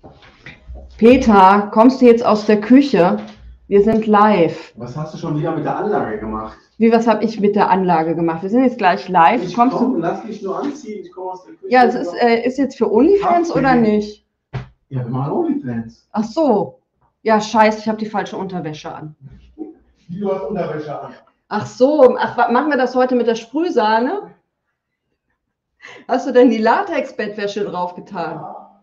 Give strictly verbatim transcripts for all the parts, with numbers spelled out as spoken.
Peter, kommst du jetzt aus der Küche? Wir sind live. Was hast du schon wieder mit der Anlage gemacht? Wie, was habe ich mit der Anlage gemacht? Wir sind jetzt gleich live. Ich Kommst komm, du? lass dich nur anziehen, ich komme aus der Küche. Ja, es ist, äh, ist jetzt für OnlyFans Kaffee. oder nicht? Ja, wir machen OnlyFans. Ach so. Ja, scheiße, ich habe die falsche Unterwäsche an. Wie, du hast Unterwäsche an. Ach so, ach, wa- machen wir das heute mit der Sprühsahne? Hast du denn die Latex-Bettwäsche draufgetan?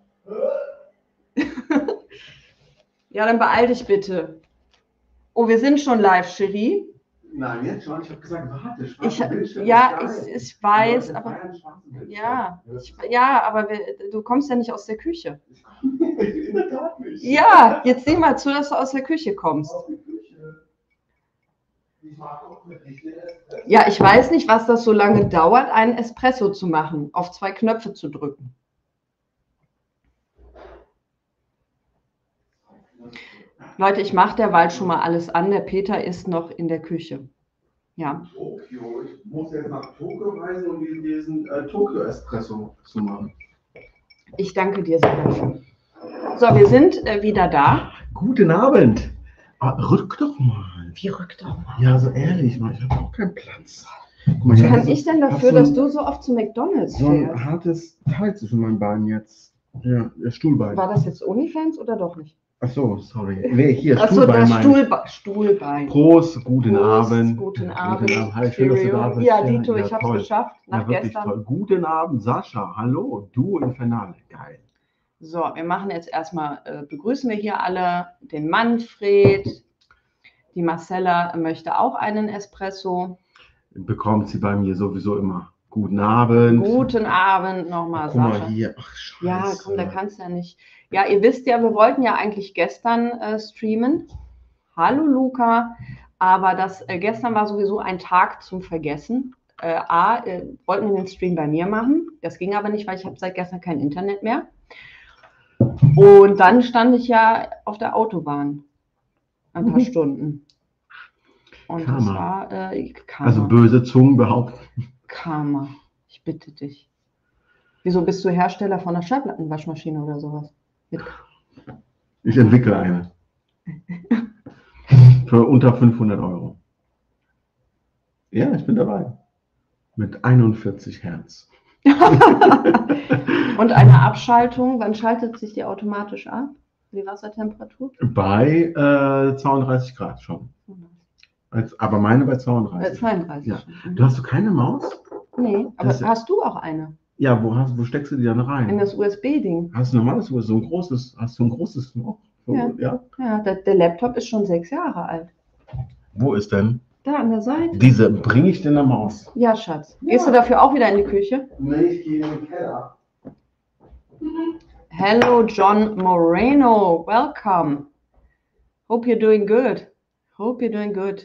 Ja, dann beeil dich bitte. Oh, wir sind schon live, Cherie. Nein, jetzt schon. Ich habe gesagt, warte, Ich, schwarzer Bildschirm. ja, ist geil. ich, ich weiß, Du hast aber einen schwarzen Bildschirm. ja, ich, ja, aber wir, du kommst ja nicht aus der Küche. In der Tat nicht. Ja, jetzt sieh mal zu, dass du aus der Küche kommst. Aus der Küche. Ich mag auch mit nicht den Espresso. Ja, ich weiß nicht, was das so lange dauert, einen Espresso zu machen, auf zwei Knöpfe zu drücken. Leute, ich mache derweil schon mal alles an. Der Peter ist noch in der Küche. Ja. Tokio. Ich muss jetzt nach Tokio reisen, um diesen, diesen äh, Tokio-Espresso zu machen. Ich danke dir sehr dafür. So, wir sind äh, wieder da. Guten Abend. Ah, rück doch mal. Wie rückt doch mal. Ja, so ehrlich, Mann, ich habe auch keinen Platz. Guck mal, Was ich kann hab ich denn hab dafür, so ein- dass du so oft zu McDonalds So ein fährst? hartes Teil zwischen meinen Beinen jetzt. Ja, der Stuhlbein. War das jetzt OnlyFans oder doch nicht? Ach so, sorry. Nee, hier, Achso, Stuhlbein. das mein- Stuhlbe Stuhlbein. Prost, guten Prost, Abend. Guten Abend. Hi, schön, dass du da bist. Ja, Dito, ich habe es toll. geschafft nach Ja, wirklich gestern. toll. Guten Abend, Sascha. Hallo, du Infernale. Geil. So, wir machen jetzt erstmal, äh, begrüßen wir hier alle den Manfred. Die Marcella möchte auch einen Espresso. Bekommt sie bei mir sowieso immer. Guten Abend. Guten Abend nochmal, Guck mal Sascha. hier. Ach, scheiße. Ja, komm, da kannst du ja nicht. Ja, ihr wisst ja, wir wollten ja eigentlich gestern äh, streamen. Hallo Luca, aber das äh, gestern war sowieso ein Tag zum Vergessen. Äh, A, äh, wollten wir den Stream bei mir machen. Das ging aber nicht, weil ich habe seit gestern kein Internet mehr. Und dann stand ich ja auf der Autobahn ein paar Mhm. Stunden. Und Karma. das war äh, Karma. Also böse Zungen behaupten. Karma. Ich bitte dich. Wieso bist du Hersteller von einer Schallplattenwaschmaschine oder sowas? Mit Ich entwickle eine. Für unter fünfhundert Euro. Ja, ich bin dabei. Mit einundvierzig Hertz. Und eine Abschaltung, wann schaltet sich die automatisch ab? Die Wassertemperatur? Bei äh, zweiunddreißig Grad schon. Als, aber meine bei Äh, zweiunddreißig. zweiunddreißig. Ja. Du hast du keine Maus? Nee, aber Das- hast du auch eine? Ja, wo, hast, wo steckst du die dann In rein? das U S B-Ding. Hast du normales Uhr, so ein großes, hast du ein großes noch? So, Ja. ja? Ja, der, der Laptop ist schon sechs Jahre alt. Wo ist denn? Da an der Seite. Diese bringe ich denn eine Maus? Ja, Schatz. Ja. Gehst du dafür auch wieder in die Küche? Nee, ich gehe in den Keller. Hello, John Moreno. Welcome. Hope you're doing good. Hope you're doing good.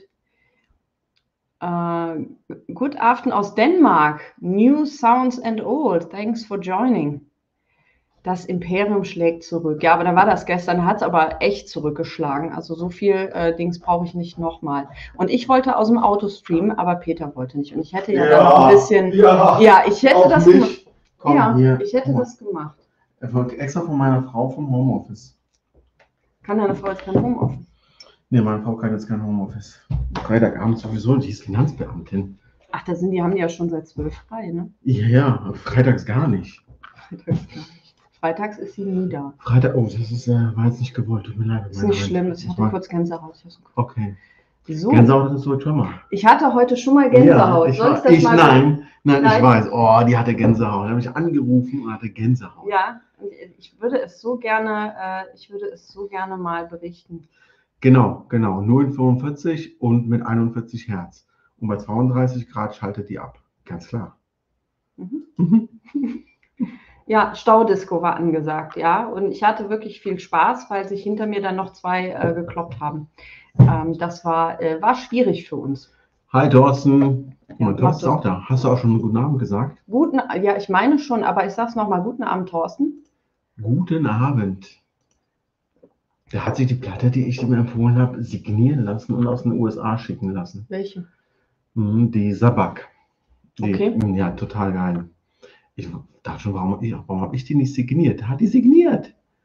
Uh, good afternoon aus Dänemark. New sounds and old. Thanks for joining. Das Imperium schlägt zurück. Ja, aber dann war das gestern, hat es aber echt zurückgeschlagen. Also so viel äh, Dings brauche ich nicht nochmal. Und ich wollte aus dem Auto streamen, aber Peter wollte nicht. Und ich hätte ja, dann noch ein bisschen. Ja, Ja, ich hätte auf das mich. gemacht. Komm, Ja, hier. ich hätte Guck mal. das gemacht. Extra von meiner Frau vom Homeoffice. Kann deine Frau jetzt kein Homeoffice? Nee, meine Frau kann jetzt kein Homeoffice. Freitagabend sowieso, die ist Finanzbeamtin. Ach, da sind die, haben die ja schon seit zwölf frei, ne? Ja, ja, freitags gar nicht. Freitags, gar nicht. Freitags ist sie nie da. Freitag, oh, das ist, äh, war jetzt nicht gewollt, tut mir leid. Das ist nicht schlimm, ich hatte war- kurz Gänsehaut. Ich hab so- Okay. So, Gänsehaut ist so schon mal. ich hatte heute schon mal Gänsehaut. Ja, ich, Soll ich weiß- das ich mal nein, nein, Nein? ich weiß. Oh, die hatte Gänsehaut. Da habe ich angerufen und hatte Gänsehaut. Ja, und ich würde es so gerne, äh, ich würde es so gerne mal berichten. Genau, genau. Nur in fünfundvierzig und mit einundvierzig Hertz. Und bei zweiunddreißig Grad schaltet die ab. Ganz klar. Mhm. Mhm. Ja, Staudisco war angesagt, ja. Und ich hatte wirklich viel Spaß, weil sich hinter mir dann noch zwei äh, gekloppt haben. Ähm, das war, äh, war schwierig für uns. Hi Thorsten. Ja, Und Thorsten ist mach auch da. Hast du auch schon einen guten Abend gesagt? Guten, ja, ich meine schon, aber ich sag's nochmal, guten Abend, Thorsten. Guten Abend. Der hat sich die Platte, die ich ihm empfohlen habe, signieren lassen und aus den U S A schicken lassen. Welche? Mhm, die Sabak. Die, Okay. Ja, total geil. Ich dachte schon, warum, ja, warum habe ich die nicht signiert? Der hat die signiert.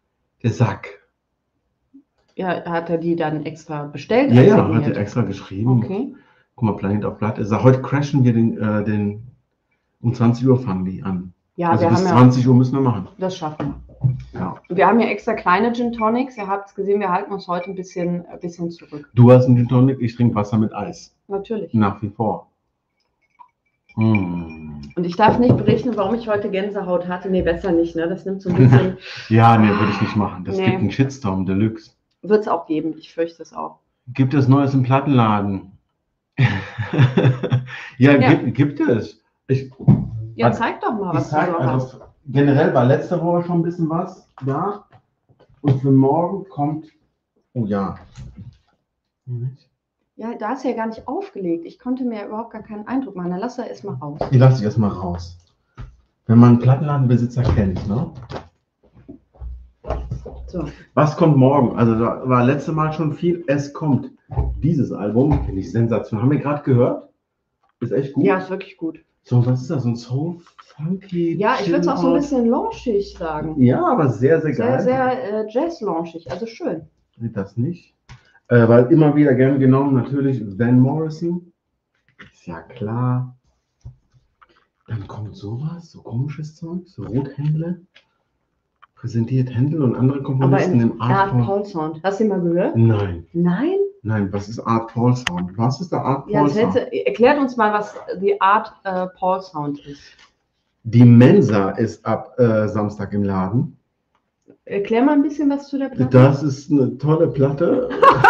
Der Sack. Ja, hat er die dann extra bestellt? Ja, als ja, hat signierte? er extra geschrieben. Okay. Guck mal, Planet auf Blatt. Er sagt, heute crashen wir den, äh, den, um zwanzig Uhr fangen die an. Ja, also wir bis haben ja, zwanzig Uhr müssen wir machen. das schaffen wir. Ja. Wir haben ja extra kleine Gin Tonics. Ihr habt es gesehen, wir halten uns heute ein bisschen, ein bisschen zurück. Du hast einen Gin Tonic, ich trinke Wasser mit Eis. Natürlich. Nach wie vor. Mm. Und ich darf nicht berichten, warum ich heute Gänsehaut hatte. Nee, besser nicht, ne? Das nimmt so ein bisschen. Ja, nee, würde ich nicht machen. Das Nee. gibt einen Shitstorm Deluxe. Wird es auch geben, ich fürchte es auch. Gibt es Neues im Plattenladen? ja, Ja. Gibt, gibt es. Ich, Ja, Also, zeig doch mal, ich was du zeig, so hast. also, generell war letzte Woche schon ein bisschen was da. Und für morgen kommt. Oh ja. Ja, da hast du ja gar nicht aufgelegt. Ich konnte mir überhaupt gar keinen Eindruck machen. Dann lass er erstmal raus. Die lasse ich erstmal raus. Wenn man einen Plattenladenbesitzer kennt, ne? So. Was kommt morgen? Also da war letzte Mal schon viel. Es kommt dieses Album, finde ich sensationell. Haben wir gerade gehört? Ist echt gut. Ja, ist wirklich gut. So, was ist das? So ein Soul Funky? Ja, ich würde es auch so ein Chill-Out? bisschen launchig sagen. Ja, aber sehr, sehr Sehr, geil. sehr äh, Jazz-launchig, also schön. Sieht das nicht? Äh, weil immer wieder gern genommen natürlich Van Morrison. Ist ja klar. Dann kommt sowas, so komisches Zeug, so Rothändler. Präsentiert Händel und andere Aber Komponisten in im Art Art Paul. Paul Sound. Hast du ihn mal gehört? Nein, Nein? nein, was ist Art Paul Sound? Was ist der Art Ja, Paul das Sound? hätte, erklärt uns mal, was die Art äh, Paul Sound ist. Die Mensa ist ab äh, Samstag im Laden. Erklär mal ein bisschen was zu der Platte. Das ist eine tolle Platte.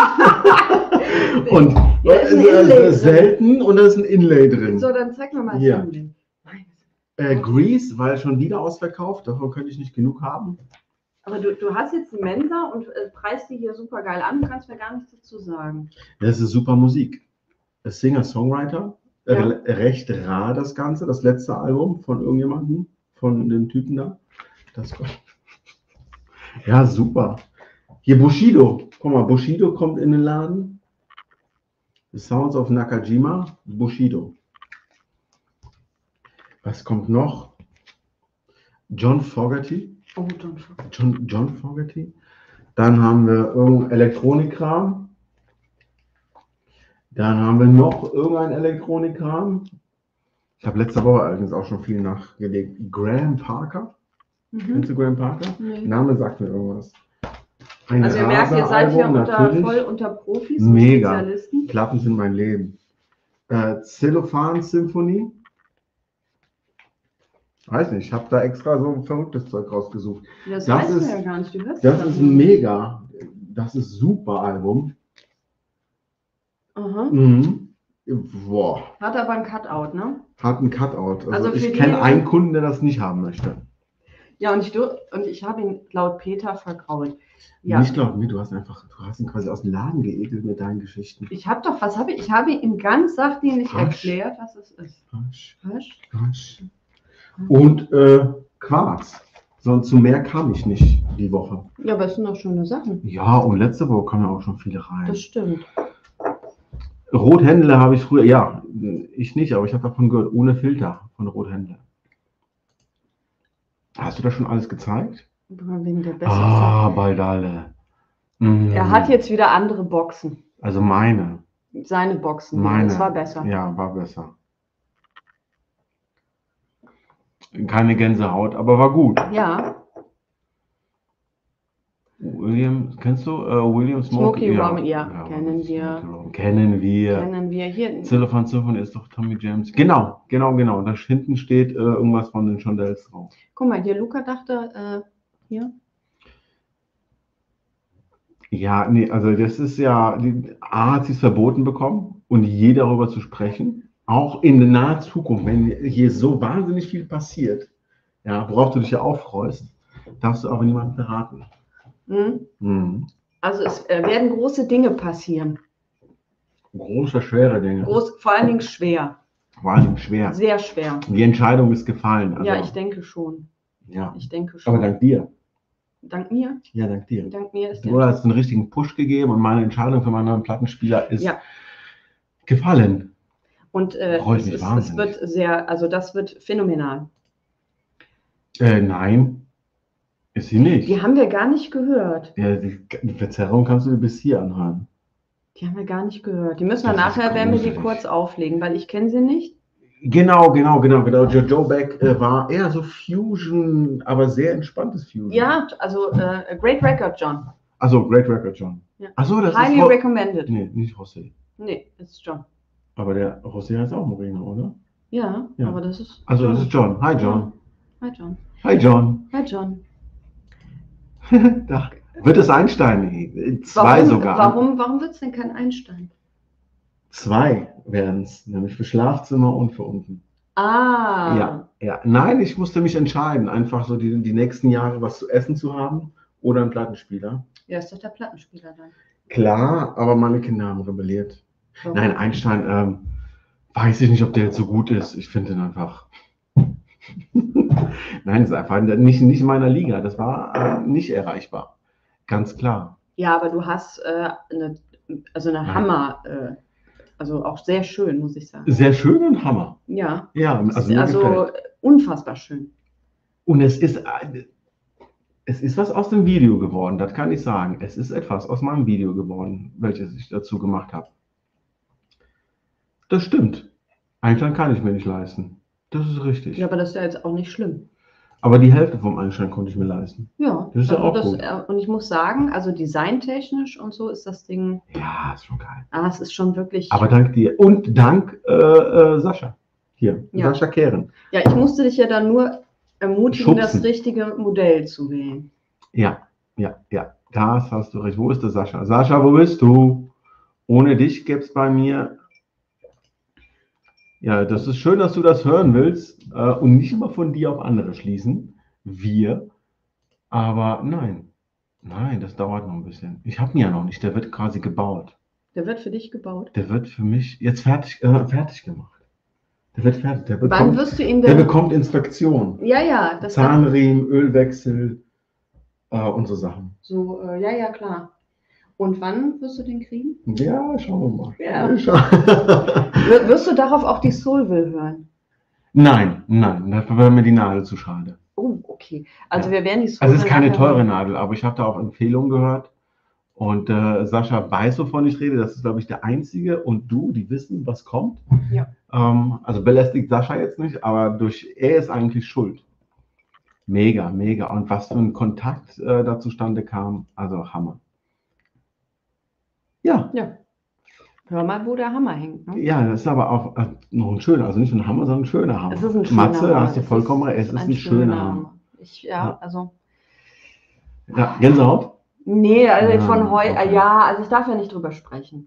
Und Ja, ist ein äh, Inlay drin. selten und da ist ein Inlay drin. So, dann zeig mir mal das Hier. Inlay. Meine- Äh, Grease, weil schon wieder ausverkauft, davon könnte ich nicht genug haben. Aber du, du hast jetzt die Mensa und äh, preist die hier super geil an. Du kannst mir gar nichts dazu sagen. Das ist super Musik. Singer-Songwriter, Ja. re recht rar das Ganze, das letzte Album von irgendjemandem, von den Typen da. Das kommt. Ja, super. Hier Bushido. Guck mal, Bushido kommt in den Laden. The Sounds of Nakajima, Bushido. Was kommt noch? John Fogerty. Oh, John Fogerty. John, John Fogerty. Dann haben wir irgendein Elektronikkram. Dann haben wir noch irgendein Elektronikkram. Ich habe letzte Woche allerdings auch schon viel nachgelegt. Graham Parker. Kennst Mhm. du Graham Parker? Nee. Name sagt mir irgendwas. Ein Also ihr merkt, ihr seid hier Raser-Album, unter, natürlich. voll unter Profis und Mega. Spezialisten. Platten sind mein Leben. Äh, Cellophane-Symphonie. Weiß nicht, ich habe da extra so ein verrücktes Zeug rausgesucht. Das, Das weißt ist- du ja gar nicht. Du hörst Das das ist nicht. mega. Das ist super Album. Aha. Mhm. Boah, Hat aber ein Cutout, ne? hat ein Cutout. Also, Also für ich kenne diejenigen- einen Kunden, der das nicht haben möchte. Ja, und ich, dur- und ich habe ihn laut Peter vergrault. Ja. Nicht laut mir, du hast einfach, du hast ihn quasi aus dem Laden geekelt mit deinen Geschichten. Ich habe doch, was habe ich? Ich habe ihm ganz sachdienlich Hasch. erklärt, was es ist. Hasch, Hasch? Hasch. Und äh, Quarz. Sonst zu mehr kam ich nicht die Woche. Ja, aber es sind doch schöne Sachen. Ja, und letzte Woche kamen ja auch schon viele rein. Das stimmt. Rothändler habe ich früher, ja, ich nicht, aber ich habe davon gehört, ohne Filter von Rothändler. Hast du das schon alles gezeigt? Wegen der besseren Ah, bald alle. Mm. Er hat jetzt wieder andere Boxen. Also meine. Seine Boxen. Meine. Das war besser. Ja, war besser. Keine Gänsehaut, aber war gut. Ja, William, kennst du äh, William Smokey? Smokey Robin, ja, kennen William wir. Smokey Robin. Kennen wir. kennen wir hier. Cellophane Symphony ist doch Tommy James. Genau, genau, genau. Da hinten steht äh, irgendwas von den Shondells drauf. Guck mal, hier, Luca dachte, äh, hier. Ja, nee, also das ist ja, die A hat sie es verboten bekommen und je darüber zu sprechen, auch in der nahen Zukunft, wenn hier so wahnsinnig viel passiert, ja, worauf du dich ja auch freust, darfst du aber niemandem verraten. Hm? Mhm. Also es äh, werden große Dinge passieren. Große, schwere Dinge. Groß, vor allen Dingen schwer. Vor allem schwer. Sehr schwer. Die Entscheidung ist gefallen. Also, Ja, ich denke schon. ja. Ich denke schon. Aber dank dir. Dank mir. Ja, dank dir. Dank mir ist Du der. hast einen richtigen Push gegeben und meine Entscheidung für meinen neuen Plattenspieler ist Ja. gefallen. Und äh, Freue ich es, mich ist, es wahnsinnig. wird sehr, also das wird phänomenal. Äh, nein. Ist sie nicht. Die haben wir gar nicht gehört. Ja, die, die Verzerrung kannst du dir bis hier anhören. Die haben wir gar nicht gehört. Die müssen wir Das ist nachher, werden wir die gruselig. kurz auflegen, weil ich kenne sie nicht. Genau, genau, genau, genau. Joe, Joe Beck äh, war eher so Fusion, aber sehr entspanntes Fusion. Ja, also äh, Great Record, John. Also Great Record John. Ja. Achso, das Highly ist. Ro- recommended. Nee, nicht José. Nee, ist John. Aber der José heißt auch Moreno, oder? Ja, Ja. aber das ist. Also das ist John. Hi John. Hi, John. Hi John. Hi, John. Da wird es Einstein. Zwei Warum, sogar. warum, warum wird es denn kein Einstein? Zwei werden es, nämlich für Schlafzimmer und für unten. Ah. Ja, ja. Nein, ich musste mich entscheiden, einfach so die, die nächsten Jahre was zu essen zu haben oder einen Plattenspieler. Ja, ist doch der Plattenspieler dann. Klar, aber meine Kinder haben rebelliert. Warum? Nein, Einstein, ähm, weiß ich nicht, ob der jetzt so gut ist. Ich finde ihn einfach. Nein, es ist einfach nicht, nicht in meiner Liga. Das war äh, nicht erreichbar. Ganz klar. Ja, aber du hast äh, eine, also eine Nein. Hammer, äh, also auch sehr schön, muss ich sagen. Sehr schön und Hammer. Ja, Ja, also, mir also gefällt. unfassbar schön. Und es ist, äh, es ist was aus dem Video geworden, das kann ich sagen. Es ist etwas aus meinem Video geworden, welches ich dazu gemacht habe. Das stimmt. Einstein kann ich mir nicht leisten. Das ist richtig. Ja, aber das ist ja jetzt auch nicht schlimm. Aber die Hälfte vom Einstein konnte ich mir leisten. Ja, Das ist ja also auch das, gut. äh, und ich muss sagen, also designtechnisch und so ist das Ding, Ja, ist schon geil. ah, es ist schon wirklich. Aber dank dir und dank äh, äh, Sascha. Hier, Ja. Sascha Kehren. Ja, ich musste dich ja dann nur ermutigen, Schubsen. das richtige Modell zu wählen. Ja, ja, ja. Das hast du recht. Wo ist der Sascha? Sascha, wo bist du? Ohne dich gäbe es bei mir. Ja, das ist schön, dass du das hören willst äh, und nicht immer von dir auf andere schließen. Wir. Aber nein. Nein, das dauert noch ein bisschen. Ich habe ihn ja noch nicht. Der wird quasi gebaut. Der wird für dich gebaut. Der wird für mich jetzt fertig, äh, fertig gemacht. Der wird fertig. Der Wann bekommt, wirst du ihn der denn? bekommt Inspektion. Ja, ja, das hat Zahnriemen, Ölwechsel äh, und so Sachen. so, äh, ja, ja, klar. Und wann wirst du den kriegen? Ja, schauen wir mal. Ja. Schau- Wir- Wirst du darauf auch die Soulville hören? Nein, nein, dafür wäre mir die Nadel zu schade. Oh, okay. Also Ja. wir werden die Also Soulville es ist keine nachher teure hören. Nadel, aber ich habe da auch Empfehlungen gehört. Und äh, Sascha weiß, wovon ich rede. Das ist, glaube ich, der Einzige. Und du, die wissen, was kommt. Ja. Ähm, also belästigt Sascha jetzt nicht, aber durch er ist eigentlich schuld. Mega, mega. Und was für ein Kontakt äh, da zustande kam, also Hammer. Ja, Ja. Hör mal, wo der Hammer hängt. Ne? ja, das ist aber auch äh, noch ein schöner, also nicht ein Hammer, sondern ein schöner Hammer. Es ist ein schöner Matze, da Hammer. hast du Es vollkommen ist recht, es ist ein schöner Hammer. Ich, ja, Ja. also. Ja, Gänsehaut? Nee, also Ja, von heu, okay. ja, also ich darf ja nicht drüber sprechen.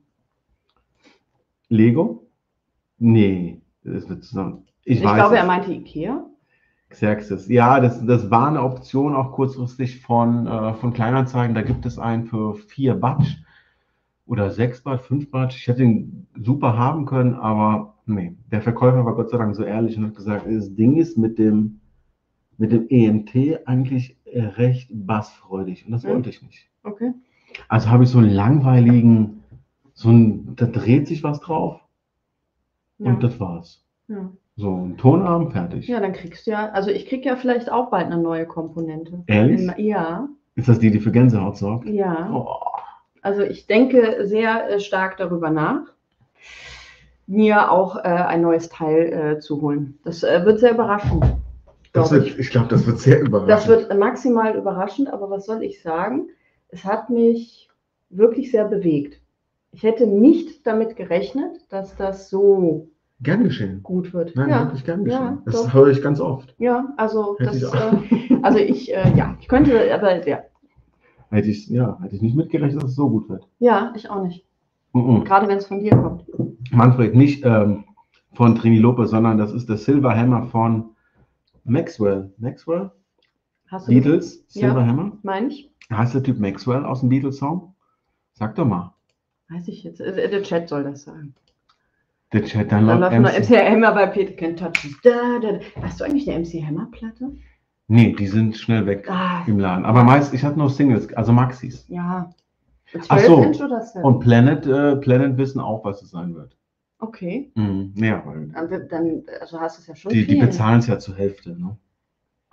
Lego? Nee, das wird zusammen. Ich, Ich, weiß glaube, es. er meinte Ikea. Xerxes. Ja, das, das war eine Option auch kurzfristig von, äh, von Kleinanzeigen. Da gibt es einen für vier Batsch oder sechs Batsch, fünf Batsch. Ich hätte ihn super haben können, aber nee. Der Verkäufer war Gott sei Dank so ehrlich und hat gesagt, das Ding ist mit dem, mit dem E M T eigentlich äh, recht bassfreudig und das Mhm. wollte ich nicht. Okay. Also habe ich so einen langweiligen, so ein, da dreht sich was drauf Ja. und das war's. Ja. So ein Tonarm, fertig. ja, dann kriegst du ja, also ich krieg ja vielleicht auch bald eine neue Komponente. Ehrlich? In, ja, Ist das die, die für Gänsehaut sorgt? ja. Oh. Also ich denke sehr äh, stark darüber nach, mir auch äh, ein neues Teil äh, zu holen. Das äh, wird sehr überraschend, Das glaube wird, ich. ich glaube, das wird sehr überraschend. Das wird maximal überraschend, aber was soll ich sagen? Es hat mich wirklich sehr bewegt. Ich hätte nicht damit gerechnet, dass das so Gern geschehen. gut wird. Nein, ja, wirklich gern ja, geschehen. das doch. höre ich ganz oft. ja, also Hätte das, ich auch. äh, also ich, äh, ja, ich könnte, aber ja, Hätte ich, ja, hätte ich nicht mitgerechnet, dass es so gut wird. ja, ich auch nicht. Mhm. Gerade wenn es von dir kommt. Manfred, nicht ähm, von Trini Lopez, sondern das ist der Silver Hammer von Maxwell. Maxwell? Hast du das? Beatles, Silver Ja. Hammer? Meine ich? Heißt der Typ Maxwell aus dem Beatles-Song? Sag doch mal. Weiß ich jetzt. Äh, Der Chat soll das sagen. Der Chat, dann Dann läuft läuft noch M M C. C Hammer bei Peter Can Touch It. Da, da, da. Hast du eigentlich eine M C Hammer Platte? Nee, die sind schnell weg Ah, im Laden. Aber meist, ich hatte nur Singles, also Maxis. ja. Ach zwölf so. Inch oder seven? Und Planet, äh, Planet wissen auch, was es sein wird. Okay. Mhm. Ja, weil Dann, wird- dann, also hast du es ja schon die, die viel. bezahlen es ja zur Hälfte. Ne?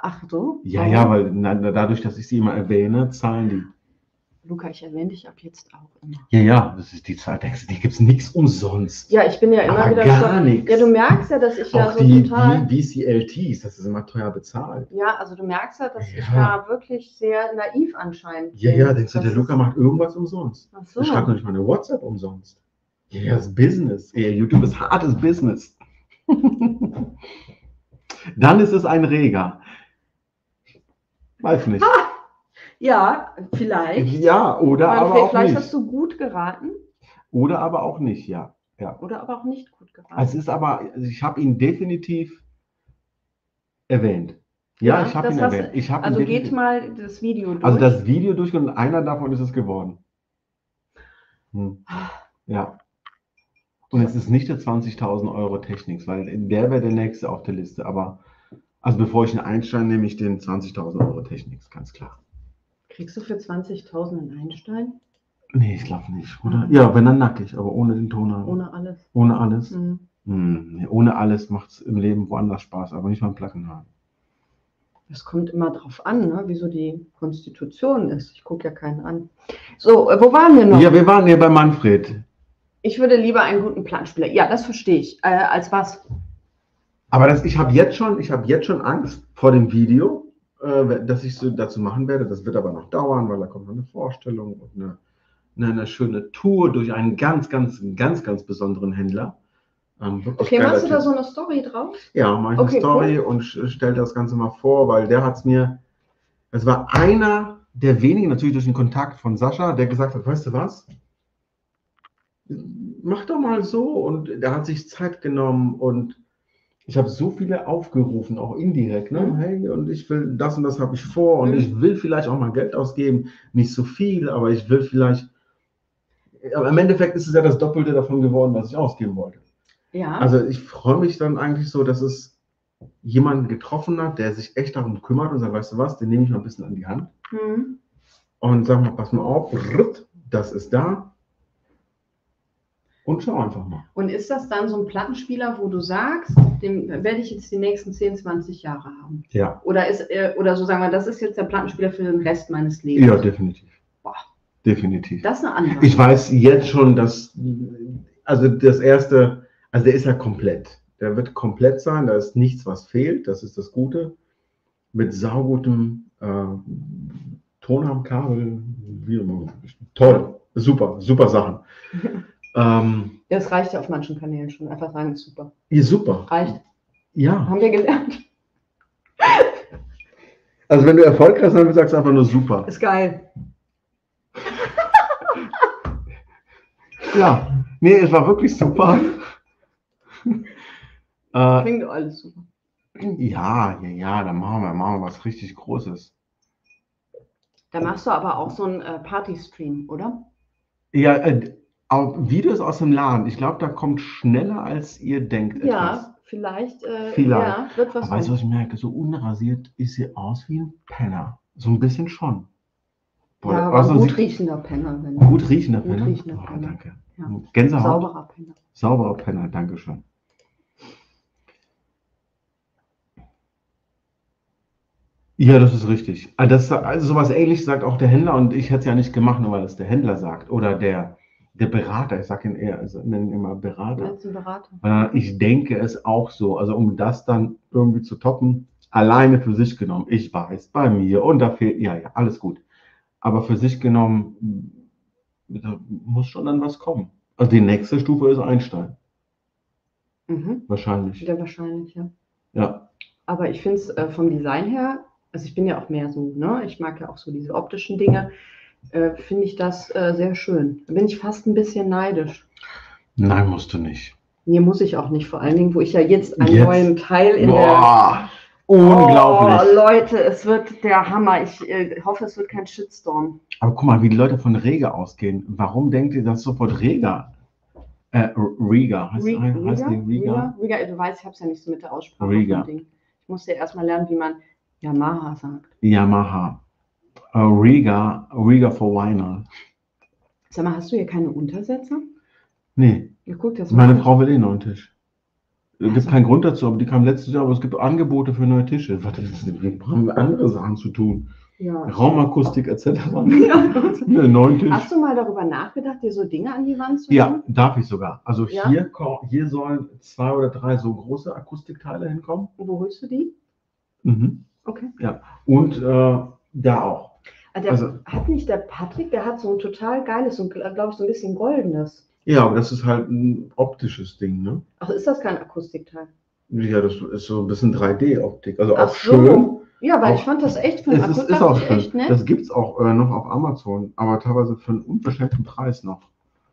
Ach so? Ja, Warum? ja, weil na, dadurch, dass ich sie immer erwähne, zahlen die. Luca, ich erwähne dich ab jetzt auch immer. Ja, ja, das ist die Zahl. Denkst du, die gibt es nichts umsonst. Ja, ich bin ja immer Aber wieder gar stolz. nichts. Ja, du merkst ja, dass ich ja Auch so die total. V C L Ts, das ist immer teuer bezahlt. Ja, also du merkst ja, dass ich Ja. da wirklich sehr naiv anscheinend Ja, bin. ja, denkst du, Das der ist- Luca macht irgendwas umsonst. Ach Der schreibt so. noch nicht mal eine WhatsApp umsonst. Ja, ja, das ist Business. Ja, YouTube ist hartes Business. Dann ist es ein Reger. Weiß nicht. Ja, vielleicht. Ja, oder aber Manfred, auch vielleicht nicht. hast du gut geraten Oder aber auch nicht, ja. ja. oder aber auch nicht gut geraten. Es ist aber, also ich habe ihn definitiv erwähnt. Ja, Ja, ich habe das ihn hast erwähnt. du- Ich hab ihn Also geht definitiv- mal das Video durch. Also das Video durch und einer davon ist es geworden. Hm. Ja. Und es ist nicht der zwanzigtausend Euro Technics, weil der wäre der nächste auf der Liste. Aber, also bevor ich ihn einsteige, nehme ich den zwanzigtausend Euro Technics, ganz klar. Kriegst du für zwanzigtausend einen Einstein? Nee, ich glaube nicht, oder? Ja, wenn dann nackig, aber ohne den Toner. Ohne alles. Ohne alles. Mhm. Hm, nee, ohne alles macht es im Leben woanders Spaß, aber nicht beim Plattenhaaren. Das kommt immer drauf an, ne? Wieso die Konstitution ist. Ich gucke ja keinen an. So, äh, wo waren wir noch? Ja, wir waren hier bei Manfred. Ich würde lieber einen guten Plattenspieler. Ja, das verstehe ich. Äh, als was? Aber das, ich habe jetzt schon, ich habe jetzt schon Angst vor dem Video, äh, dass ich so dazu machen werde. Das wird aber noch dauern, weil da kommt noch eine Vorstellung und eine, eine, eine schöne Tour durch einen ganz, ganz, ganz, ganz besonderen Händler. Ähm, wirklich Okay, geiler machst du da Typ. so eine Story drauf? Ja, mache ich Okay, eine Story und stelle das Ganze mal vor, weil der hat es mir, es war einer der wenigen, natürlich durch den Kontakt von Sascha, der gesagt hat, weißt du was, mach doch mal so, und der hat sich Zeit genommen und ich habe so viele aufgerufen, auch indirekt, ne? Mhm. Hey, und ich will, das und das habe ich vor und Mhm. ich will vielleicht auch mal Geld ausgeben, nicht so viel, aber ich will vielleicht, aber im Endeffekt ist es ja das Doppelte davon geworden, was ich ausgeben wollte. Ja. Also ich freue mich dann eigentlich so, dass es jemanden getroffen hat, der sich echt darum kümmert und sagt, weißt du was, den nehme ich mal ein bisschen an die Hand Mhm. und sag mal, pass mal auf, das ist da und schau einfach mal. Und ist das dann so ein Plattenspieler, wo du sagst, den werde ich jetzt die nächsten zehn, zwanzig Jahre haben? Ja, Oder ist, äh, oder so sagen wir, das ist jetzt der Plattenspieler für den Rest meines Lebens? ja, definitiv. Boah. Definitiv. Das ist eine andere. Ich weiß jetzt schon, dass, also das erste, also der ist ja komplett. Der wird komplett sein, da ist nichts, was fehlt, das ist das Gute. Mit saugutem äh, Ton am Kabel, wie immer. Toll, super, super Sachen. ähm, Das reicht ja auf manchen Kanälen schon. Einfach sagen, ist super. ja, super. Reicht. Ja, Haben wir gelernt. also wenn du erfolgreich sein willst, sagst du einfach nur super. Ist geil. Ja, nee, es war wirklich super. äh, Klingt doch alles super. ja, ja, ja, dann machen wir, machen wir was richtig Großes. Da machst du aber auch so einen äh, Party-Stream, oder? Ja, äh, auch Videos aus dem Laden. Ich glaube, da kommt schneller, als ihr denkt, etwas. Ja, vielleicht. Äh, Vielleicht. Ja, wird was. Aber weißt du, kommen. was ich merke? So unrasiert ist sie aus wie ein Penner. So ein bisschen schon. Boah, Ja, aber also ein gut sie- riechender Penner. Wenn gut riechender Gut Penner. riechender Oh, Penner. danke. Ja. Gänsehaut. Sauberer Penner. Sauberer Penner, danke schön. Ja, das ist richtig. Ah, Das, also sowas Ähnliches sagt auch der Händler, und ich hätte es ja nicht gemacht, nur weil es der Händler sagt. Oder der, der Berater, ich sage ihn eher, also nenne ihn immer Berater. Als ein Berater. Äh, ich denke es auch so. Also um das dann irgendwie zu toppen, alleine für sich genommen. Ich weiß, bei mir und da fehlt, ja, ja, alles gut. Aber für sich genommen, da muss schon dann was kommen. Also die nächste Stufe ist Einstein, Mhm. wahrscheinlich. Ja, wahrscheinlich, ja. Ja, Aber ich finde es äh, vom Design her, also ich bin ja auch mehr so, ne? Ich mag ja auch so diese optischen Dinge, äh, finde ich das äh, sehr schön. Da bin ich fast ein bisschen neidisch. nein, musst du nicht. Nee, muss ich auch nicht, vor allen Dingen, wo ich ja jetzt einen Jetzt? neuen Teil in der... Boah, Oh, unglaublich. Leute, es wird der Hammer. Ich äh, hoffe, es wird kein Shitstorm. Aber guck mal, wie die Leute von Rega ausgehen. Warum denkt ihr, dass sofort Rega? Äh, Riga, heißt, Re- heißt, heißt die Riga? Riga? Riga, du weißt, ich habe es ja nicht so mit der Aussprache Riga. vom Ding. Ich musste ja erstmal lernen, wie man Yamaha sagt. Yamaha. Äh, Riga, Riga for Vinyl. Sag mal, hast du hier keine Untersetzer? Nee, Ja, guck, das meine macht- Frau will eh noch einen Tisch. Es gibt keinen Grund dazu, aber die kam letztes Jahr, aber es gibt Angebote für neue Tische. Warte, wir brauchen andere Sachen zu tun. Ja. Raumakustik et cetera. Ja. Einen neuen Tisch. Hast du mal darüber nachgedacht, dir so Dinge an die Wand zu Ja, hängen? darf ich sogar. Also Ja? hier, ko- hier sollen zwei oder drei so große Akustikteile hinkommen. Wo holst du die? Mhm. Okay. Ja. Und äh, da auch. Ah, der Also- hat nicht der Patrick, der hat so ein total geiles und glaube ich so ein bisschen goldenes. Ja, aber das ist halt ein optisches Ding, ne? Ach, ist das kein Akustikteil? Ja, das ist so ein bisschen drei D-Optik. Also Ach auch schön. Ja, weil Auch- ich fand das echt für den Es ist, Akku ist auch dachte ich schön. echt, ne? Das gibt es auch äh, noch auf Amazon, aber teilweise für einen unverschämten Preis noch.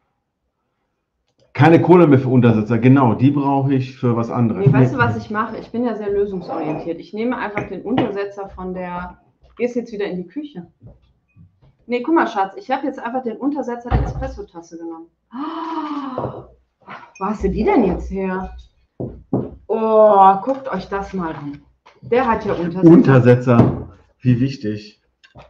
Keine Kohle mehr für Untersetzer, genau, die brauche ich für was anderes. Nee, weißt du, was ich mache? Ich bin ja sehr lösungsorientiert. Ich nehme einfach den Untersetzer von der. Gehst jetzt wieder in die Küche. Nee, guck mal, Schatz, ich habe jetzt einfach den Untersetzer der Espresso-Tasse genommen. Ah, wo hast du die denn jetzt her? Oh, guckt euch das mal an. Der hat ja Untersetzer. Untersetzer, wie wichtig.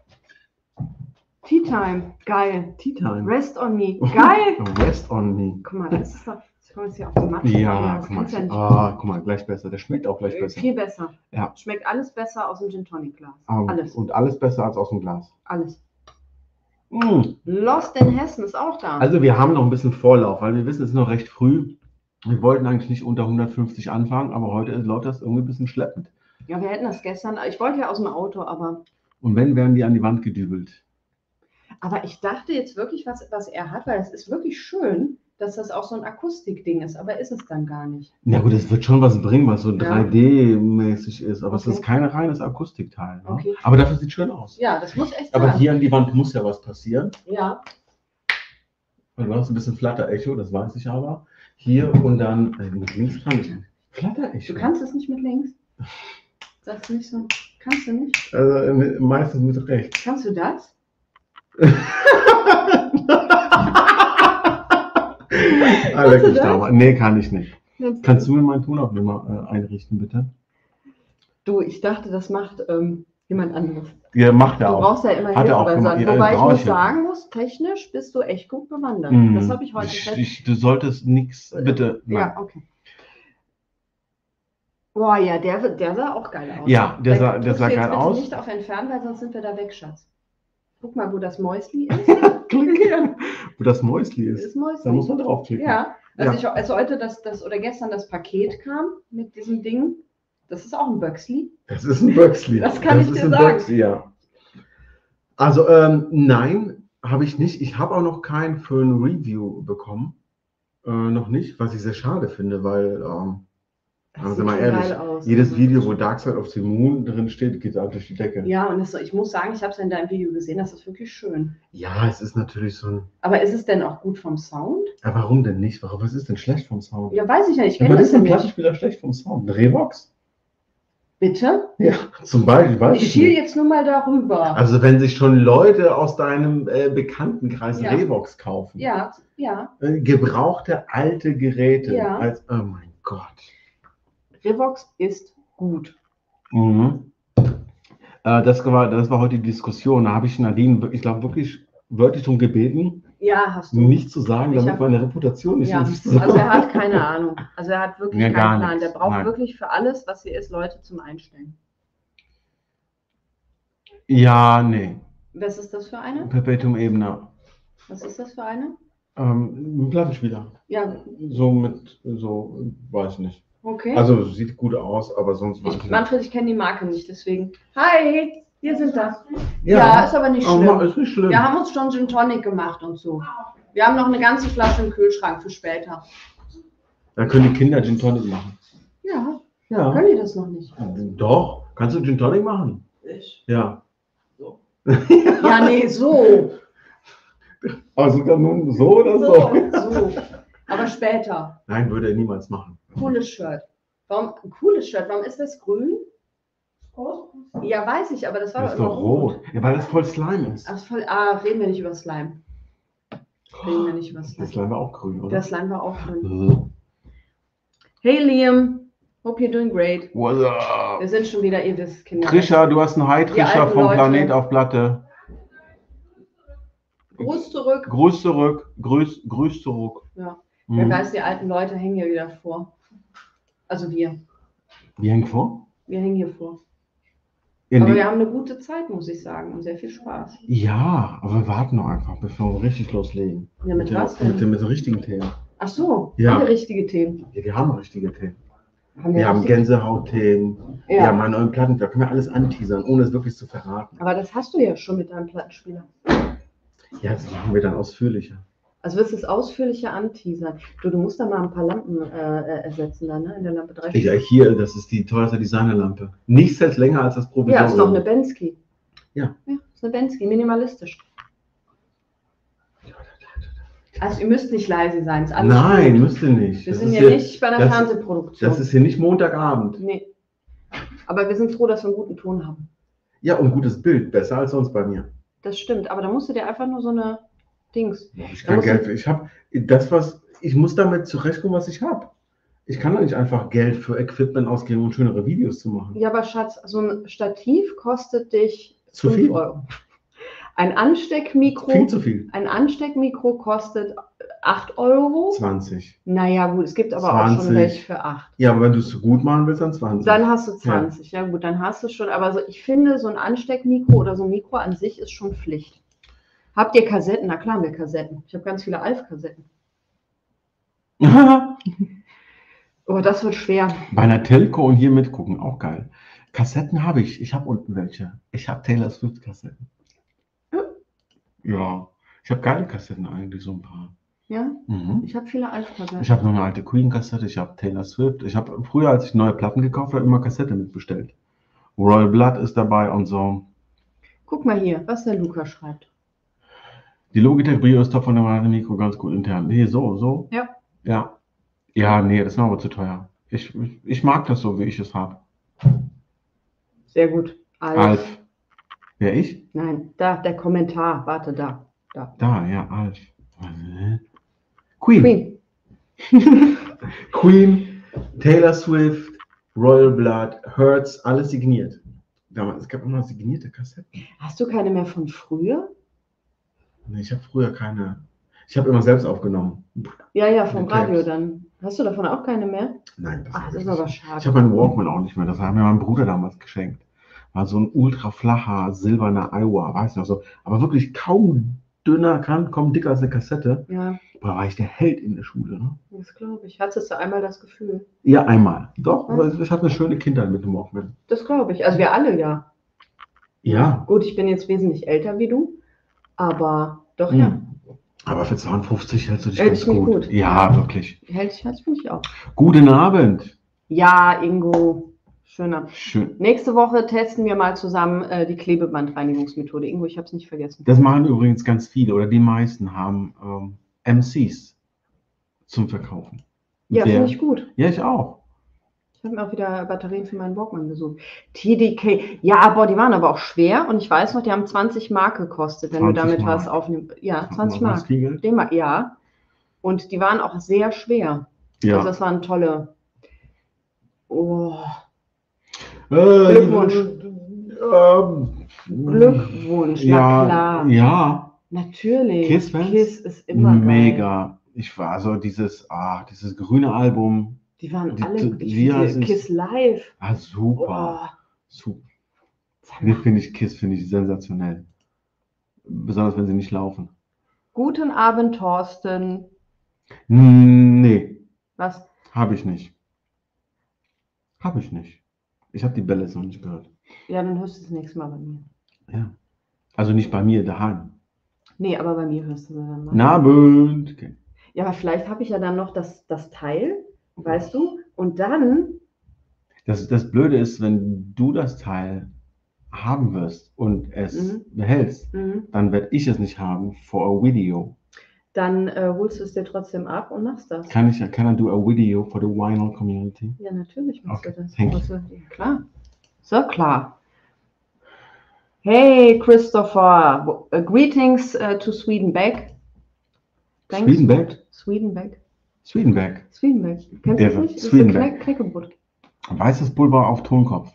Tea Time, geil. Tea Time. Rest on me, geil. Rest on me. Guck mal, das ist doch. Ich komme jetzt hier auf die Matte. Ja, das guck mal. kannst du ja nicht. Ah, guck mal, gleich besser. Der schmeckt auch gleich besser. Viel besser. Ja. Schmeckt alles besser aus dem Gin Tonic Glas. Ah, Alles. Und alles besser als aus dem Glas. Alles. Mm. Lost in Hessen ist auch da. Also wir haben noch ein bisschen Vorlauf, weil wir wissen, es ist noch recht früh. Wir wollten eigentlich nicht unter hundertfünfzig anfangen, aber heute läuft das irgendwie ein bisschen schleppend. Ja, wir hätten das gestern. Ich wollte ja aus dem Auto, aber. Und wenn, werden die an die Wand gedübelt. Aber ich dachte jetzt wirklich, was, was er hat, weil es ist wirklich schön, dass das auch so ein Akustikding ist, aber ist es dann gar nicht. Na gut, es wird schon was bringen, was so Ja. drei D-mäßig ist, aber Okay. es ist kein reines Akustikteil. Ne? Okay. Aber dafür sieht schön aus. Ja, das muss echt Aber sein. hier an die Wand muss ja was passieren. Ja. Und du hast ein bisschen Flatter-Echo, das weiß ich aber. Hier und dann, äh, mit links kann ich nicht. Flatter-Echo. Du kannst es nicht mit links. Sagst du nicht so? Kannst du nicht? Also äh, meistens mit rechts. Kannst du das? Alle du das? da. Nee, kann ich nicht. Kannst du mir meinen Tonaufnehmer äh, einrichten, bitte? Du, ich dachte, das macht ähm, jemand anderes. Ja, macht er Du auch. brauchst ja immer Hat er Hilfe auch bei gemacht. Sachen. Ja, Wobei ich brauch muss ich ja. sagen muss, technisch bist du echt gut bewandert. Mm. Das habe ich heute ich, fest. ich, Du solltest nichts, bitte. Ja, okay. Boah, ja, der, der sah auch geil aus. Ja, der Da sah- der drückst sah du jetzt geil bitte aus. nicht auf entfernen, weil sonst sind wir da weg, Schatz. Guck mal, wo das Mäusli ist. Klick. Wo das Mäusli Das ist. ist Mäusli. Da muss man draufklicken. Ja, also, Ja. Ich, als heute das, das oder gestern das Paket kam mit diesem Ding, das ist auch ein Böxli. Das ist ein Böxli. Das kann ich ist dir ein sagen. Böxli, ja. Also, ähm, nein, habe ich nicht. Ich habe auch noch keinen für ein Review bekommen. Äh, noch nicht, was ich sehr schade finde, weil, ähm, Das sagen sieht wir mal schon ehrlich, geil aus. jedes Video, wo Dark Side of the Moon drin steht, geht auch durch die Decke. Ja, und das, ich muss sagen, ich habe es in deinem Video gesehen, das ist wirklich schön. Ja, es ist natürlich so ein. Aber ist es denn auch gut vom Sound? Ja, warum denn nicht? Warum, was ist denn schlecht vom Sound? Ja, weiß ich nicht. Ich Ja, kenne was das ist ein ja nicht. Plattenspieler schlecht vom Sound? Ein Revox? Bitte? Ja, zum Beispiel, weiß Ich ich schiel nicht. jetzt nur mal darüber. Also wenn sich schon Leute aus deinem äh, Bekanntenkreis Ja. Revox kaufen, Ja, ja. äh, gebrauchte alte Geräte, Ja. als, oh mein Gott. Revox ist gut. Mhm. Äh, das, war, das war heute die Diskussion. Da habe ich Nadine, ich glaube, wirklich wörtlich darum gebeten, Ja, hast du. nicht zu sagen, Ich damit hab- meine Reputation nicht Ja, ins- also er hat keine Ahnung. Also er hat wirklich Ja, gar keinen Plan. nichts. Der braucht Nein. wirklich für alles, was hier ist, Leute zum Einstellen. Ja, nee. Was ist das für eine? Perpetuum Ebene. Was ist das für eine? Ähm, ein Plattenspieler. Ja, So mit, so, weiß ich nicht. okay. Also sieht gut aus, aber sonst weiß ich ich, nicht. Manfred, ich kenne die Marke nicht, deswegen. Hi, wir sind da. Ja, ist aber nicht Oh, schlimm. ist nicht schlimm. Wir haben uns schon Gin Tonic gemacht und so. Wir haben noch eine ganze Flasche im Kühlschrank für später. Da können die Kinder Gin Tonic machen. Ja, Ja. können die das noch nicht? Doch. Kannst du Gin Tonic machen? Ich. Ja. So. Ja, nee, so. Aber sogar nun so oder so? So, so. Aber später. Nein, würde er niemals machen. Cooles Shirt. Warum, ein cooles Shirt, warum ist das grün? Ja, weiß ich, aber das war Das ist immer doch rot. Ja, weil das voll Slime ist. Ach, voll, ah, reden wir nicht über Slime. Reden wir nicht über Das Slime. Slime war auch grün, oder? Der Slime war auch grün. Hey Liam, hope you're doing great. What's up? Wir sind schon wieder, ihr wisst, Kinder. Trisha, du hast einen Hi, Die Trisha alten vom Leute. Planet auf Platte. Gruß zurück. Grüß zurück. Grüß, grüß zurück. Ja. Mhm. Wer weiß, die alten Leute hängen ja wieder vor. Also wir. Wir hängen vor? Wir hängen hier vor. Ja, Aber nee. wir haben eine gute Zeit, muss ich sagen, und sehr viel Spaß. Ja, aber wir warten noch einfach, bevor wir richtig loslegen. Ja, mit dem, was denn? Mit, dem, mit den richtigen Themen. Ach so, Ja. alle richtige Themen. Ja, wir haben richtige Themen. Haben Wir haben richtige- Gänsehaut-Themen, Ja. wir haben einen neuen Platten, da können wir alles anteasern, ohne es wirklich zu verraten. Aber das hast du ja schon mit deinem Plattenspieler. Ja, das machen wir dann ausführlicher. Also wirst du es ausführlicher anteasern. Du, du musst da mal ein paar Lampen äh, ersetzen, da, ne? In der Lampe drei. Ja, hier, das ist die teuerste Designerlampe. Nichts hält länger als das Ja, Provisorium. ist doch eine Bensky. Ja. Ja, ist eine Bensky, minimalistisch. Also ihr müsst nicht leise sein, ist alles Nein, gut. müsst ihr nicht. Wir Das sind ist ja hier- nicht bei der das- Fernsehproduktion. Das ist hier nicht Montagabend. Nee. Aber wir sind froh, dass wir einen guten Ton haben. Ja, und gutes Bild, besser als sonst bei mir. Das stimmt, aber da musst du dir einfach nur so eine Dings. Da hab ich Da kein muss Geld für. Ich habe das, was ich muss damit zurechtkommen, was ich habe. Ich kann doch nicht einfach Geld für Equipment ausgeben, um schönere Videos zu machen. Ja, aber Schatz, so ein Stativ kostet dich Zu fünf viel. Euro. Ein Ansteckmikro, Viel zu viel. ein Ansteckmikro kostet acht Euro. zwanzig. Naja, gut, es gibt aber auch schon zwanzig. welche für acht. Ja, aber wenn du es gut machen willst, dann zwanzig. Dann hast du zwanzig. Ja. gut, dann hast du schon. Aber so, ich finde, so ein Ansteckmikro oder so ein Mikro an sich ist schon Pflicht. Habt ihr Kassetten? Na klar haben wir Kassetten. Ich habe ganz viele Alf-Kassetten. Aber das wird schwer. Bei einer Telco und hier mitgucken, auch geil. Kassetten habe ich. Ich habe unten welche. Ich habe Taylor Swift Kassetten. Ja. Ja. Ich habe geile Kassetten eigentlich, so ein paar. Ja, Mhm. ich habe viele Alf-Kassetten. Ich habe noch eine alte Queen-Kassette, ich habe Taylor Swift. Ich habe früher, als ich neue Platten gekauft habe, immer Kassette mitbestellt. Royal Blood ist dabei und so. Guck mal hier, was der Luca schreibt. Die Logitech Brio ist top von der Marke Mikro, ganz gut intern. Nee, so, so. Ja. Ja. Ja, nee, das ist mir aber zu teuer. Ich, ich, ich mag das so, wie ich es habe. Sehr gut. Alf. Alf. Wer ich? Nein, da, der Kommentar. Warte, da. Da. Da, ja, Alf. Äh, Queen. Queen. Queen, Taylor Swift, Royal Blood, Hertz, alles signiert. Damals, es gab immer signierte Kassetten. Hast du keine mehr von früher? Nee, ich habe früher keine. Ich habe immer selbst aufgenommen. Ja, ja, vom Die Tapes. Radio dann. Hast du davon auch keine mehr? Nein, das, Ach, das hab ist ich aber nicht. schade. Ich habe meinen Walkman auch nicht mehr. Das hat mir mein Bruder damals geschenkt. War so ein ultra flacher, silberner Iowa, weiß noch so. Aber wirklich kaum dünner, kaum dicker als eine Kassette. Ja, Da war ich der Held in der Schule. Ne? das glaube ich. Hattest du einmal das Gefühl? Ja, einmal. Doch, Ja. aber ich hatte eine schöne Kindheit mit dem Walkman. Das glaube ich. Also wir alle ja. Ja. Gut, ich bin jetzt wesentlich älter wie du, aber doch ja. Hm. Aber für zweiundfünfzig hältst du dich Hält ganz ich mich gut. gut. Ja, wirklich. Hält sich das finde ich auch. Guten Abend. Ja, Ingo. Schöner. Schön. Nächste Woche testen wir mal zusammen äh, die Klebebandreinigungsmethode. Ingo, ich habe es nicht vergessen. Das machen übrigens ganz viele oder die meisten haben ähm, M Cs zum Verkaufen. Ja, Wer- finde ich gut. Ja, ich auch. Ich habe mir auch wieder Batterien für meinen Walkman gesucht. T D K, ja, boah, die waren aber auch schwer und ich weiß noch, die haben zwanzig Mark gekostet, wenn du zwanzig damit Mark. was aufnimmst. Ja, zwanzig Was Mark. viel Geld? D-Mark, ja. Und die waren auch sehr schwer. Ja. Also das waren tolle. Oh, Äh, Glückwunsch. Ähm, Glückwunsch, na ja, klar. ja, Natürlich. Kiss-Fans? Kiss ist immer geil. mega. Ich war also dieses, ah, dieses grüne Album, Die waren Die- alle, die- ich wie finde heißt es? Kiss Live. ah, super, Oh, super. sag Nee, mal. finde ich Kiss, finde ich sensationell. Besonders wenn sie nicht laufen. Guten Abend, Thorsten. Nee, Was? habe ich nicht. Habe ich nicht. Ich habe die Bälle jetzt noch nicht gehört. Ja, dann hörst du das nächste Mal bei mir. Ja. Also nicht bei mir daheim. Nee, aber bei mir hörst du sie dann mal. Guten Abend. Okay. Ja, aber vielleicht habe ich ja dann noch das, das Teil, weißt du? Und dann, Das, das Blöde ist, wenn du das Teil haben wirst und es Mhm. behältst, mhm, dann werde ich es nicht haben for a video. dann äh, holst du es dir trotzdem ab und machst das. Kann ich, can I do a video for the vinyl community? Ja, natürlich machst Okay, du das. thank you. Machst du, ja, klar. So klar. Hey, Christopher. Uh, greetings uh, to Sweden back. Thanks. Swedenbeck? Swedenbeck. Swedenbeck. Swedenbeck. Kennst Der du das nicht? Das ist ein Swedenbeck. Knack Knäckebrot. Weißes Pulver auf Tonkopf.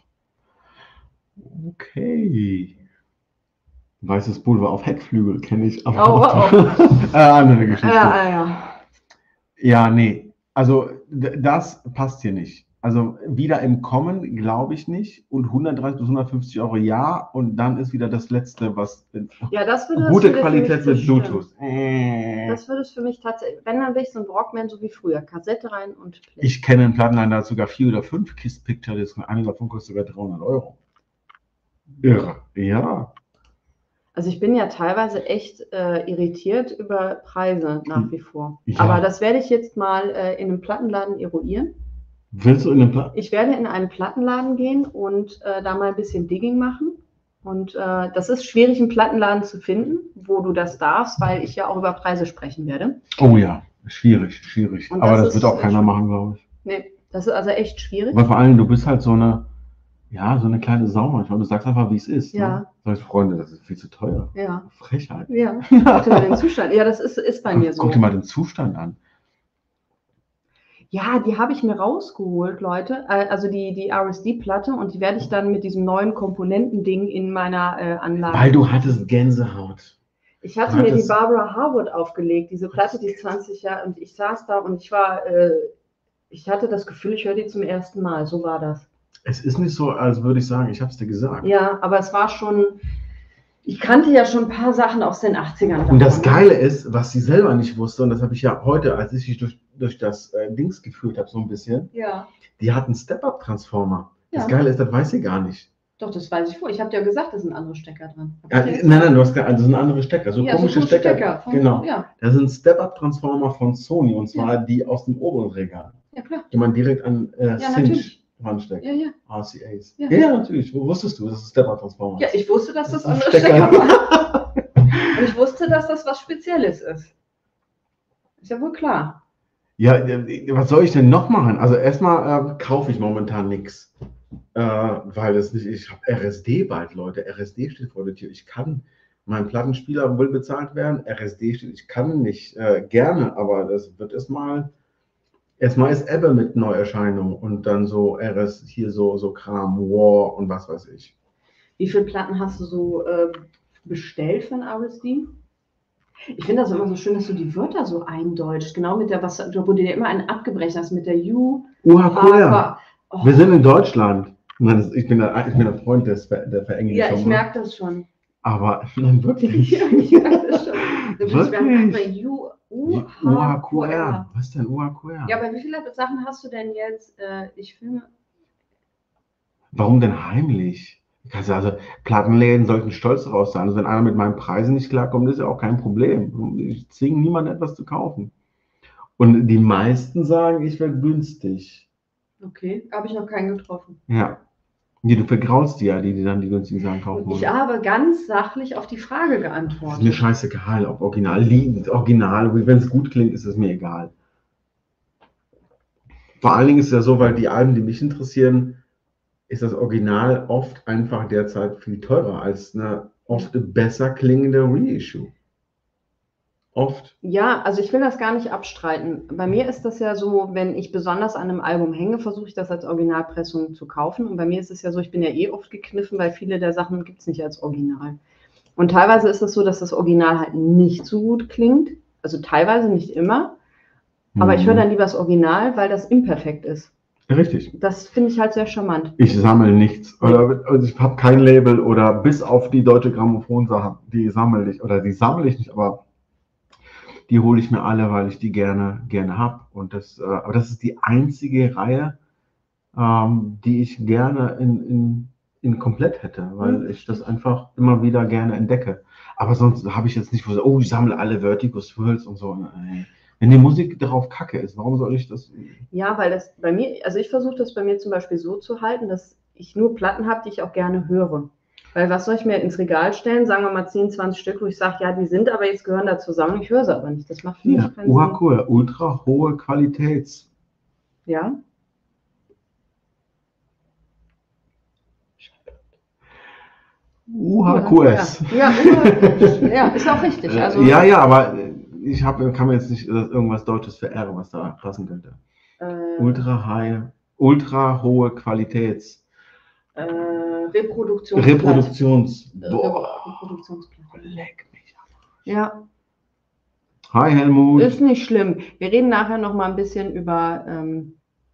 Okay. Weißes Pulver auf Heckflügel kenne ich. Aber Oh, oh, äh, andere Geschichte. Ja, ja, ja. Ja, nee. Also d- das passt hier nicht. Also wieder im Kommen, glaube ich nicht. Und hundertdreißig bis hundertfünfzig Euro ja. Und dann ist wieder das Letzte, was Ja, das würde gute das würde für Qualität mich mit bestimmen. Bluetooth. Äh. Das würde es für mich tatsächlich, wenn dann will ich so ein Walkman so wie früher, Kassette rein und Play. Ich kenne einen Plattenladen, da hat sogar vier oder fünf Kiss Picture Discs und eine davon kostet sogar dreihundert Euro. Irre, ja. Also ich bin ja teilweise echt äh, irritiert über Preise nach wie vor. Ja. Aber das werde ich jetzt mal äh, in einem Plattenladen eruieren. Willst du in den Platten? Ich werde in einen Plattenladen gehen und äh, da mal ein bisschen Digging machen. Und äh, das ist schwierig, einen Plattenladen zu finden, wo du das darfst, weil ich ja auch über Preise sprechen werde. Oh ja, schwierig, schwierig. Und Aber das das wird ist, auch keiner äh, machen, glaube ich. Nee, das ist also echt schwierig. Weil vor allem, du bist halt so eine, ja, so eine kleine Sau manchmal. Du sagst einfach, wie es ist. Ja. Ne? Du sagst, Freunde, das ist viel zu teuer. Ja. Frechheit. Ja, guck dir mal den Zustand. Ja, das ist, ist bei mir so. Guck dir mal den Zustand an. Ja, die habe ich mir rausgeholt, Leute. Äh, Also die, die R S D-Platte und die werde ich dann mit diesem neuen Komponentending in meiner äh, Anlage. Weil du hattest Gänsehaut. Ich hatte du mir die hattest- Barbara Harwood aufgelegt, diese Platte, die ist zwanzig Jahre, und ich saß da und ich war, äh, ich hatte das Gefühl, ich höre die zum ersten Mal. So war das. Es ist nicht so, als würde ich sagen, ich habe es dir gesagt. Ja, aber es war schon, ich kannte ja schon ein paar Sachen aus den achtzigern. Und das davon. Geile ist, was sie selber nicht wusste, und das habe ich ja heute, als ich dich durch, durch das äh, Dings geführt habe, so ein bisschen, Ja, die hat einen Step-Up-Transformer. Das Ja. Geile ist, das weiß sie gar nicht. doch, das weiß ich wohl. Ich habe dir gesagt, da sind andere Stecker dran. Hab Ja, ich dir nein, gesagt? nein, du hast gar, also das sind andere Stecker, so Ja, komische so Stecker. von, Genau. Ja, Das sind Step-Up-Transformer von Sony, und zwar die aus dem oberen Regal, ja, klar. die man direkt an äh, Ja, Cinch natürlich. ransteckt. Ja, ja. R C As. Ja. Ja. ja, natürlich. Wo wusstest du, dass es Step-Up-Transformer Ja, ist? ich wusste, dass das Das ist andere ein Stecker. Stecker war. Und ich wusste, dass das was Spezielles ist. Ist ja wohl klar. Ja, äh, was soll ich denn noch machen? Also erstmal äh, kaufe ich momentan nichts. Äh, weil es nicht, ich habe R S D bald, Leute. R S D steht vor der Tür. Ich kann, mein Plattenspieler will bezahlt werden. R S D steht, ich kann nicht, äh, gerne, aber das wird erstmal, erstmal ist Ebbe mit Neuerscheinungen und dann so R S, hier so, so Kram, War und was weiß ich. Wie viele Platten hast du so äh, bestellt von R S D? Ich finde das immer so schön, dass du die Wörter so eindeutschst. Genau mit der, was, wo du dir immer einen abgebrechen hast, mit der U. U H Q R. Oh. Wir sind in Deutschland. Nein, ich bin der, ich bin der Freund des, der Verenglischung. Ja, ich merke das schon. Aber nein, wirklich. Ja, ich merke das schon. Wirklich? U U H Q R. Was ist denn U H Q R? Ja, aber wie viele Sachen hast du denn jetzt? Äh, ich filme. Warum denn heimlich? Also Plattenläden sollten stolz darauf sein. Also wenn einer mit meinen Preisen nicht klarkommt, ist ja auch kein Problem. Ich zwinge niemanden etwas zu kaufen. Und die meisten sagen, ich wäre günstig. Okay, habe ich noch keinen getroffen. Ja. Nee, du vergraulst die ja, die, die dann die günstigen Sachen kaufen Und ich wollen. habe ganz sachlich auf die Frage Das ist geantwortet. mir scheißegal, ob original liegt, original, wenn es gut klingt, ist es mir egal. Vor allen Dingen ist es ja so, weil die Alben, die mich interessieren, ist das Original oft einfach derzeit viel teurer als eine oft besser klingende Reissue. Oft. Ja, also ich will das gar nicht abstreiten. Bei mir ist das ja so, wenn ich besonders an einem Album hänge, versuche ich das als Originalpressung zu kaufen. Und bei mir ist es ja so, ich bin ja eh oft gekniffen, weil viele der Sachen gibt es nicht als Original. Und teilweise ist es so, dass das Original halt nicht so gut klingt. Also teilweise, nicht immer. Aber ich höre dann lieber das Original, weil das imperfekt ist. Richtig. Das finde ich halt sehr charmant. Ich sammle nichts. Oder, also ich habe kein Label oder bis auf die deutsche Grammophon-Sache, die sammle ich. Oder die sammle ich nicht, aber die hole ich mir alle, weil ich die gerne, gerne habe. Und das, äh, aber das ist die einzige Reihe, ähm, die ich gerne in, in, in komplett hätte, weil Mhm. ich das einfach immer wieder gerne entdecke. Aber sonst habe ich jetzt nicht gesagt, oh, ich sammle alle Vertigo Swirls und so. Nein. Wenn die Musik darauf kacke ist, warum soll ich das? Ja, weil das bei mir, also ich versuche das bei mir zum Beispiel so zu halten, dass ich nur Platten habe, die ich auch gerne höre. Weil was soll ich mir ins Regal stellen, sagen wir mal zehn, zwanzig Stück, wo ich sage, ja, die sind aber jetzt gehören da zusammen, ich höre sie aber nicht. Das macht für mich Ja, keinen U H Sinn. Q R, ultra hohe Qualitäts. Ja, U H Q S. Ja, ja, ja, ist auch richtig. Also, ja, ja, aber ich hab, kann mir jetzt nicht irgendwas Deutsches für R, was da passen könnte. Äh, Ultra high, ultra hohe Qualitäts. äh, Reproduktionsblatt. Reproduktions. Äh, Boah, Reproduktionsblatt. leck mich. Ja, Hi Helmut. ist nicht schlimm. Wir reden nachher noch mal ein bisschen über ähm,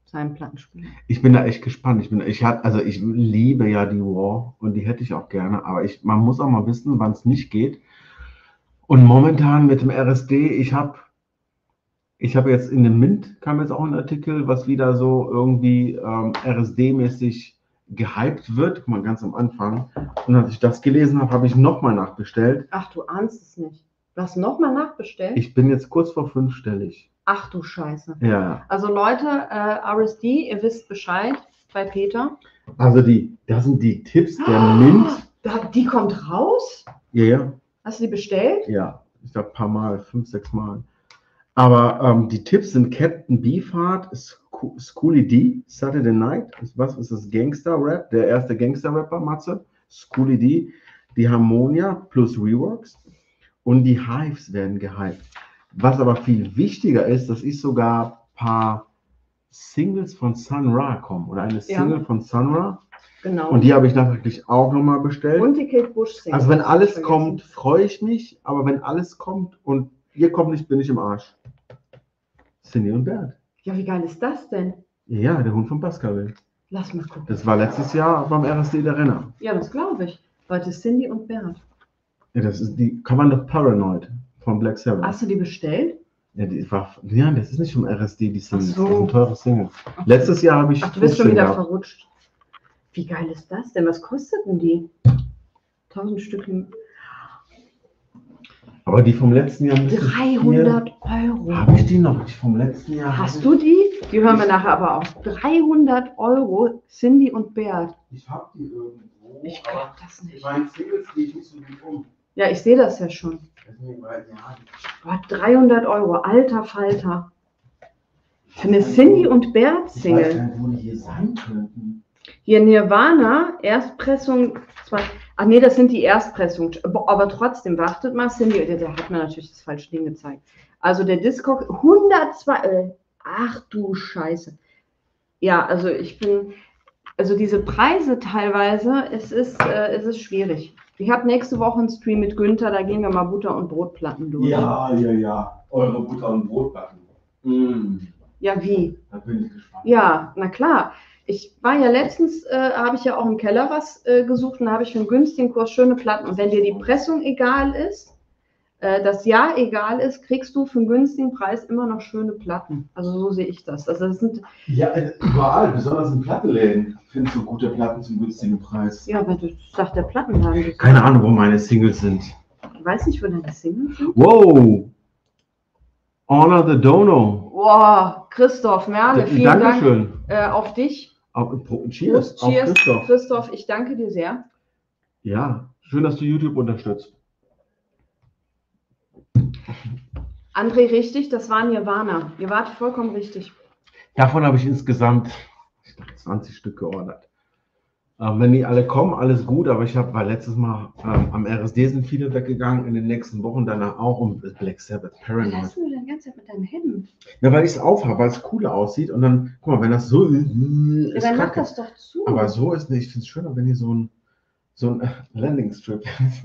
seinem Plattenspieler. Ich bin da echt gespannt. Ich bin, ich hat, also ich liebe ja die War und die hätte ich auch gerne, aber ich, man muss auch mal wissen, wann es nicht geht. Und momentan mit dem R S D, ich habe ich habe jetzt in dem Mint, kam jetzt auch ein Artikel, was wieder so irgendwie ähm, R S D-mäßig gehypt wird, guck mal, ganz am Anfang. Und als ich das gelesen habe, habe ich nochmal nachbestellt. Ach, du ahnst es nicht. Du hast nochmal nachbestellt? Ich bin jetzt kurz vor fünfstellig. Ach du Scheiße. Ja. Also Leute, äh, R S D, ihr wisst Bescheid bei Peter. Also die, das sind die Tipps der Mint. Da, die kommt raus? Ja, ja. Hast du die bestellt? Ja, ich glaube ein paar Mal, fünf, sechs Mal. Aber ähm, die Tipps sind Captain Beefheart, Schooly D, Saturday Night, was ist das? Gangster-Rap, der erste Gangster-Rapper, Matze, Schooly D, die Harmonia plus Reworks und die Hives werden gehypt. Was aber viel wichtiger ist, dass ich sogar ein paar Singles von Sun Ra kommen oder eine Single ja. von Sun Ra. Genau. Und die habe ich nachträglich auch nochmal bestellt. Und die Kate Bush Single. Also wenn alles kommt, freue ich mich, aber wenn alles kommt und ihr kommt nicht, bin ich im Arsch. Cindy und Bert. Ja, wie geil ist das denn? Ja, der Hund von Pascal. Lass mal gucken. Das war letztes Jahr beim R S D der Renner. Ja, das glaube ich. Heute Cindy und Bert. Ja, das ist die Command of Paranoid von Black Sabbath. Hast du die bestellt? Ja, die war, ja, das ist nicht vom R S D, die Single. Ach so. Das ist ein teures Single. Okay. Letztes Jahr habe ich. Ach, du bist schon wieder gehabt. Verrutscht. Wie geil ist das denn? Was kosteten die? tausend Stück. Aber die vom letzten Jahr. dreihundert Euro. Habe ich die noch? Die vom letzten Jahr. Hast du die? Die hören wir nachher aber auf. dreihundert Euro, Cindy und Bert. Ich habe die irgendwo. Ich glaube das nicht. Meine Singles gehe ich nicht so gut um. Ja, ich sehe das ja schon. Boah, dreihundert Euro, alter Falter. Für eine Cindy und Bert Single. Ich weiß gar nicht, wo die hier sein könnten. Hier Nirvana, Erstpressung. Zwar, ach nee, das sind die Erstpressungen. Aber trotzdem, wartet mal, Cindy, der, der hat mir natürlich das falsche Ding gezeigt. Also der Discog, hundertzwei, äh, ach du Scheiße. Ja, also ich bin, also diese Preise teilweise, es ist, äh, es ist schwierig. Ich habe nächste Woche einen Stream mit Günther, da gehen wir mal Butter- und Brotplatten durch. Ja, ja, ja. Eure Butter- und Brotplatten. Mm. Ja, wie? Da bin ich gespannt. Ja, na klar. Ich war ja letztens, äh, habe ich ja auch im Keller was äh, gesucht und da habe ich für einen günstigen Kurs schöne Platten. Und wenn dir die Pressung egal ist, äh, das Jahr egal ist, kriegst du für einen günstigen Preis immer noch schöne Platten. Also so sehe ich das. Also das sind ja, überall, besonders in Plattenläden, findest du gute Platten zum günstigen Preis. Ja, aber das sagt der Plattenladen. Keine Ahnung, wo meine Singles sind. Ich weiß nicht, wo deine Singles sind. Wow! Honor the Dono. Wow, Christoph Merle, vielen Dankeschön. Dank äh, auf dich. Auf, cheers, Prost, cheers, auf Christoph. Christoph, ich danke dir sehr. Ja, schön, dass du YouTube unterstützt. André, richtig, das war Nirvana. Ihr wart vollkommen richtig. Davon habe ich insgesamt ich glaube, zwanzig Stück geordert. Ähm, wenn die alle kommen, alles gut, aber ich habe, weil letztes Mal ähm, am R S D sind viele weggegangen, in den nächsten Wochen danach auch und Black Sabbath, Paranoid. Was hast du denn die ganze Zeit mit deinem Hemd? Ja, weil ich es aufhabe, weil es cooler aussieht und dann, guck mal, wenn das so ist, Ja, ist dann mach kacke. das doch zu. Aber so ist nicht, ich finde es schöner, wenn hier so ein, so ein Landing Strip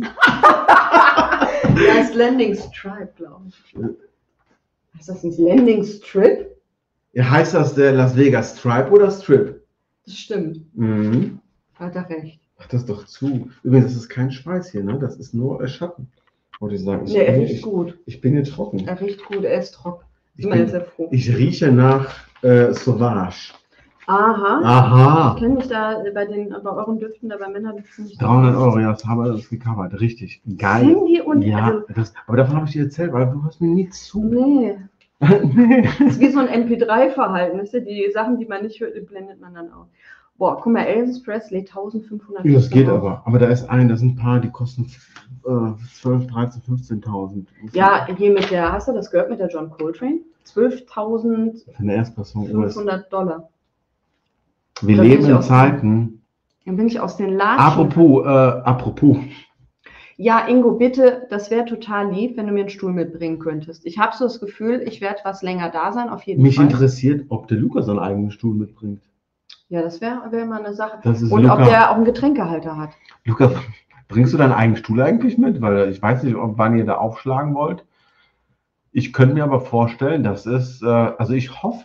Das ist Landing Stripe, glaube ich. Ist das nicht Landing Strip? Ja, heißt das der Las Vegas Stripe oder Strip? Das stimmt. Mhm. Hat er recht. Mach das doch zu. Übrigens, das ist kein Schweiß hier, ne? Das ist nur äh, Schatten. Wollte ich sagen. Ich, Nee, er bin, riecht ich, gut. ich bin hier trocken. Er riecht gut, er ist trocken. Ich, Ich bin bin, sehr froh. ich rieche nach äh, Sauvage. Aha. Ich Aha. kenne mich da bei, den, bei euren Düften, da bei Männerdüften nicht. dreihundert Euro, ja, das haben wir das gecovert. Richtig. Geil. Cindy und Ja, also, das, aber davon habe ich dir erzählt, weil du hast mir nie zu. nee. Nee. Das ist wie so ein M P drei Verhalten. Das sind die Sachen, die man nicht hört, die blendet man dann aus. Boah, guck mal, Elvis Presley, eintausendfünfhundert. Das geht aber. Aber da ist ein, da sind ein paar, die kosten äh, zwölf, dreizehn, fünfzehntausend. Ja, hier mit der, hast du das gehört mit der John Coltrane? zwölftausendfünfhundert Für eine Erstpassung. Dollar. Wir Da bin leben ich in auch- Zeiten. Dann bin ich aus den Latschen. Apropos, äh, apropos. Ja, Ingo, bitte, das wäre total lieb, wenn du mir einen Stuhl mitbringen könntest. Ich habe so das Gefühl, ich werde was länger da sein, auf jeden Mich Fall. interessiert, ob der Luca seinen eigenen Stuhl mitbringt. Ja, das wäre wär mal eine Sache. Das ist Und Luca. ob der auch einen Getränkehalter hat. Luca, bringst du deinen eigenen Stuhl eigentlich mit? Weil ich weiß nicht, ob, wann ihr da aufschlagen wollt. Ich könnte mir aber vorstellen, dass es, äh, also ich hoffe,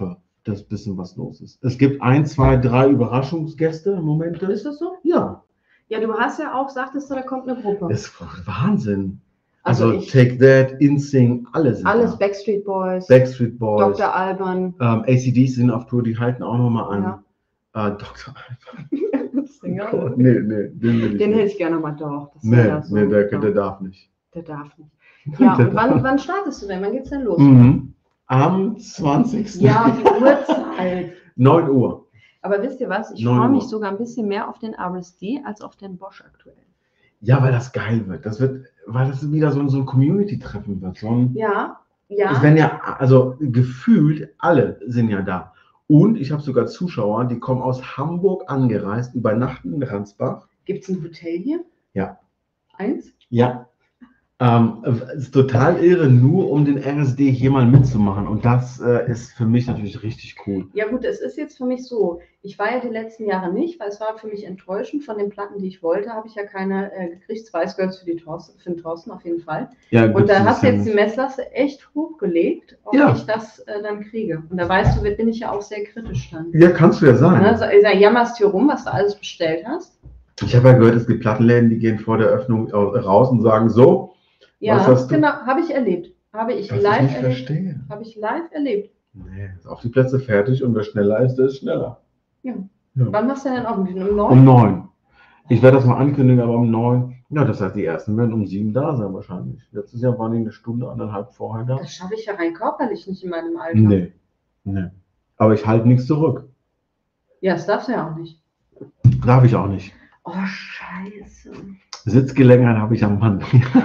dass ein bisschen was los ist. Es gibt ein, zwei, drei Überraschungsgäste im Moment. Ist das so? Ja. Ja, du hast ja auch, sagtest du, da kommt eine Gruppe. Das ist Wahnsinn. Also, Also, ich, Take That, InSync, alle sind alles da. Backstreet Boys, Backstreet Boys, Doktor Alban. ähm, A C D sind auf Tour, die halten auch nochmal an. Ja. Äh, Doktor Alban. Sänger. Oh Gott, nee, nee, den will ich Den hätte nicht. ich gerne mal doch. Das Nee, wäre so. nee, der, Ja. der darf nicht. Der darf nicht. Ja, und wann, wann startest du denn? Wann geht's denn los? Mhm. Am zwanzigsten Ja, die Uhrzeit. neun Uhr. Aber wisst ihr was? Ich neun freue mich Uhr. sogar ein bisschen mehr auf den R S D als auf den Bosch aktuell. Ja, weil das geil wird. Das wird, weil das wieder so, ein- so ein Community-Treffen wird. So ein, Ja, Es ja. werden ja, also gefühlt alle sind ja da. Und ich habe sogar Zuschauer, die kommen aus Hamburg angereist, übernachten in Ransbach. Gibt es ein Hotel hier? Ja. Eins? Ja. Ähm, es ist total irre, nur um den R S D hier mal mitzumachen. Und das äh, ist für mich natürlich richtig cool. Ja gut, es ist jetzt für mich so, ich war ja die letzten Jahre nicht, weil es war für mich enttäuschend. Von den Platten, die ich wollte, habe ich ja keine äh, gekriegt. Spice Girls für, die Thorsten, für den Thorsten auf jeden Fall. Ja, Und gibt's da ein hast du jetzt die bisschen- Messlatte echt hochgelegt, ob Ja. ich das äh, dann kriege. Und da weißt du, bin ich ja auch sehr kritisch dann. Ja, kannst du ja sagen. Also, da jammerst hier rum, was du alles bestellt hast. Ich habe ja gehört, es gibt Plattenläden, die gehen vor der Öffnung raus und sagen so, Ja, was hast du? genau, habe ich erlebt. Habe ich was ich live nicht erlebt. verstehe. Habe ich live erlebt. Nee, ist auf die Plätze fertig und wer schneller ist, der ist schneller. Ja. Ja. Wann machst du denn auf? Um Um neun? neun. Ich werde das mal ankündigen, aber um neun. Ja, das heißt, die ersten werden um sieben da sein wahrscheinlich. Letztes Jahr waren die eine Stunde, anderthalb vorher da. Das schaffe ich ja rein körperlich nicht in meinem Alter. Nee. Nee. Aber ich halte nichts zurück. Ja, das darfst du ja auch nicht. Darf ich auch nicht. Oh, scheiße. Sitzgelegenheit habe ich am Mann.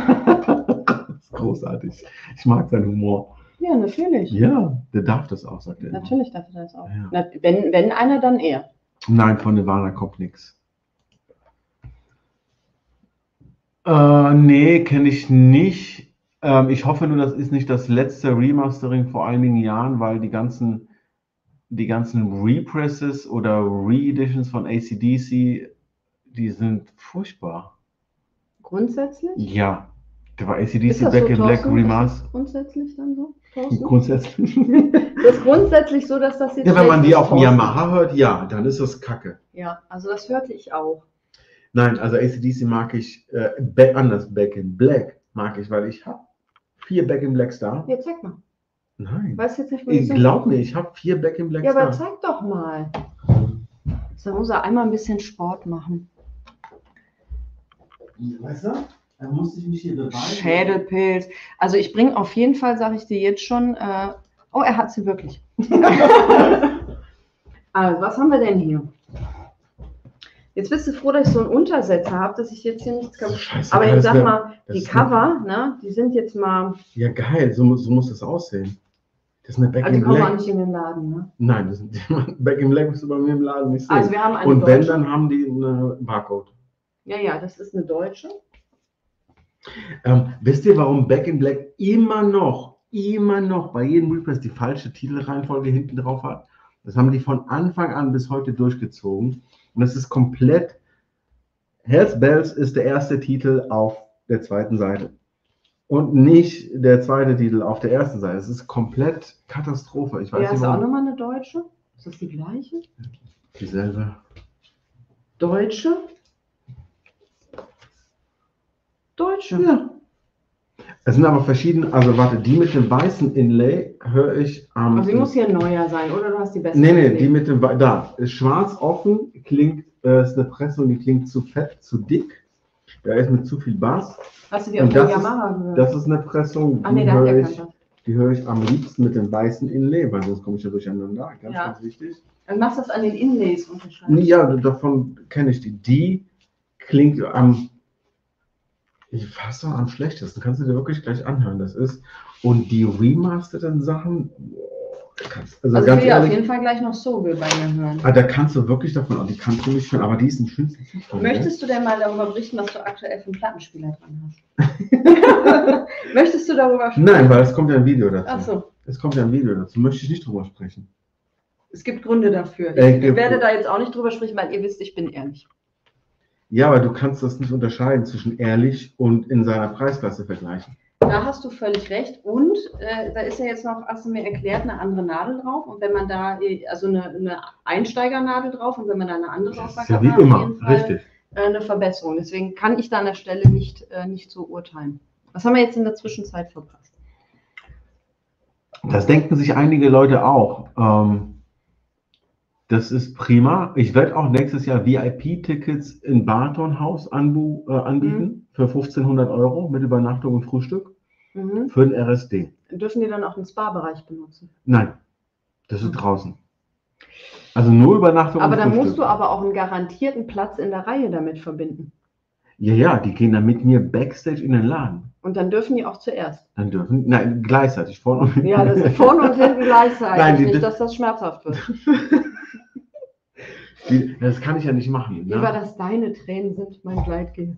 Das ist großartig. Ich mag seinen Humor. Ja, natürlich. Ja, der darf das auch, sagt er. immer. Natürlich darf er das auch. Ja. Na, wenn, wenn einer, dann er. Nein, von Nirvana kommt nichts. Äh, nee, kenne ich nicht. Ähm, ich hoffe nur, das ist nicht das letzte Remastering vor einigen Jahren, weil die ganzen, die ganzen Represses oder Re-Editions von A C D C, die sind furchtbar. Grundsätzlich? Ja, der war A C D Ist C das Back so, in Black Thorsten? Remaster. Ist das grundsätzlich dann so, Thorsten? Grundsätzlich. Das ist grundsätzlich so, dass das jetzt. Ja, wenn man schlecht die ist, auf dem Thorsten. Yamaha hört, ja, dann ist das Kacke. Ja, also das hörte ich auch. Nein, also A C D C mag ich äh, back, anders, Back in Black mag ich, weil ich habe vier Back in Blacks da. Ja, zeig mal. Nein, Weißt du jetzt nicht, wo die ich sind? glaub mir, ich habe vier Back in Blacks Ja, aber da. zeig doch mal. So muss er einmal ein bisschen Sport machen. Weißt du, da musste ich mich hier beweisen. Schädelpilz. Also ich bringe auf jeden Fall, sage ich dir jetzt schon, äh, oh, er hat sie wirklich. Also, was haben wir denn hier? Jetzt bist du froh, dass ich so einen Untersetzer habe, dass ich jetzt hier nichts kaputt. Scheiße, Aber das ich sag wär- mal, das die ist Cover, ne, die sind jetzt mal, Ja, geil, so, muss- so muss das aussehen. Das ist eine Back also die in kommen auch Black. nicht in den Laden, ne? Nein, das ist, Back in Black musst du bei mir im Laden nicht sehen. Also wir haben eine Und wenn, deutsche. dann haben die eine Barcode. Ja, ja, das ist eine deutsche. Ähm, wisst ihr, warum Back in Black immer noch, immer noch bei jedem Repress die falsche Titelreihenfolge hinten drauf hat? Das haben die von Anfang an bis heute durchgezogen. Und das ist komplett. Hells Bells ist der erste Titel auf der zweiten Seite. Und nicht der zweite Titel auf der ersten Seite. Es ist komplett Katastrophe. Ich weiß Ja, nicht, ist auch warum. nochmal eine deutsche. Ist das die gleiche? Dieselbe. Deutsche? Deutsche. Ja. Es sind aber verschiedene, also warte, die mit dem weißen Inlay höre ich am. Also die muss hier neuer sein, oder du hast die beste. Nee, nee, gesehen? die mit dem, wei- da, ist schwarz offen, klingt, äh, ist eine Pressung, die klingt zu fett, zu dick. Da ist mit zu viel Bass. Hast du die auf Und dem das ist, Yamaha gehört? das ist eine Pressung, Ah, nee, die der hat höre ja ich, keinen. die höre ich am liebsten mit dem weißen Inlay, weil sonst komme ich ja durcheinander. Ganz, Ja. ganz wichtig. Dann machst du das an den Inlays unterscheiden. Ja, davon kenne ich die. Die klingt am, ich fast noch am schlechtesten. Kannst du dir wirklich gleich anhören. Das ist. Und die remasterten Sachen, boah, kannst, also, Also ich ganz will ja auf ehrlich, jeden Fall gleich noch Soul bei mir hören. ah, da kannst du wirklich davon, die kannst du nicht hören, aber die ist ein schönes Zustand. Möchtest du denn mal darüber berichten, was du aktuell für einen Plattenspieler dran hast? Möchtest du darüber sprechen? Nein, weil es kommt ja ein Video dazu. Ach so, Es kommt ja ein Video dazu. Möchte ich nicht drüber sprechen. es gibt Gründe dafür. Ich Äh, gibt- werde da jetzt auch nicht drüber sprechen, weil ihr wisst, ich bin ehrlich. Ja, aber du kannst das nicht unterscheiden zwischen ehrlich und in seiner Preisklasse vergleichen. da hast du völlig recht. Und äh, da ist ja jetzt noch, hast du mir erklärt, eine andere Nadel drauf. Und wenn man da, äh, also eine, eine Einsteigernadel drauf und wenn man da eine andere drauf Das hat, ist ja hat wie man auf immer, jeden Fall richtig. äh, eine Verbesserung. Deswegen kann ich da an der Stelle nicht, äh, nicht so urteilen. Was haben wir jetzt in der Zwischenzeit verpasst? Das denken sich einige Leute auch. Ähm, das ist prima. Ich werde auch nächstes Jahr V I P-Tickets in Baraton-Haus anbu äh, anbieten Mhm. für fünfzehnhundert Euro mit Übernachtung und Frühstück Mhm. für den R S D. Dürfen die dann auch den Spa-Bereich benutzen? Nein, das ist Mhm. draußen. Also nur Übernachtung Aber und da Frühstück. musst du aber auch einen garantierten Platz in der Reihe damit verbinden. Ja, ja, die gehen dann mit mir Backstage in den Laden. Und dann dürfen die auch zuerst. Dann dürfen, nein, gleichzeitig, vorne und hinten. Ja, das ist vorne und hinten gleichzeitig. Nein, die- nicht, dass das schmerzhaft wird. Die, das kann ich ja nicht machen. Lieber, Ne? dass deine Tränen sind mein Gleitgel.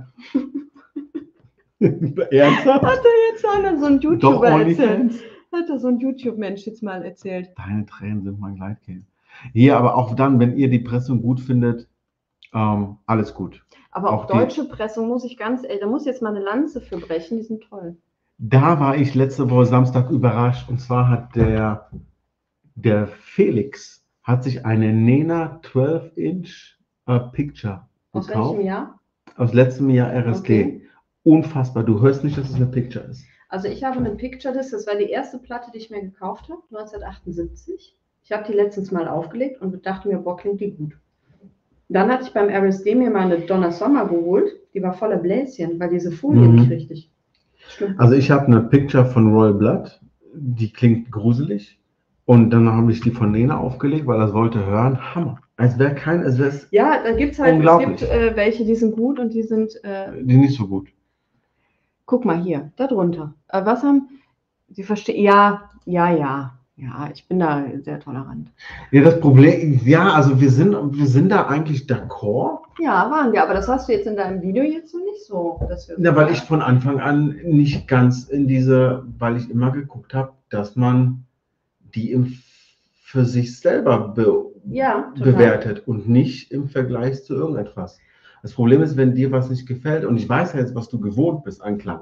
Ernsthaft? Hat er jetzt einer so ein Doch, YouTuber erzählt? OnlyFans. Hat er so ein YouTube-Mensch jetzt mal erzählt. Deine Tränen sind mein Gleitgel. Hier, aber auch dann, wenn ihr die Pressung gut findet, ähm, alles gut. Aber auch, Auch die- deutsche Pressung muss ich ganz, ey, da muss ich jetzt mal eine Lanze für brechen, die sind toll. Da war ich letzte Woche Samstag überrascht. Und zwar hat der, der Felix hat sich eine Nena zwölf Inch äh, Picture Aus gekauft. welchem Jahr? Aus letztem Jahr R S D. Okay. Unfassbar. Du hörst nicht, dass es eine Picture ist. Also ich habe eine Picture Disc, das war die erste Platte, die ich mir gekauft habe, neunzehnhundertachtundsiebzig. Ich habe die letztens mal aufgelegt und dachte mir, boah, klingt die gut. Dann hatte ich beim R S D mir mal eine Donna Summer geholt, die war voller Bläschen, weil diese Folie Mhm. nicht richtig stimmt. Also ich habe eine Picture von Royal Blood, die klingt gruselig. Und dann habe ich die von Nena aufgelegt, weil er wollte hören. Hammer. Als wäre kein, als wäre es Ja, da gibt es halt, es unglaublich. gibt äh, welche, die sind gut und die sind, äh, die nicht so gut. guck mal hier, da drunter. Äh, was haben, Sie verstehen, ja, ja, ja, ja, ich bin da sehr tolerant. Ja, das Problem, ja, also wir sind, wir sind da eigentlich d'accord. Ja, waren wir, aber das hast du jetzt in deinem Video jetzt so nicht so. Dass wir Ja, weil ich von Anfang an nicht ganz in diese, weil ich immer geguckt habe, dass man die im, für sich selber be, ja, total. bewertet und nicht im Vergleich zu irgendetwas. Das Problem ist, wenn dir was nicht gefällt, und ich weiß ja jetzt, was du gewohnt bist an Klang,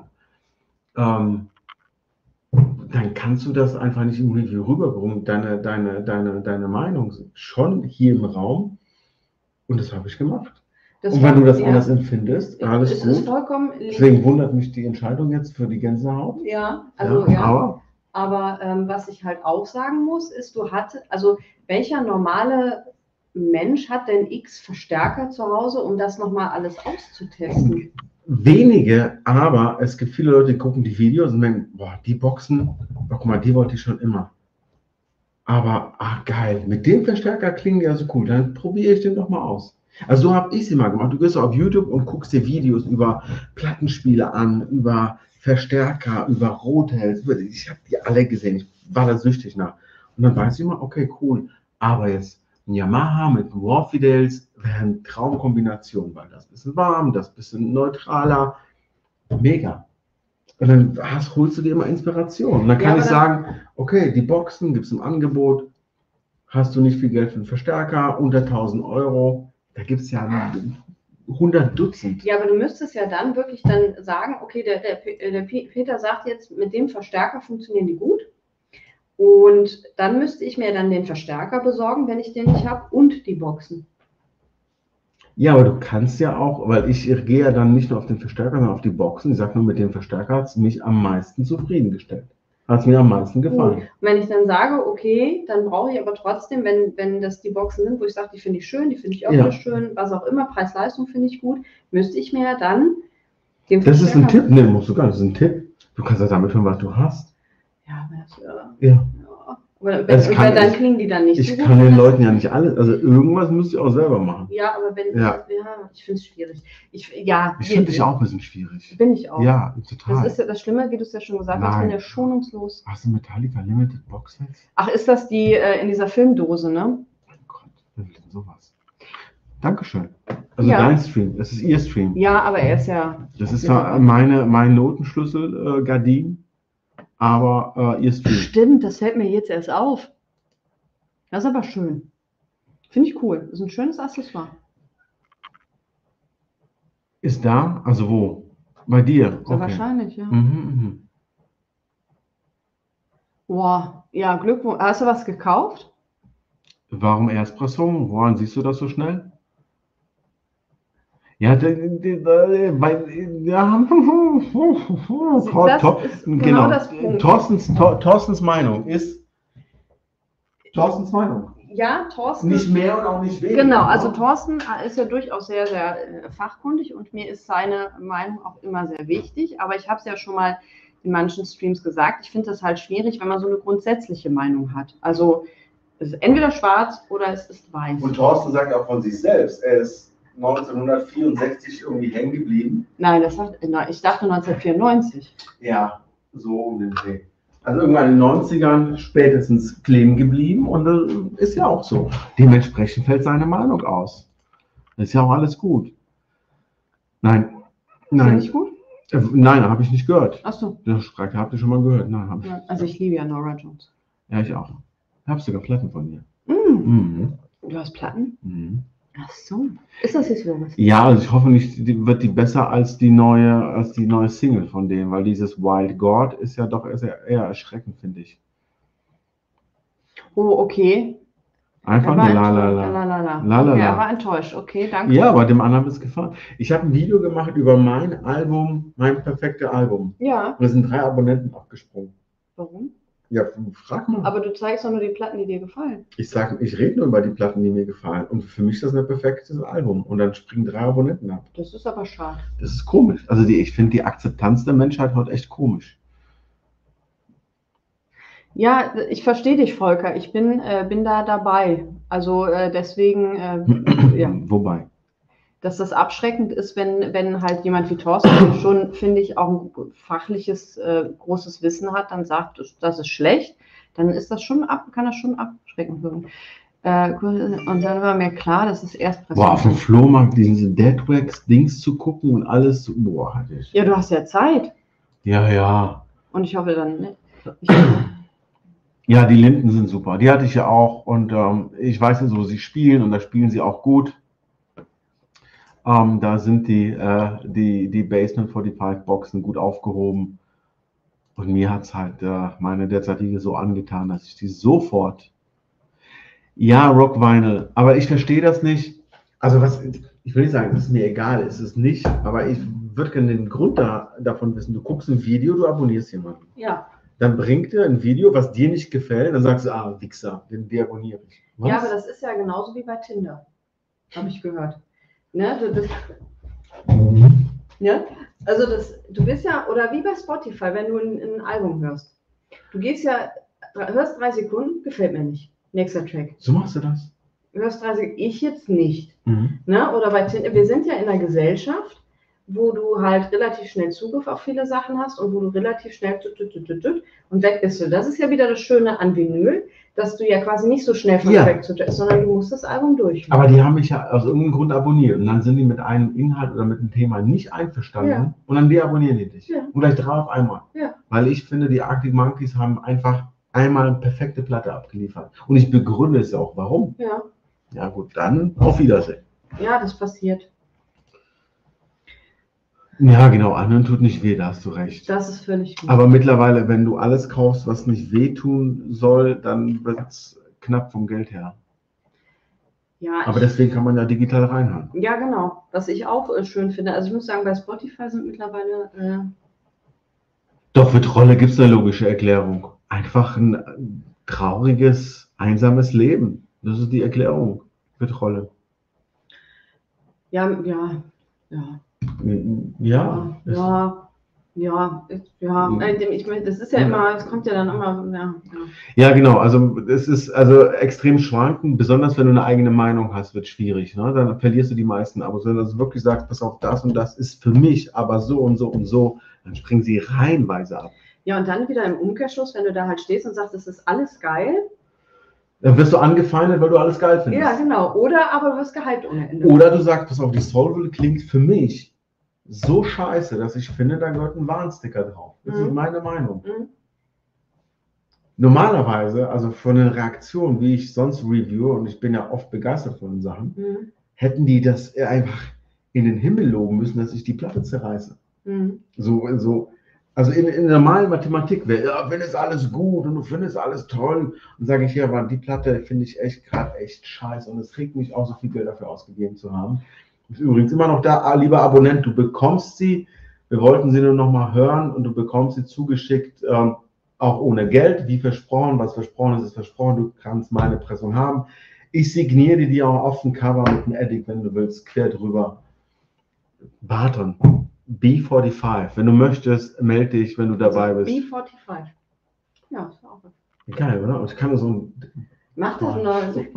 ähm, dann kannst du das einfach nicht im Review rüberbringen, deine, deine, deine, deine Meinung schon hier im Raum. Und das habe ich gemacht. Das und wenn war- du das ja. anders empfindest, alles es ist gut. vollkommen Deswegen wundert mich die Entscheidung jetzt für die Gänsehaut. Ja, also ja. Ja, aber Aber ähm, was ich halt auch sagen muss, ist, du hattest, also welcher normale Mensch hat denn X Verstärker zu Hause, um das nochmal alles auszutesten? wenige, aber es gibt viele Leute, die gucken die Videos und denken, boah, die Boxen, oh, guck mal, die wollte ich schon immer. Aber, ach geil, mit dem Verstärker klingen die ja so cool, dann probiere ich den doch mal aus. Also so habe ich sie mal gemacht. Du gehst auf YouTube und guckst dir Videos über Plattenspiele an, über Verstärker, über Rothels. Ich habe die alle gesehen. Ich war da süchtig nach. Und dann weiß ich immer, okay, cool. Aber jetzt ein Yamaha mit Raw Fidels wäre eine Traumkombination, weil das bisschen warm, das bisschen neutraler. Mega. Und dann hast, holst du dir immer Inspiration. Und dann Ja, kann aber ich das- sagen, okay, die Boxen gibt es im Angebot. Hast du nicht viel Geld für einen Verstärker, unter tausend Euro. Da gibt es ja hundert Dutzend. Ja, aber du müsstest ja dann wirklich dann sagen, okay, der, der, der Peter sagt jetzt, mit dem Verstärker funktionieren die gut. Und dann müsste ich mir dann den Verstärker besorgen, wenn ich den nicht habe, und die Boxen. Ja, aber du kannst ja auch, weil ich gehe ja dann nicht nur auf den Verstärker, sondern auf die Boxen. Ich sage nur, mit dem Verstärker hat es mich am meisten zufriedengestellt. Hat es mir am meisten gefallen. Und wenn ich dann sage, okay, dann brauche ich aber trotzdem, wenn, wenn das die Boxen sind, wo ich sage, die finde ich schön, die finde ich auch Ja. wieder schön, was auch immer, Preis-Leistung finde ich gut, müsste ich mir ja dann den Das ist ein Verstärker- Tipp, ne, musst du gar nicht, das ist ein Tipp. Du kannst ja damit hören, was du hast. Ja, aber das, ja. Ja. ja. Aber wenn, Das und kann dann ich- klingen die dann nicht Ich so gut. kann den Das- Leuten ja nicht alles, also irgendwas müsst ihr auch selber machen. Ja, aber wenn Ja. ich, ja, ich finde es schwierig. Ich, ja, Ich finde dich auch ein bisschen schwierig. Bin ich auch. Ja, Das total. ist ja das Schlimme, wie du es ja schon gesagt hast, ich Nein. bin ja schonungslos. Hast du Metallica Limited Boxsets? Ach, ist das die äh, in dieser Filmdose, ne? Mein Gott, wer will denn sowas? Dankeschön. Also Ja. dein Stream, es ist ihr Stream. Ja, aber er ist ja. Das ist Ja. zwar meine, mein Notenschlüssel, äh, Gardin, aber äh, ihr Stream. Stimmt, das fällt mir jetzt erst auf. Das ist aber schön. Finde ich cool. Das ist ein schönes Accessoire. Ist da? Also wo? Bei dir? Sehr Okay. wahrscheinlich, ja. Mhm, mhm. Boah, ja, Glückwunsch. Hast du was gekauft? Warum Erstpressung? Woran siehst du das so schnell? Ja, die, die, die, weil, ja, Tor, Das Tor, ist genau genau. das Punkt. Thorstens, Tor, Thorstens Meinung ist Thorstens Meinung. Ja, Thorsten. Nicht mehr und auch nicht weniger. Genau, also ne? Thorsten ist ja durchaus sehr, sehr äh, fachkundig und mir ist seine Meinung auch immer sehr wichtig. Aber ich habe es ja schon mal in manchen Streams gesagt, ich finde das halt schwierig, wenn man so eine grundsätzliche Meinung hat. Also es ist entweder schwarz oder es ist weiß. Und Thorsten sagt auch von sich selbst, er ist neunzehnhundertvierundsechzig irgendwie hängen geblieben. Nein, das hat, nein, ich dachte neunzehnhundertvierundneunzig. Ja, so um den Dreh. Also irgendwann in den neunzigern spätestens kleben geblieben und das ist ja auch so. Dementsprechend fällt seine Meinung aus. Das ist ja auch alles gut. Nein, Ist ja nein, nicht gut? äh, nein, habe ich nicht gehört. Ach so. Das Strecke habt ihr schon mal gehört? Nein, habe ich. Ja, also ich liebe ja Nora Jones. Ja, ich auch. Ich habe sogar Platten von ihr. Mm. Mhm. Du hast Platten? Mhm. Ach so. Ist das jetzt wieder was? Ja, also ich hoffe nicht, die, wird die besser als die neue, als die neue Single von denen, weil dieses Wild God ist ja doch eher, eher erschreckend, finde ich. Oh, okay. Einfach Er war nur la la enttäuscht. la. La, la, la. La, la, Okay, la. er war enttäuscht. Okay, danke. Ja, aber dem anderen hat es gefallen. Ich habe ein Video gemacht über mein Album, mein perfektes Album. Ja. Und da sind drei Abonnenten abgesprungen. Warum? Ja, frag mal. Aber du zeigst doch nur die Platten, die dir gefallen. Ich sag, ich rede nur über die Platten, die mir gefallen. Und für mich ist das ein perfektes Album. Und dann springen drei Abonnenten ab. Das ist aber schade. Das ist komisch. Also die, ich finde die Akzeptanz der Menschheit heute echt komisch. Ja, ich verstehe dich, Volker. Ich bin, äh, bin da dabei. Also äh, deswegen, äh, ja, Wobei. dass das abschreckend ist, wenn, wenn halt jemand wie Thorsten schon, finde ich, auch ein fachliches, äh, großes Wissen hat, dann sagt, das ist schlecht, dann ist das schon ab, kann das schon abschreckend wirken. Äh, und dann war mir klar, das ist erst Boah, auf dem Flohmarkt diese Deadwax-Dings zu gucken und alles, boah, hatte ich. Ja, du hast ja Zeit. Ja, ja. Und ich hoffe dann, ne? Ich, Ja, die Linden sind super. Die hatte ich ja auch. Und ähm, ich weiß nicht, wo sie spielen und da spielen sie auch gut. Ähm, da sind die, äh, die, die Basement fünfundvierzig Boxen gut aufgehoben. Und mir hat es halt äh, meine derzeitige so angetan, dass ich die sofort. Ja, Rock Vinyl. Aber ich verstehe das nicht. Also, was, ich will nicht sagen, es ist mir egal, es ist nicht. Aber ich würde gerne den Grund da, davon wissen. Du guckst ein Video, du abonnierst jemanden. ja. Dann bringt er ein Video, was dir nicht gefällt, dann sagst du, ah, Wichser, den deabonniere ich. Was? Ja, aber das ist ja genauso wie bei Tinder. Habe ich gehört. Ne? Du, das, ne? Also das, du bist ja, oder wie bei Spotify, wenn du ein, ein Album hörst. Du gehst ja, hörst drei Sekunden, gefällt mir nicht. Nächster Track. So machst du das? Hörst drei Sekunden, ich jetzt nicht. Mhm. Ne? Oder bei Tinder, wir sind ja in einer Gesellschaft, wo du halt relativ schnell Zugriff auf viele Sachen hast und wo du relativ schnell tut, tut, tut, tut, tut, und weg bist du. Das ist ja wieder das Schöne an Vinyl, dass du ja quasi nicht so schnell von Ja. weg zu tut, sondern du musst das Album durch. Aber die haben mich ja aus irgendeinem Grund abonniert und dann sind die mit einem Inhalt oder mit einem Thema nicht einverstanden Ja. und dann deabonnieren die dich. Ja. Und gleich drei auf einmal. Ja. Weil ich finde, die Arctic Monkeys haben einfach einmal eine perfekte Platte abgeliefert. Und ich begründe es auch, warum. Ja, Ja gut, dann auf Wiedersehen. ja, das passiert. Ja genau, anderen tut nicht weh, da hast du recht. Das ist völlig gut. Aber mittlerweile, wenn du alles kaufst, was nicht wehtun soll, dann wird es knapp vom Geld her. Ja, Aber ich, deswegen kann man ja digital reinhören. ja, genau. Was ich auch äh, schön finde, also ich muss sagen, bei Spotify sind mittlerweile, äh, Doch, für Trolle gibt es eine logische Erklärung. Einfach ein äh, trauriges, einsames Leben. Das ist die Erklärung für Trolle. ja, ja, ja, Ja. ja, ja, ja, ich- ja, Mhm. äh, ich meine, das ist ja Ja. immer, es kommt ja dann immer, ja, ja. Ja, genau. Also es ist also extrem schwankend, besonders wenn du eine eigene Meinung hast, wird schwierig. Ne? Dann verlierst du die meisten Abos. Wenn du wirklich sagst, pass auf, das und das ist für mich, aber so und so und so, dann springen sie reihenweise ab. Ja, und dann wieder im Umkehrschluss, wenn du da halt stehst und sagst, das ist alles geil. Dann wirst du angefeindet, weil du alles geil findest. Ja, genau. Oder aber du wirst gehypt ohne Ende. Oder du sagst, pass auf, die Soulful klingt für mich so scheiße, dass ich finde, da gehört ein Warnsticker drauf. Das Mhm. ist meine Meinung. Mhm. Normalerweise, also von den Reaktionen, wie ich sonst reviewe, und ich bin ja oft begeistert von den Sachen, Mhm. hätten die das einfach in den Himmel loben müssen, dass ich die Platte zerreiße. Mhm. So, so, also in, in der normalen Mathematik wäre, ja, wenn es alles gut und du findest alles toll. Und sage ich, ja, aber die Platte finde ich echt gerade echt scheiße und es regt mich auch so viel Geld dafür ausgegeben zu haben. Ist übrigens immer noch da, ah, lieber Abonnent, du bekommst sie, wir wollten sie nur noch mal hören und du bekommst sie zugeschickt, ähm, auch ohne Geld, wie versprochen, was versprochen ist, ist versprochen, du kannst meine Pressung haben. Ich signiere die dir auch auf dem Cover mit einem Edding, wenn du willst, quer drüber. Barton, B fünfundvierzig, wenn du möchtest, melde dich, wenn du dabei bist. B fünfundvierzig. Ja, ist auch was. Geil, oder? Und ich kann so ein... Mach das noch. So.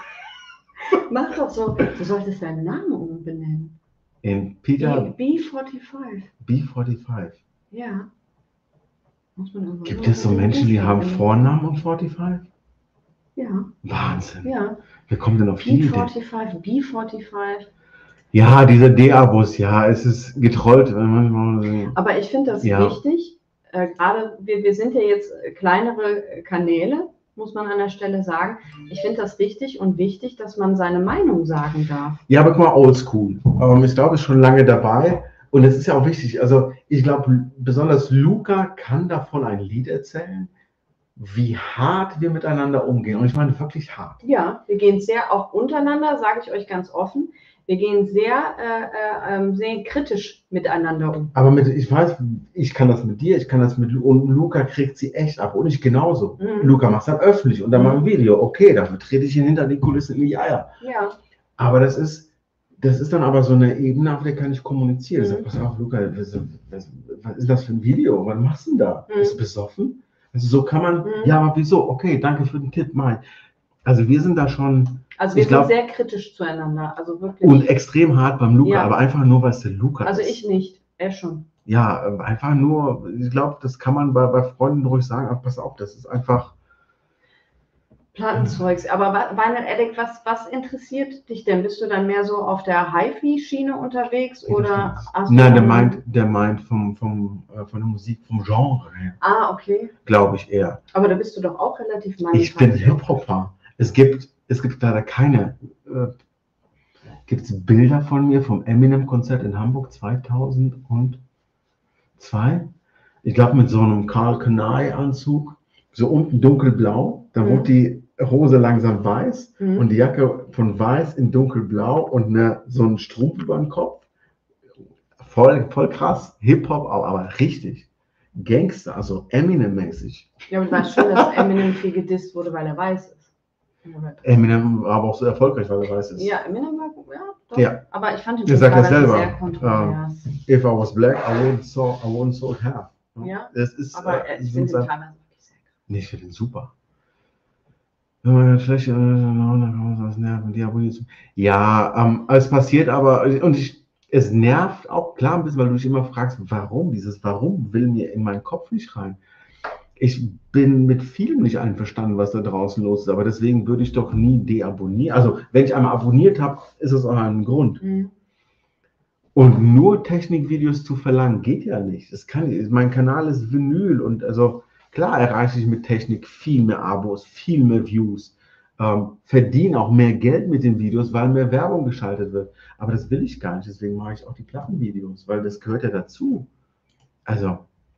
Mach doch so, du solltest deinen Namen umbenennen. In Peter... B fünfundvierzig. B fünfundvierzig. Ja. Muss man also Gibt es so Menschen, die haben Vornamen und fünfundvierzig? Ja. Wahnsinn. Ja. Wer kommt denn auf die B Idee? fünfundvierzig, B fünfundvierzig. Ja, diese D-Abos, ja, es ist getrollt. Manchmal. Aber ich finde das Ja. wichtig. Äh, gerade wir, wir sind ja jetzt kleinere Kanäle, muss man an der Stelle sagen. Ich finde das richtig und wichtig, dass man seine Meinung sagen darf. Ja, aber guck mal, oldschool. Ähm, ich glaube, ist schon lange dabei. Und es ist ja auch wichtig. Also, ich glaube, besonders Luca kann davon ein Lied erzählen, wie hart wir miteinander umgehen. Und ich meine wirklich hart. Ja, wir gehen sehr auch untereinander, sage ich euch ganz offen. Wir gehen sehr, äh, äh, sehr kritisch miteinander um. Aber mit, ich weiß, ich kann das mit dir, ich kann das mit Lu und Luca kriegt sie echt ab und ich genauso. Mhm. Luca macht es dann öffentlich und dann Mhm. machen wir ein Video. Okay, dafür trete ich ihn hinter die Kulissen in die Eier. Ja. Aber das ist, das ist dann aber so eine Ebene, auf der kann ich kommunizieren. Ich Mhm. sage, pass auf, Luca, was, was, was ist das für ein Video? Was machst du denn da? Mhm. Bist du besoffen? Also so kann man, Mhm. ja, aber wieso? Okay, danke für den Tipp, Mai. Also wir sind da schon... Also wir Ich glaub, sind sehr kritisch zueinander, also wirklich. Und extrem hart beim Luca, Ja. aber einfach nur, weil es der Luca Also ist. ich nicht, er schon. Ja, äh, einfach nur, ich glaube, das kann man bei, bei Freunden ruhig sagen, aber pass auf, das ist einfach... Plattenzeugs. Aber Vinyl Addict, was, was interessiert dich denn? Bist du dann mehr so auf der Hi-Fi-Schiene unterwegs oder hast du Nein, der dann- meint, der meint vom, vom, äh, von der Musik, vom Genre her, Ah, okay. glaube ich eher. Aber da bist du doch auch relativ Ich bin mannigfaltig. Hip-Hopper. Es gibt, es gibt leider keine. Äh, gibt es Bilder von mir vom Eminem-Konzert in Hamburg zweitausendzwei? Ich glaube mit so einem Karl Kanai-Anzug, so unten dunkelblau, dann Mhm. wurde die Hose langsam weiß Mhm. und die Jacke von weiß in dunkelblau und eine, so ein Strumpf über den Kopf. Voll, voll krass. Hip-Hop, aber, aber richtig. Gangster, also Eminem-mäßig. Ja, aber du weißt schon, dass Eminem viel gedisst wurde, weil er weiß ist. Eminem war aber auch so erfolgreich, weil er weiß ist. Ja, Eminem war gut, ja, doch. Ja. Aber ich fand ihn Der sagt das teilweise selber. sehr kontrovers. If I was black, I wouldn't so, I wouldn't so have. Ja, Das ist, aber äh, äh, ich sind finde ihn sein- teilweise wirklich sehr gut. Nee, ich finde ihn super. Wenn man jetzt schlecht, äh, dann kann man was nerven, die abonniert. Ja, ähm, es passiert aber, und ich, es nervt auch klar ein bisschen, weil du dich immer fragst, warum, dieses Warum will mir in meinen Kopf nicht rein. Ich bin mit vielem nicht einverstanden, was da draußen los ist, aber deswegen würde ich doch nie deabonnieren. Also, wenn ich einmal abonniert habe, ist es auch ein Grund. Mhm. Und nur Technikvideos zu verlangen, geht ja nicht. Das kann nicht. Mein Kanal ist Vinyl und also klar erreiche ich mit Technik viel mehr Abos, viel mehr Views, ähm, verdiene auch mehr Geld mit den Videos, weil mehr Werbung geschaltet wird. Aber das will ich gar nicht, deswegen mache ich auch die Plattenvideos, weil das gehört ja dazu. Also,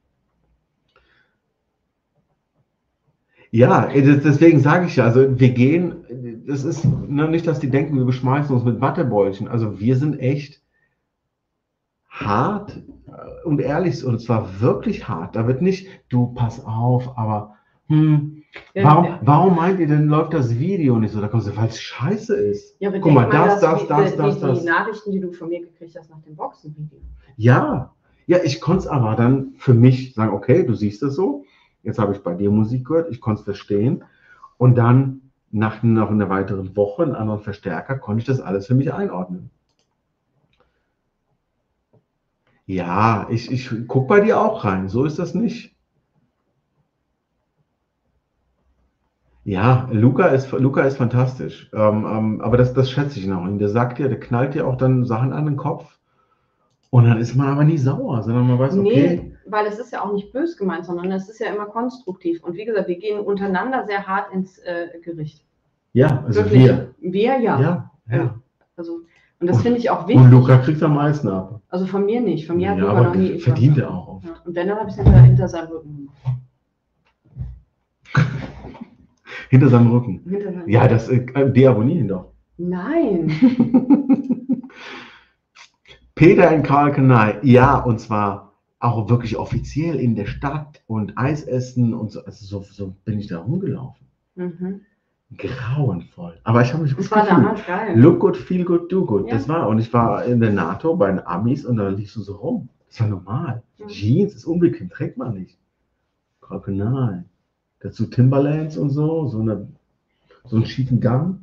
ja, das- deswegen sage ich ja, also wir gehen, das ist ne, nicht, dass die denken, wir beschmeißen uns mit Wattebäulchen. Also wir sind echt hart äh, und ehrlich, und zwar wirklich hart. Da wird nicht, du pass auf, aber hm, Ja, warum, ja. warum meint ihr denn, läuft das Video nicht so? Da kommst du, weil es scheiße ist. Ja, aber Guck mal, denk mal, das, dass das, die, das, die, das, die, das. die Nachrichten, die du von mir gekriegt hast nach dem Boxenvideo. Ja, ja, ich konnte es aber dann für mich sagen, okay, du siehst es so, jetzt habe ich bei dir Musik gehört, ich konnte es verstehen und dann nach noch einer weiteren Woche, einen anderen Verstärker, konnte ich das alles für mich einordnen. Ja, ich, ich gucke bei dir auch rein, so ist das nicht. Ja, Luca ist, Luca ist fantastisch, ähm, ähm, aber das, das schätze ich noch. Und der sagt dir, der knallt dir auch dann Sachen an den Kopf und dann ist man aber nie sauer, sondern man weiß, okay, Nee, weil es ist ja auch nicht bös gemeint, sondern es ist ja immer konstruktiv. Und wie gesagt, wir gehen untereinander sehr hart ins äh, Gericht. ja, also Wirklich. wir. Wir, ja. Ja, ja. Also, Und das Und- finde ich auch wichtig. Und Luca kriegt am meisten ab. Also von mir nicht. Von mir hat Ja, Luca aber noch nie. verdient er auch oft. Ja. Und dann habe ich es hinter, hinter seinem Rücken gemacht. Hinter seinem Rücken. Hinter seinem Ja, das äh, deabonnieren doch. Nein. Peter in Kalkenei, ja, und zwar auch wirklich offiziell in der Stadt und Eis essen und so. Also so, so bin ich da rumgelaufen. Mhm. Grauenvoll. Aber ich habe mich Das gut war gefühlt. damals geil. Look good, feel good, do good. Ja. Das war. Und ich war in der NATO bei den Amis und da liefst du so rum. Das war normal. Mhm. Jeans ist unbequem, trägt man nicht. Kalkenei. Dazu Timberlands und so, so, eine, so einen schiefen Gang.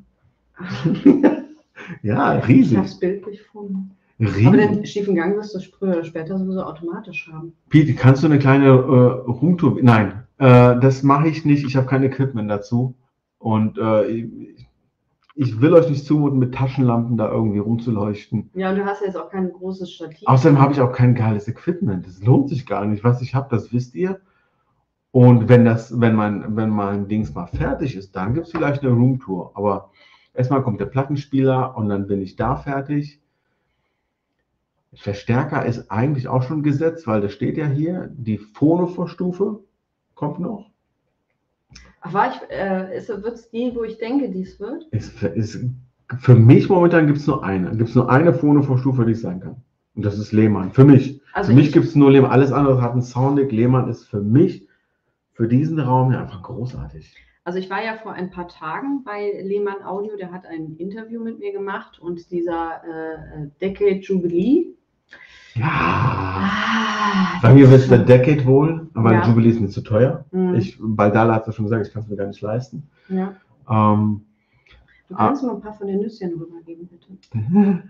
Ja, Ich riesig. habe es bildlich gefunden. riesig. Aber den schiefen Gang wirst du früher oder später sowieso automatisch haben. Pete, kannst du eine kleine äh, Roomtour? Nein, äh, das mache ich nicht. Ich habe kein Equipment dazu. Und äh, ich, ich will euch nicht zumuten, mit Taschenlampen da irgendwie rumzuleuchten. Ja, und du hast ja jetzt auch kein großes Stativ. Außerdem habe ich auch kein geiles Equipment. Das lohnt sich gar nicht. Was ich habe, das wisst ihr. Und wenn das, wenn mein, wenn mein Dings mal fertig ist, dann gibt es vielleicht eine Roomtour. Aber erstmal kommt der Plattenspieler und dann bin ich da fertig. Verstärker ist eigentlich auch schon gesetzt, weil das steht ja hier. Die Phono-Vorstufe kommt noch. Ach, war ich, äh, wird es die, wo ich denke, die es wird? Ist, ist, für mich momentan gibt es nur eine. Gibt es nur eine Phono-Vorstufe, die ich sein kann. Und das ist Lehmann. Für mich. Also für mich ich- gibt es nur Lehmann. Alles andere hat einen Sounddeck. Lehmann ist für mich, für diesen Raum ja einfach großartig. Also ich war ja vor ein paar Tagen bei Lehmann Audio, der hat ein Interview mit mir gemacht und dieser äh, Decade Jubilee. Ja. Ah, Bei mir wird es der Decade wohl, aber Ja. der Jubilee ist mir zu teuer. Mhm. Ich, Baldala hat es ja schon gesagt, ich kann es mir gar nicht leisten. Ja. Ähm, Du kannst mir ein paar von den Nüsschen rübergeben, bitte.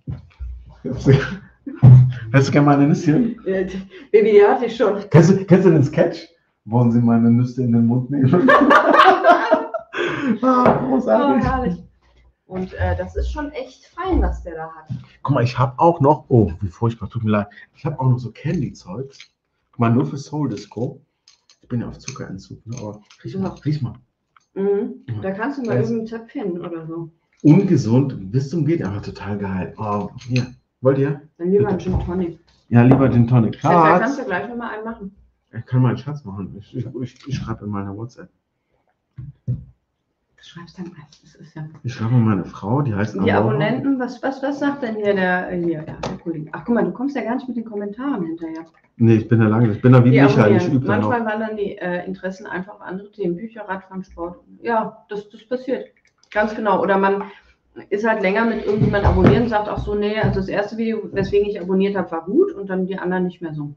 Hättest du gerne meine Nüsschen? Äh, Baby, die hatte ich schon. Kennst du, kennst du den Sketch? Wollen Sie meine Nüsse in den Mund nehmen? ah, Oh, großartig. herrlich. Und äh, das ist schon echt fein, was der da hat. Guck mal, ich habe auch noch, oh, wie furchtbar, tut mir leid. Ich habe auch noch so Candy-Zeugs. Guck mal, nur für Soul Disco. Ich bin ja auf Zuckerentzug, ne? Aber riech mal, riech mal. Mhm. Da kannst du mal Das- irgendein Zöpfchen oder so. Ungesund, bis zum geht, aber total geil. Oh, hier, wollt ihr? Dann lieber ein Gin Tonic. Ja, lieber Gin Tonic. Ja, da kannst Schatz. du gleich nochmal einen machen. Ich kann meinen Schatz machen. Ich, ich, ich, ich schreibe in meiner WhatsApp. Das schreibst dann meistens. Das ist ja. Ich schreibe an meine Frau, die heißt Die Amora. Abonnenten, was, was, was sagt denn hier der, hier, ja, der Kollege? Ach, guck mal, du kommst ja gar nicht mit den Kommentaren hinterher. Nee, ich bin da lange. Ich bin da wie Die Michael. Ich abonnieren. übe da noch. Manchmal wandern die äh, Interessen einfach auf andere Themen. Bücher, Radfahren, Sport. Ja, das, das passiert. Ganz genau. Oder man ist halt länger mit irgendjemandem abonnieren und sagt auch so, nee, also das erste Video, weswegen ich abonniert habe, war gut und dann die anderen nicht mehr so.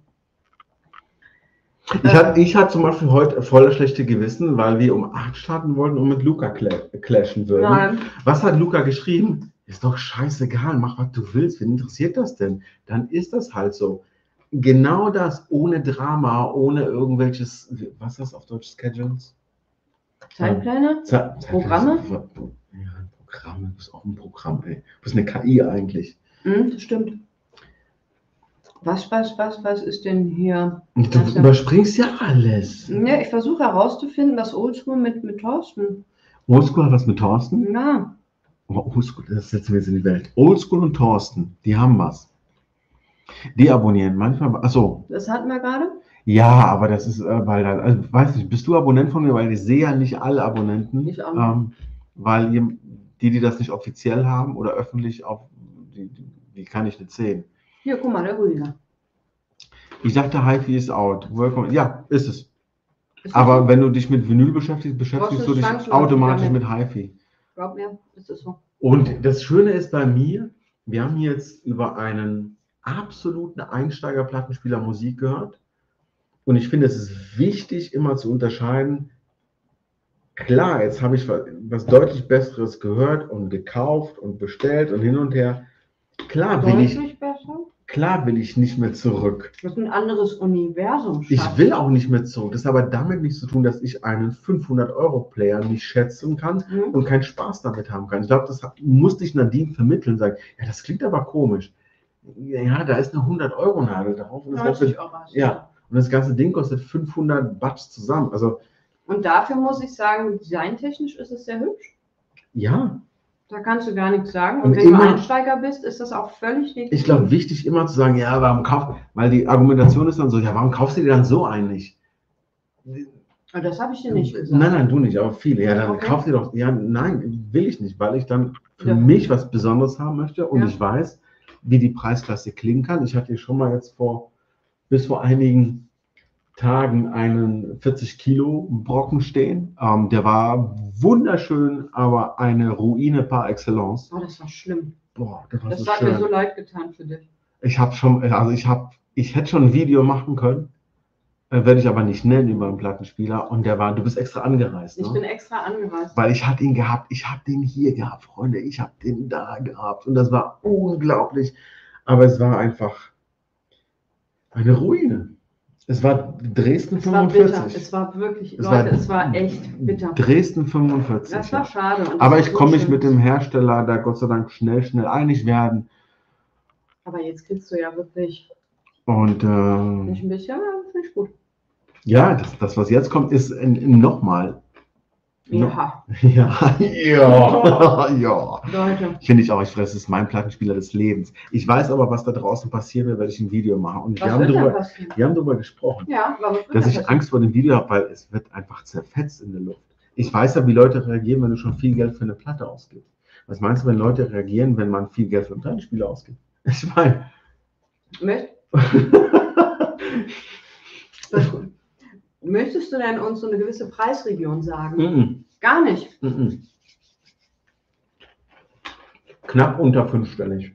Ich hatte, ich hatte zum Beispiel heute voll das schlechte Gewissen, weil wir um acht starten wollten und mit Luca cla- clashen würden. Nein. Was hat Luca geschrieben? Ist doch scheißegal, mach was du willst. Wen interessiert das denn? Dann ist das halt so. Genau das, ohne Drama, ohne irgendwelches, was ist das auf Deutsch, Schedules? Zeitpläne? Ze- Ze- Programme? Ja, Programme, du bist auch ein Programm, ey. Du bist eine K I eigentlich. Hm, das stimmt. Was, was, was, was ist denn hier? Und du Das ja- überspringst ja alles. Ja, ich versuche herauszufinden, was Oldschool mit, mit Thorsten. Oldschool hat was mit Thorsten? Ja, Aber Oldschool, das setzen wir jetzt in die Welt. Oldschool und Thorsten, die haben was. Die abonnieren manchmal. Achso, das hatten wir gerade. ja, aber das ist, äh, weil da, also, weiß nicht, bist du Abonnent von mir? Weil ich sehe ja nicht alle Abonnenten. Ich auch nicht. Ähm, weil ihr, die, die das nicht offiziell haben oder öffentlich auf, die, die, die kann ich nicht sehen. Hier, guck mal, der Rüdiger. Ich dachte, HiFi ist out. Welcome. Ja, ist es. Ist Aber das wenn du dich mit Vinyl beschäftigst, beschäftigst Brauchst du du dich zwangsläufig automatisch damit. mit HiFi. so? Glaub mir, ist das so. Und das Schöne ist bei mir, wir haben jetzt über einen absoluten Einsteigerplattenspieler Musik gehört. Und ich finde, es ist wichtig, immer zu unterscheiden. Klar, jetzt habe ich was, was deutlich Besseres gehört und gekauft und bestellt und hin und her. Klar will ich, Deutlich besser? klar will ich nicht mehr zurück. Das ist ein anderes Universum. Ich Schatz. will auch nicht mehr zurück. Das hat aber damit nichts zu tun, dass ich einen fünfhundert-Euro-Player nicht schätzen kann Hm? und keinen Spaß damit haben kann. Ich glaube, das hat- musste ich Nadine vermitteln, sagen, ja, das klingt aber komisch. Ja, da ist eine hundert-Euro-Nadel drauf und das, ganze, neunzig Euro. ja, und das ganze Ding kostet fünfhundert Batsch zusammen. Also Und dafür muss ich sagen, designtechnisch ist es sehr hübsch. ja, Da kannst du gar nichts sagen. Und, Und wenn immer- du Einsteiger bist, ist das auch völlig legitim. Ich glaube, wichtig immer zu sagen, ja, warum kaufst weil die Argumentation ist dann so, ja, warum kaufst du dir dann so einen nicht? Aber das habe ich dir nicht gesagt. Nein, nein, du nicht, aber viele. Ja, dann Okay. kauf dir doch, ja, nein, will ich nicht, weil ich dann für Ja. mich was Besonderes haben möchte und Ja. ich weiß, wie die Preisklasse klingen kann. Ich hatte hier schon mal jetzt vor, bis vor einigen Tagen einen vierzig Kilo Brocken stehen. Ähm, der war wunderschön, aber eine Ruine par excellence. Oh, das war schlimm. Boah, das war Das so hat mir schön. so leid getan für dich. Ich habe schon, also ich habe, ich hätte schon ein Video machen können, äh, werde ich aber nicht nennen über einen Plattenspieler. Und der war, du bist extra angereist, Ich ne? bin extra angereist. Weil ich hatte ihn gehabt, ich habe den hier gehabt, Freunde, ich habe den da gehabt. Und das war unglaublich. Aber es war einfach eine Ruine. Es war Dresden Es war bitter. fünfundvierzig. Es war wirklich, Es Leute, war es war echt bitter. Dresden fünfundvierzig. Das war ja. schade. Und das Aber war ich so komme mich schön. mit dem Hersteller da Gott sei Dank schnell, schnell einig werden. Aber jetzt kriegst du ja wirklich Und nicht äh, ein bisschen, aber finde ich gut. ja, das, das, was jetzt kommt, ist nochmal. Ja, Ja, ja, ja. Leute. Finde ich auch, ich fresse, es ist mein Plattenspieler des Lebens. Ich weiß aber, was da draußen passieren wird, werde ich ein Video machen. Und wir Was haben, wird da darüber, passieren? wir haben darüber gesprochen, Ja, aber was wird dass da ich passieren? Angst vor dem Video habe, weil es wird einfach zerfetzt in der Luft. Ich weiß ja, wie Leute reagieren, wenn du schon viel Geld für eine Platte ausgibst. Was meinst du, wenn Leute reagieren, wenn man viel Geld für einen Plattenspieler ausgibt? Ich meine. Möcht- Möchtest du denn uns so eine gewisse Preisregion sagen? mm, Gar nicht. mm, mm. Knapp unter fünfstellig.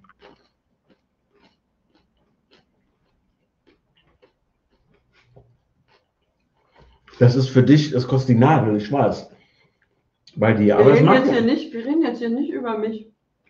Das ist für dich, das kostet die Nadel, ich weiß. Bei dir, Wir aber es reden, macht jetzt hier ja. nicht, wir reden jetzt hier nicht über mich.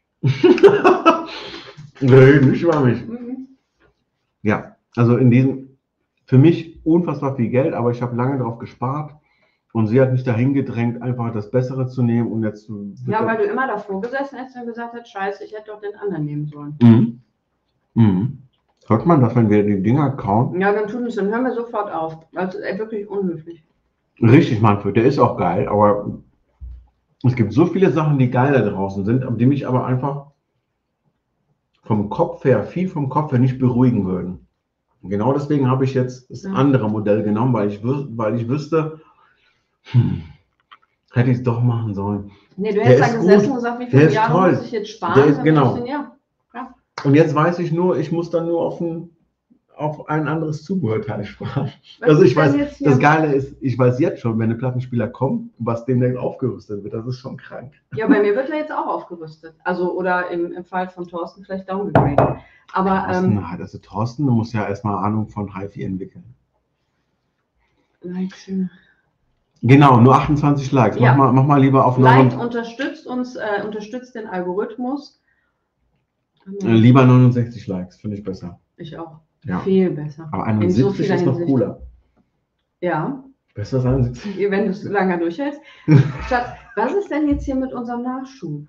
Nee, nicht über mich. Mhm. Ja, also in diesem, für mich unfassbar viel Geld, aber ich habe lange darauf gespart und sie hat mich dahin gedrängt, einfach das Bessere zu nehmen und jetzt. wird Ja, das- weil du immer davor gesessen hast und gesagt hast, scheiße, ich hätte doch den anderen nehmen sollen. Mhm. Mhm. Hört man das, wenn wir die Dinger kauen? Ja, dann tun wir es, dann hören wir sofort auf. Also ey, wirklich unhöflich. Richtig, Manfred, der ist auch geil, aber es gibt so viele Sachen, die geil da draußen sind, die mich aber einfach vom Kopf her, viel vom Kopf her nicht beruhigen würden. Und genau deswegen habe ich jetzt das Ja. andere Modell genommen, weil ich, wüs- weil ich wüsste, hm, hätte ich es doch machen sollen. Nee, du Der hättest ist da gesessen gut. und gesagt, wie Der viele ist Jahre toll. muss ich jetzt sparen? Der ist- Dann genau. sagst du, ja. Und jetzt weiß ich nur, ich muss dann nur auf ein, auf ein anderes Zubehörteil sparen. Was Also ist ich weiß, denn jetzt hier? das Geile ist, ich weiß jetzt schon, wenn ein Plattenspieler kommt, was demnächst aufgerüstet wird, das ist schon krank. Ja, bei mir wird er jetzt auch aufgerüstet. Also, oder im, im Fall von Thorsten vielleicht downgegradet. Aber, Thorsten, ähm, hat- also Thorsten muss ja erstmal Ahnung von HiFi entwickeln. Likes, äh, Genau, nur achtundzwanzig Likes. Ja. Mach, mal, mach mal lieber auf Liked neun, unterstützt uns, äh, unterstützt den Algorithmus. äh, lieber neunundsechzig Likes, finde ich besser. Ich auch. Ja. Viel besser. Aber In so einundsiebzig vieler ist noch Hinsicht. cooler. Ja, Besser als einundsiebzig. wenn du es lange durchhältst. Schatz, was ist denn jetzt hier mit unserem Nachschub?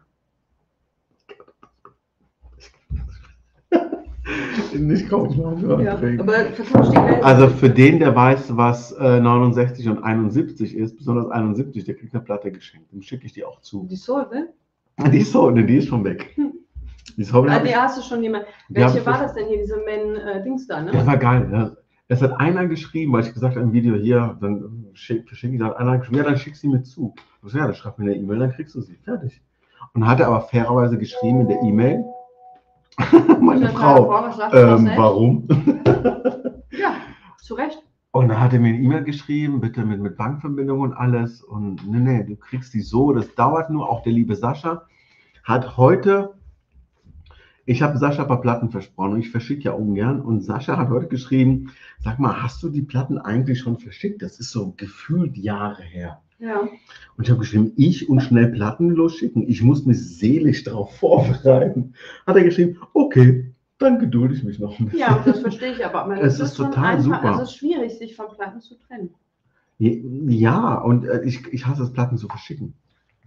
Nicht kaum, ich mache nur Ja, Anträge. aber vertauscht die Welt. Also für den, der weiß, was äh, neunundsechzig und einundsiebzig ist, besonders einundsiebzig, der kriegt eine Platte geschenkt. Dem schicke ich die auch zu. Die Soul, ne? Die ist so, ne, die ist schon weg. Die Soul Ah, hab die ich, hast du schon jemand. die hab Welche ich war schon- das denn hier, diese Men-Dings da, Das ne? war geil. Ne? Es hat einer geschrieben, weil ich gesagt habe im Video hier, dann schicke schick ich das, einer geschrieben, ja, dann schick sie mir zu. Ich so, ja, dann schreib mir eine E-Mail, dann kriegst du sie. Fertig. Und hat er aber fairerweise geschrieben in der E-Mail, meine Frau, Was sagt das ähm, echt? warum? Ja, zu Recht. Und dann hat er mir eine E-Mail geschrieben, bitte mit, mit Bankverbindung und alles. Und nee, nee, du kriegst die so, das dauert nur. Auch der liebe Sascha hat heute, ich habe Sascha ein paar Platten versprochen und ich verschicke ja ungern. Und Sascha hat heute geschrieben, sag mal, hast du die Platten eigentlich schon verschickt? Das ist so gefühlt Jahre her. Ja. Und ich habe geschrieben, ich und schnell Platten losschicken. Ich muss mich seelisch darauf vorbereiten. Hat er geschrieben, okay, dann gedulde ich mich noch ein bisschen. Ja, das verstehe ich aber. aber Es das ist schon total super. Also es ist schwierig, sich von Platten zu trennen. Ja, und äh, ich, ich hasse es, Platten zu verschicken.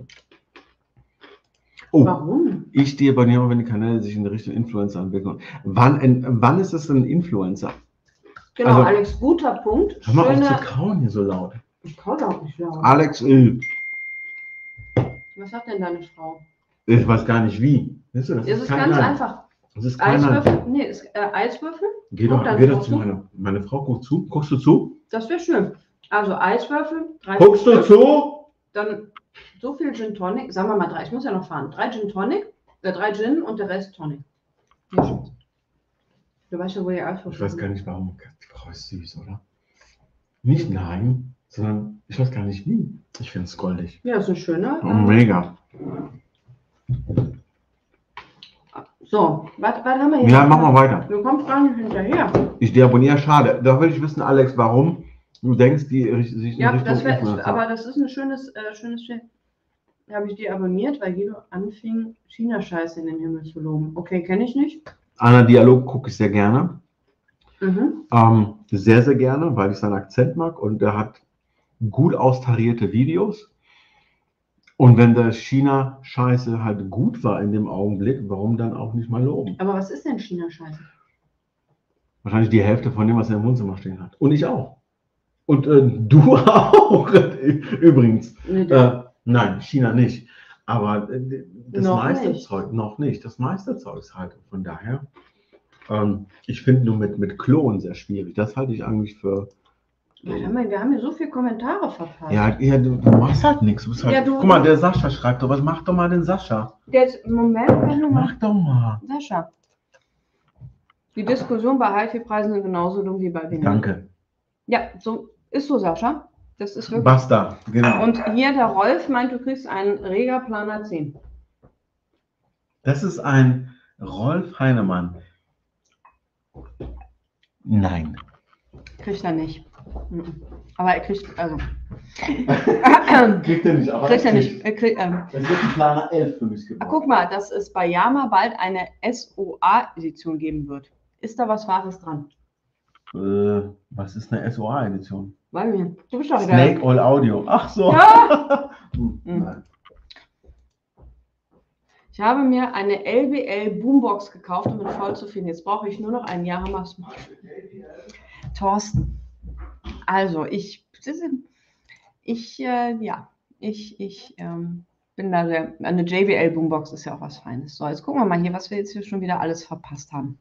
Oh, Warum? ich stehe bei dir, wenn die Kanäle sich in die Richtung Influencer entwickeln. Wann, ein, wann ist es ein Influencer? Genau, Also- Alex, guter Punkt. Hör mal auf Schöne. zu kauen hier so laut. Ich kann auch nicht laut. Alex, äh, Was hat denn deine Frau? Ich weiß gar nicht wie. Weißt du, das Es ist kein ganz Nein. einfach. Das ist kein Eiswürfel, Nein. nee, ist, äh, Eiswürfel. Geh doch, Und dann geh doch kochst zu du. meiner. Meine Frau guckt zu. Guckst du zu? Das wäre schön. Also Eiswürfel, drei Guckst du Stück, zu? dann so viel Gin Tonic, sagen wir mal drei, ich muss ja noch fahren. Drei Gin Tonic, äh, drei Gin und der Rest Tonic. Hier, Schatz. Du weißt ja, wo die Eiswürfel Ich weiß sind. gar nicht warum. Die Frau ist süß, oder? Nicht nein, sondern ich weiß gar nicht wie. Ich finde es goldig. Ja, ist eine schöne. Oh, ähm, mega. So, was, was haben wir hier? Ja, mach mal weiter. Du kommst gar nicht hinterher. Ich deabonniere, schade. Da will ich wissen, Alex, warum du denkst, die richt- sich in Ja, Richtung das wär, Influencer. aber das ist ein schönes, äh, schönes Schild. Habe ich die abonniert, weil Guido anfing, China-Scheiße in den Himmel zu loben. Okay, kenne ich nicht. Anna Dialog gucke ich sehr gerne. Mhm. Ähm, sehr, sehr gerne, weil ich seinen Akzent mag und er hat gut austarierte Videos. Und wenn der China-Scheiße halt gut war in dem Augenblick, warum dann auch nicht mal loben? Aber was ist denn China-Scheiße? Wahrscheinlich die Hälfte von dem, was er im Wohnzimmer stehen hat. Und ich auch. Und äh, du auch, übrigens. Nee, Äh, nein, China nicht. Aber äh, das Noch meiste nicht. Zeug, noch nicht. Das meiste Zeug ist halt. Von daher, ähm, ich finde nur mit, mit Klon sehr schwierig. Das halte ich eigentlich für. Warte mal, wir haben hier so viele Kommentare verpasst. Ja, ja du, du machst halt nichts. Du bist halt, Ja, du- guck mal, der Sascha schreibt doch was. Mach doch mal den Sascha. Jetzt, Moment, wenn du Mach mal. doch mal. Sascha. Die Diskussion bei HiFi-Preisen sind genauso dumm wie bei Vinyl. Danke. Ja, so ist so, Sascha. Das ist wirklich. Basta, genau. Und hier der Rolf meint, du kriegst einen Rega Planer zehn. Das ist ein Rolf Heinemann. Nein. Kriegt er nicht. Mhm. Aber er kriegt, also. Kriegt er nicht, aber Kriegt er nicht. Er kriegt, ähm, Es wird ein Planer elf für mich ah, gebaut. guck mal, dass es bei Yama bald eine S O A-Edition geben wird. Ist da was Wahres dran? Äh, was ist eine S O A-Edition? Weil mir. Du bist doch wieder. Snake All Audio. Ach so. Ja. Hm, Mhm. nein. Ich habe mir eine L B L Boombox gekauft und bin voll zufrieden. Jetzt brauche ich nur noch ein Yamaha Smart. Thorsten. Also, ich, ich, äh, ja, ich, ich ähm, bin da sehr, eine J B L Boombox ist ja auch was Feines. So, jetzt gucken wir mal hier, was wir jetzt hier schon wieder alles verpasst haben.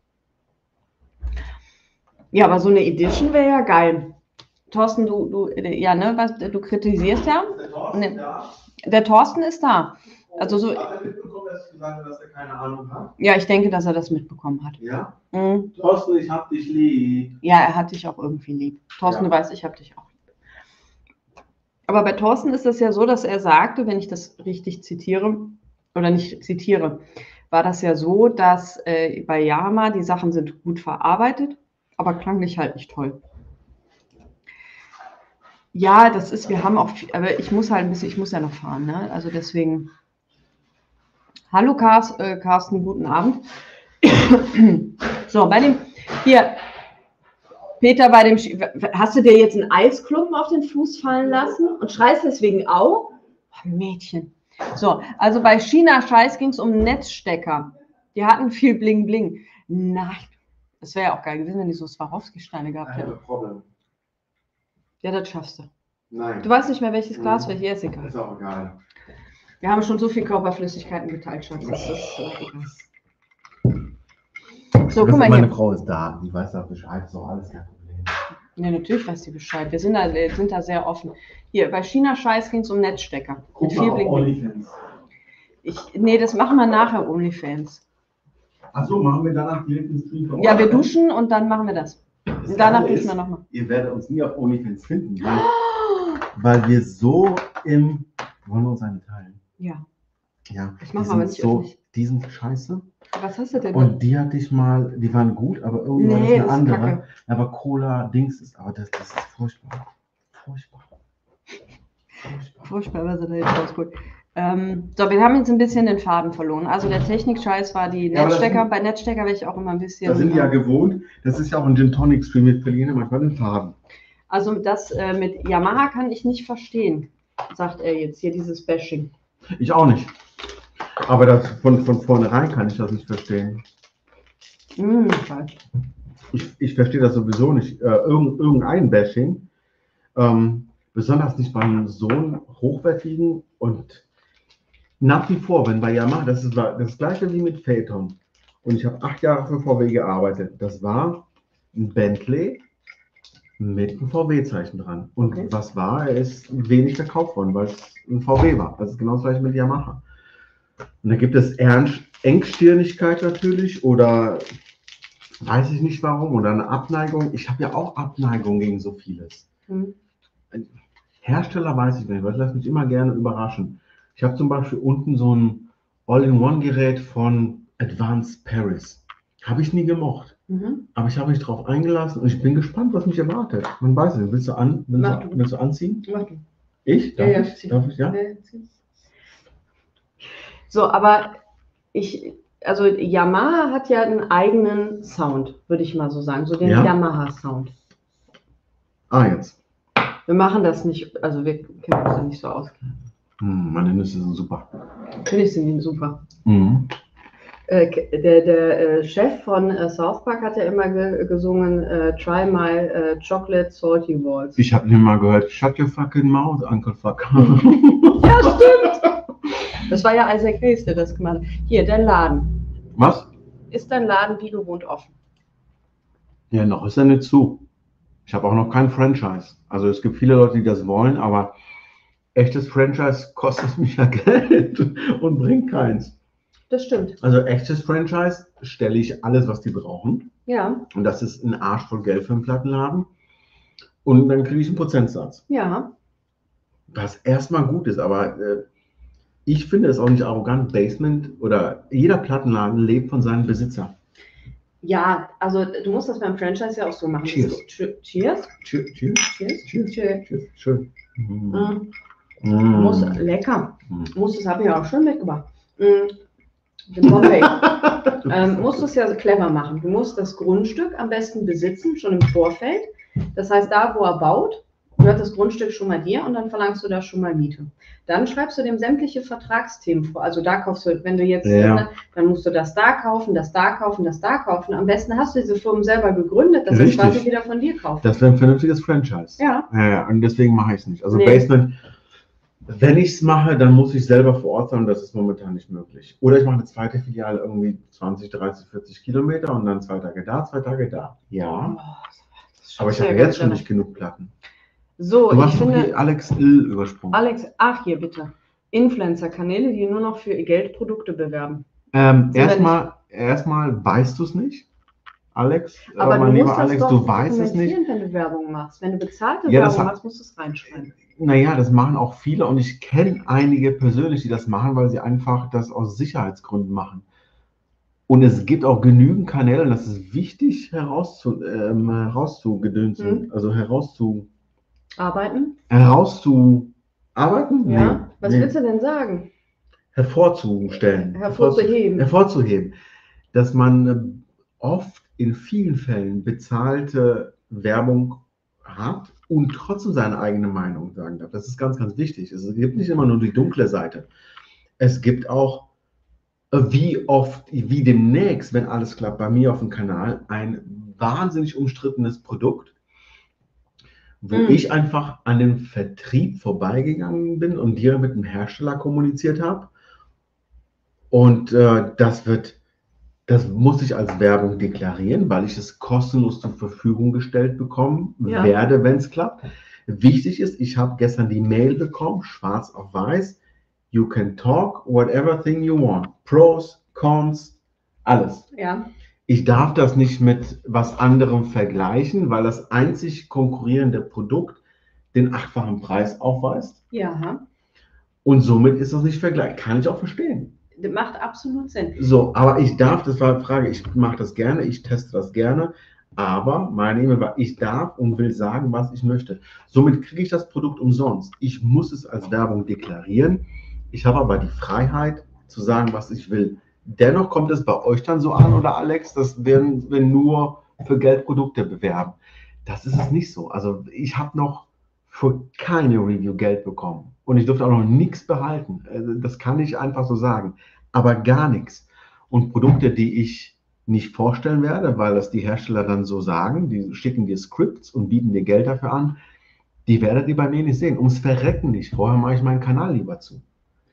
Ja, aber so eine Edition wäre ja geil. Thorsten, du, du, ja, ne, was, du kritisierst ja. Der Thorsten Nee. da? Der Thorsten ist da. Also so, Hat er mitbekommen, dass ich gesagt habe, dass er keine Ahnung hat? ja, ich denke, dass er das mitbekommen hat. Ja? Mhm. Thorsten, ich hab dich lieb. Ja, er hat dich auch irgendwie lieb. Thorsten, Ja. du weißt, ich habe dich auch lieb. Aber bei Thorsten ist es ja so, dass er sagte, wenn ich das richtig zitiere, oder nicht zitiere, war das ja so, dass äh, bei Yamaha die Sachen sind gut verarbeitet, aber klanglich halt nicht toll. Ja, das ist, wir haben auch, viel, aber ich muss halt ein bisschen, ich muss ja noch fahren, ne? Also deswegen. Hallo Kars, äh, Carsten, guten Abend. So, bei dem, hier, Peter, bei dem, Sch- hast du dir jetzt einen Eisklumpen auf den Fuß fallen lassen und schreist deswegen au? Oh, Mädchen. So, also bei China-Scheiß ging es um Netzstecker. Die hatten viel Bling Bling. Nein, das wäre ja auch geil gewesen, wenn die so Swarovski-Steine gehabt hätten. Problem. Ja, das schaffst du. Nein. Du weißt nicht mehr, welches Glas Mhm. welches, ist egal. Ist auch egal. Wir haben schon so viel Körperflüssigkeiten geteilt, Schatz. Das ist äh, egal. So, guck mal meine hier. Frau ist da. Die weiß auch Bescheid. Ist auch alles kein Problem. Ja, natürlich weiß die Bescheid. Wir sind da, wir sind da sehr offen. Hier, bei China-Scheiß ging es um Netzstecker. Mit viel Bling Bling. OnlyFans. Ich, nee, das machen wir nachher, OnlyFans. Achso, machen wir danach direkt den Stream für Ja, wir euch? duschen und dann machen wir das. Das Und danach Geile duschen wir ist, nochmal. Ihr werdet uns nie auf OnlyFans finden, weil, weil wir so im. Wollen wir uns eine teilen? Ja. Ja. Das die machen wir aber sind nicht so, öffentlich. die sind scheiße. Was hast du denn? Und die hatte ich mal, die waren gut, aber irgendwann Nee, ist das eine ist andere. Kacke. Aber Cola, Dings ist, aber das, das ist furchtbar. Furchtbar. Furchtbar. Furchtbar, was er da jetzt rausholt. Ähm, so, wir haben jetzt ein bisschen den Faden verloren. Also der Technik-Scheiß war die Ja, aber das Netzstecker. sind- Bei Netzstecker wäre ich auch immer ein bisschen. Da sind die ja gewohnt. Das ist ja auch ein Gin Tonic Stream. Wir verlieren ja manchmal den Faden. Also das äh, mit Yamaha kann ich nicht verstehen, sagt er jetzt hier, dieses Bashing. Ich auch nicht. Aber das von, von vornherein kann ich das nicht verstehen. Hm, falsch. Ich, ich verstehe das sowieso nicht. Äh, irgend, irgendein Bashing. Ähm, besonders nicht bei einem so hochwertigen und nach wie vor, wenn bei Yamaha, das ist das gleiche wie mit Phaeton. Und ich habe acht Jahre für V W gearbeitet. Das war ein Bentley mit einem V W-Zeichen dran. Und Okay. was war? Er ist wenig verkauft worden, weil es ein V W war. Das ist genau das gleiche mit Yamaha. Und da gibt es Ernst, Engstirnigkeit natürlich oder weiß ich nicht warum oder eine Abneigung. Ich habe ja auch Abneigung gegen so vieles. Hm. Hersteller weiß ich nicht, weil ich lasse mich immer gerne überraschen. Ich habe zum Beispiel unten so ein All-in-One-Gerät von Advanced Paris. Habe ich nie gemocht. Mhm. Aber ich habe mich darauf eingelassen und ich bin gespannt, was mich erwartet. Man weiß es nicht. Willst du, an, willst Mach du, du. willst du anziehen? Mach du. Ich? Darf Ja, ja, ich? zieh. Darf ich? Ja? Ja, zieh. So, aber ich, also Yamaha hat ja einen eigenen Sound, würde ich mal so sagen, so den Ja. Yamaha-Sound. Ah, jetzt. Wir machen das nicht, also wir kennen uns da nicht so aus. Hm, meine Nüsse sind super. Finde ich sind super. Mhm. Äh, der der äh, Chef von äh, South Park hat ja immer ge gesungen, äh, Try my äh, chocolate salty waltz. Ich habe den mal gehört. Shut your fucking mouth, Uncle Fuck. Ja, stimmt. Das war ja Isaac Hayes, der das gemacht hat. Hier, dein Laden. Was? Ist dein Laden wie gewohnt offen? Ja, noch ist er nicht zu. Ich habe auch noch kein Franchise. Also es gibt viele Leute, die das wollen, aber echtes Franchise kostet mich ja Geld und bringt keins. Das stimmt. Also echtes Franchise stelle ich alles, was die brauchen. Ja, Und das ist ein Arsch voll Geld für einen Plattenladen. Und dann kriege ich einen Prozentsatz. ja. Was erstmal gut ist, aber äh, ich finde es auch nicht arrogant. Basement oder jeder Plattenladen lebt von seinem Besitzer. Ja, also du musst das beim Franchise ja auch so machen. Cheers. Das- Cheers. Cheers. Cheers. Cheers. Cheers. Cheers. Cheers. Cheers. Schön. Mm. Mm. Mm. Muss, lecker. Mm. Muss, das habe ich auch schon mitgebracht. Mm. Den Bombay. ähm, musst du es ja clever machen. Du musst das Grundstück am besten besitzen, schon im Vorfeld. Das heißt, da wo er baut, gehört das Grundstück schon mal dir und dann verlangst du da schon mal Miete. Dann schreibst du dem sämtliche Vertragsthemen vor. Also da kaufst du, wenn du jetzt, Ja. ne, dann musst du das da kaufen, das da kaufen, das da kaufen. Am besten hast du diese Firmen selber gegründet, dass sie Richtig. quasi wieder von dir kaufen. Das wäre ein vernünftiges Franchise. Ja. Ja, ja, und deswegen mache ich es nicht. Also Nee. Basement, wenn ich es mache, dann muss ich selber vor Ort sein, das ist momentan nicht möglich. Oder ich mache eine zweite Filiale irgendwie zwanzig, dreißig, vierzig Kilometer und dann zwei Tage da, zwei Tage da. Ja, Oh, das aber ich schaffst du habe ja jetzt schon ganz nicht genug Platten. So, Du ich hast noch finde, die Alex Ill übersprungen. Alex, ach hier bitte, Influencer-Kanäle, die nur noch für ihr Geldprodukte bewerben. Ähm, wir erstmal, erstmal weißt du es nicht, Alex. Aber äh, du mein musst lieber das Alex, doch du weißt es nicht. dokumentieren, wenn du Werbung machst. Wenn du bezahlte Ja, das Werbung hat- machst, musst du es reinschreiben. Naja, das machen auch viele und ich kenne einige persönlich, die das machen, weil sie einfach das aus Sicherheitsgründen machen. Und es gibt auch genügend Kanäle, und das ist wichtig herauszu, ähm, herauszugedönsen, Hm. also herauszu, Arbeiten? herauszuarbeiten? Ja. Was nee. willst du denn sagen? Hervorzustellen. Hervorzuheben. Hervorzuheben. Dass man äh, oft in vielen Fällen bezahlte Werbung hat und trotzdem seine eigene Meinung sagen darf. Das ist ganz, ganz wichtig. Es gibt nicht immer nur die dunkle Seite. Es gibt auch, äh, wie oft, wie demnächst, wenn alles klappt, bei mir auf dem Kanal, ein wahnsinnig umstrittenes Produkt, wo Mm. ich einfach an dem Vertrieb vorbeigegangen bin und dir mit dem Hersteller kommuniziert habe. Und äh, das wird, das muss ich als Werbung deklarieren, weil ich es kostenlos zur Verfügung gestellt bekommen Ja. werde, wenn es klappt. Wichtig ist, ich habe gestern die Mail bekommen, schwarz auf weiß. You can talk whatever thing you want. Pros, Cons, alles. Ja. Ich darf das nicht mit was anderem vergleichen, weil das einzig konkurrierende Produkt den achtfachen Preis aufweist. Ja. Und somit ist das nicht vergleichbar. Kann ich auch verstehen. Das macht absolut Sinn. So, aber ich darf, das war die Frage, ich mache das gerne, ich teste das gerne, aber meine E-Mail war, ich darf und will sagen, was ich möchte. Somit kriege ich das Produkt umsonst. Ich muss es als Werbung deklarieren. Ich habe aber die Freiheit zu sagen, was ich will. Dennoch kommt es bei euch dann so an, oder Alex, dass wir, wir nur für Geldprodukte bewerben. Das ist es nicht so. Also ich habe noch für keine Review Geld bekommen und ich durfte auch noch nichts behalten. Also das kann ich einfach so sagen. Aber gar nichts. Und Produkte, die ich nicht vorstellen werde, weil das die Hersteller dann so sagen, die schicken dir Scripts und bieten dir Geld dafür an, die werdet ihr bei mir nicht sehen. Ums Verrecken nicht. Vorher mache ich meinen Kanal lieber zu.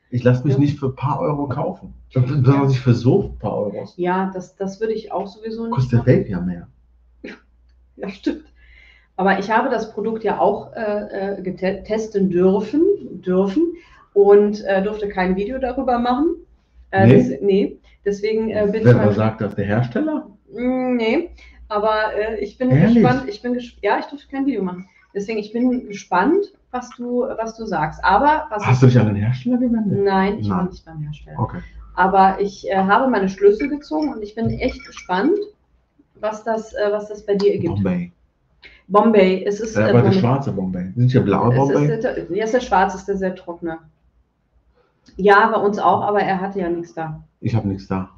Ich lasse mich Ja. nicht für ein paar Euro kaufen. Besonders nicht für so ein paar Euros. Ja, das, das würde ich auch sowieso nicht Kostet der machen. Vape ja mehr. Ja, stimmt. Aber ich habe das Produkt ja auch äh, äh, testen dürfen, dürfen und äh, durfte kein Video darüber machen. Äh, Nee? des, nee, deswegen äh, bin Wer ich mal. sagt das? Der Hersteller? Mm, nee, aber äh, ich bin Ehrlich? gespannt. Ich bin ges ja, ich durfte kein Video machen. Deswegen, ich bin gespannt, was du, was du sagst. Aber was Hast du dich an den Hersteller gewendet? Nein, ich war Nein. nicht beim Hersteller. Okay. Aber ich äh, habe meine Schlüssel gezogen und ich bin echt gespannt, was das, äh, was das bei dir ergibt. Bombay. Bombay, es ist. Ja, äh, aber der Bombay. schwarze Bombay. Sind ja blaue Es Bombay? ist, der, ja, ist der schwarze, ist der sehr trockene. Ja, bei uns auch, aber er hatte ja nichts da. Ich habe nichts da.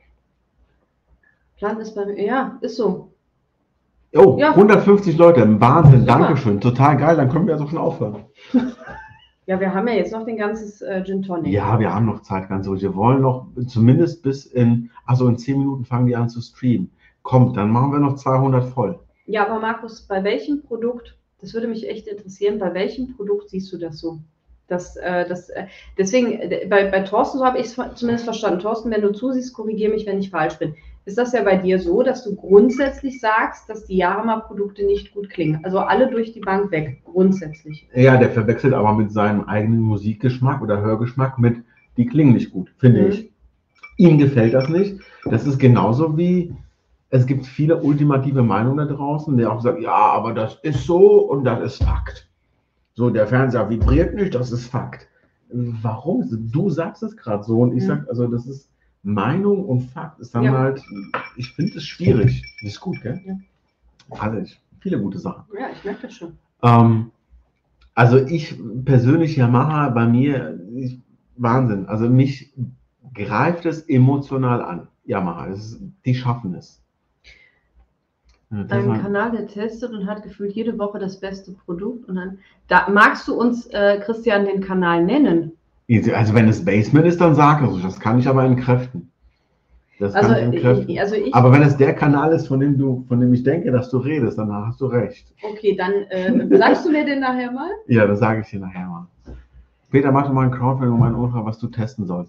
Plan ist bei mir, ja, ist so. Oh, Ja. hundertfünfzig Leute. Wahnsinn, Super. Dankeschön. Total geil. Dann können wir jetzt auch schon aufhören. Ja, wir haben ja jetzt noch den ganzen äh, Gin Tonic. Ja, wir haben noch Zeit, ganz ruhig. Wir wollen noch zumindest bis in, also in zehn Minuten fangen die an zu streamen. Kommt, dann machen wir noch zweihundert voll. Ja, aber Markus, bei welchem Produkt, das würde mich echt interessieren, bei welchem Produkt siehst du das so? Das, äh, das, äh, deswegen, äh, bei, bei Thorsten, so habe ich es zumindest verstanden. Thorsten, wenn du zusiehst, korrigiere mich, wenn ich falsch bin. Ist das ja bei dir so, dass du grundsätzlich sagst, dass die Jarama-Produkte nicht gut klingen? Also alle durch die Bank weg, grundsätzlich. Ja, der verwechselt aber mit seinem eigenen Musikgeschmack oder Hörgeschmack mit, die klingen nicht gut, finde Mhm. ich. Ihm gefällt das nicht. Das ist genauso wie, es gibt viele ultimative Meinungen da draußen, die auch sagen, ja, aber das ist so und das ist Fakt. So, der Fernseher vibriert nicht, das ist Fakt. Warum? Du sagst es gerade so und ich Mhm. sag, also das ist Meinung und Fakt ist dann Ja. halt, ich finde es schwierig. Das ist gut, gell? Ja. Alles, viele gute Sachen. Ja, ich merke das schon. Ähm, also ich persönlich, Yamaha, bei mir, ich, Wahnsinn. Also mich greift es emotional an. Yamaha, es ist, die schaffen es. Ja, das Ein war- Kanal, der testet und hat gefühlt jede Woche das beste Produkt. Und dann, da magst du uns, äh, Christian, den Kanal nennen? Also wenn es Basement ist, dann sag es. Das kann ich aber entkräften. Das Also, kann ich entkräften. ich, also ich, Aber wenn es der Kanal ist, von dem du, von dem ich denke, dass du redest, dann hast du recht. okay, dann äh, sagst du mir den nachher mal? Ja, das sage ich dir nachher mal. Peter, mach doch mal ein Crowdfunding um einen Ultra, was du testen sollst.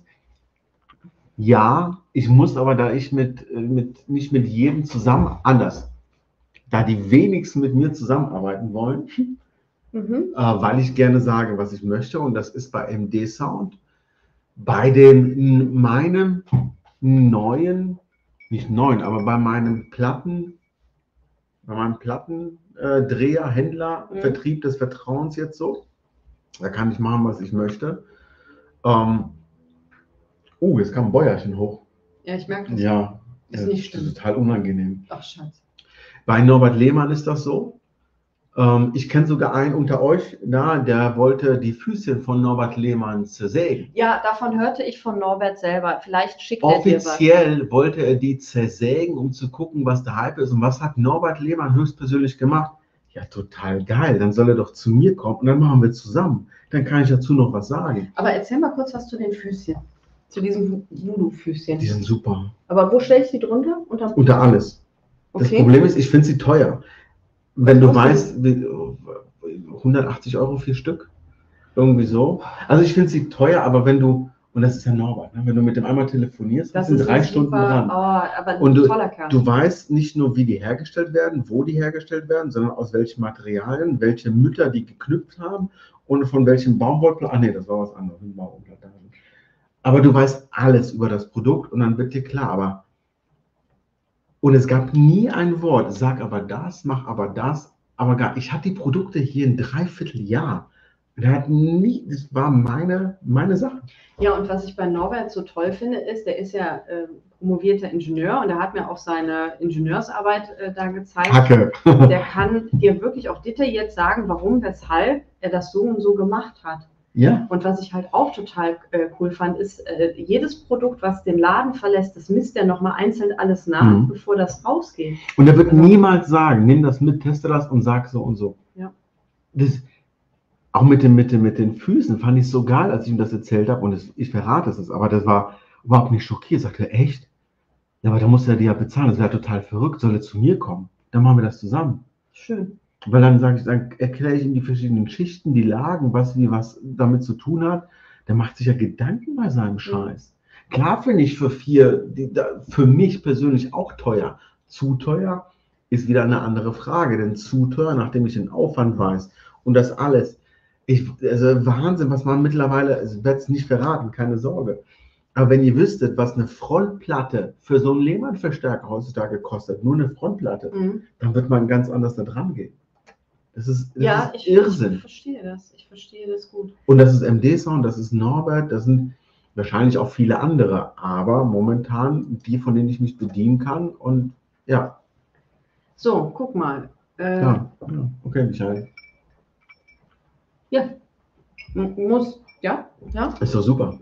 Ja, ich muss aber, da ich mit, äh, mit nicht mit jedem zusammen, anders, da die wenigsten mit mir zusammenarbeiten wollen, Mhm. äh, weil ich gerne sage, was ich möchte, und das ist bei M D Sound, bei den meinem neuen, nicht neuen, aber bei meinem Platten, bei meinem Plattendreher, äh, Dreher, Händler, Mhm. Vertrieb des Vertrauens jetzt so, da kann ich machen, was ich möchte. Ähm, oh, jetzt kam ein Bäuerchen hoch. Ja, ich merke das. Ja, Ist äh, nicht das schlimm. ist total unangenehm. Ach, Scheiße. Bei Norbert Lehmann ist das so. Ähm, ich kenne sogar einen unter euch, na, der wollte die Füßchen von Norbert Lehmann zersägen. Ja, davon hörte ich von Norbert selber. Vielleicht schickt er dir was. Offiziell wollte er die zersägen, um zu gucken, was der Hype ist. Und was hat Norbert Lehmann höchstpersönlich gemacht? Ja, total geil. Dann soll er doch zu mir kommen und dann machen wir zusammen. Dann kann ich dazu noch was sagen. Aber erzähl mal kurz was zu den Füßchen. Zu diesen Voodoo-Füßchen. Die sind super. Aber wo stelle ich die drunter? Unterm Unter alles. Das Okay. Problem ist, ich finde sie teuer. Wenn du Was weißt, wie- hundertachtzig Euro vier Stück, irgendwie so. Also ich finde sie teuer, aber wenn du, und das ist ja Norbert, ne? Wenn du mit dem einmal telefonierst, Das sind ist drei ein Stunden super, dran. Oh, aber ein Und du, toller Kerl. du weißt nicht nur, wie die hergestellt werden, wo die hergestellt werden, sondern aus welchen Materialien, welche Mütter die geknüpft haben und von welchem Baumwollplan. Ah nee, das war was anderes. ein Baumwollplantage. Aber du weißt alles über das Produkt und dann wird dir klar, aber und es gab nie ein Wort, sag aber das, mach aber das, aber gar, ich hatte die Produkte hier ein Dreivierteljahr. Und er hat nie, das war meine, meine Sache. Ja, und was ich bei Norbert so toll finde, ist, der ist ja äh, promovierter Ingenieur und er hat mir auch seine Ingenieursarbeit äh, da gezeigt. Hacke. Der kann dir wirklich auch detailliert sagen, warum, weshalb er das so und so gemacht hat. Ja, Und was ich halt auch total äh, cool fand, ist, äh, jedes Produkt, was den Laden verlässt, das misst er nochmal einzeln alles nach, Mhm. bevor das rausgeht. und er wird Also- niemals sagen, nimm das mit, teste das und sag so und so. Ja. Das, auch mit, dem, mit, dem, mit den Füßen fand ich es so geil, als ich ihm das erzählt habe. Und es, ich verrate es, aber das war überhaupt nicht schockiert. Ich sagte, echt? Ja, aber da muss er die ja bezahlen. Das wäre total verrückt. Soll er zu mir kommen? Dann machen wir das zusammen. Schön. Weil dann sage ich, dann erkläre ich ihm die verschiedenen Schichten, die Lagen, was wie was damit zu tun hat. Der macht sich ja Gedanken bei seinem Scheiß. Klar finde ich für vier, die, für mich persönlich auch teuer. Zu teuer ist wieder eine andere Frage, denn zu teuer, nachdem ich den Aufwand weiß und das alles. Ich, also Wahnsinn, was man mittlerweile, ich werde es nicht verraten, keine Sorge. Aber wenn ihr wüsstet, was eine Frontplatte für so einen Lehmann-Verstärker heutzutage kostet, nur eine Frontplatte, Mhm. dann wird man ganz anders da dran gehen. Das ist, das Ja, ist ich, Irrsinn. ich verstehe das. Ich verstehe das gut. Und das ist M D-Sound, das ist Norbert, das sind wahrscheinlich auch viele andere, aber momentan die, von denen ich mich bedienen kann. Und ja. So, guck mal. Äh, Ja, ja, okay, Michael. Ja. M- Muss, ja, ja. Ist doch super.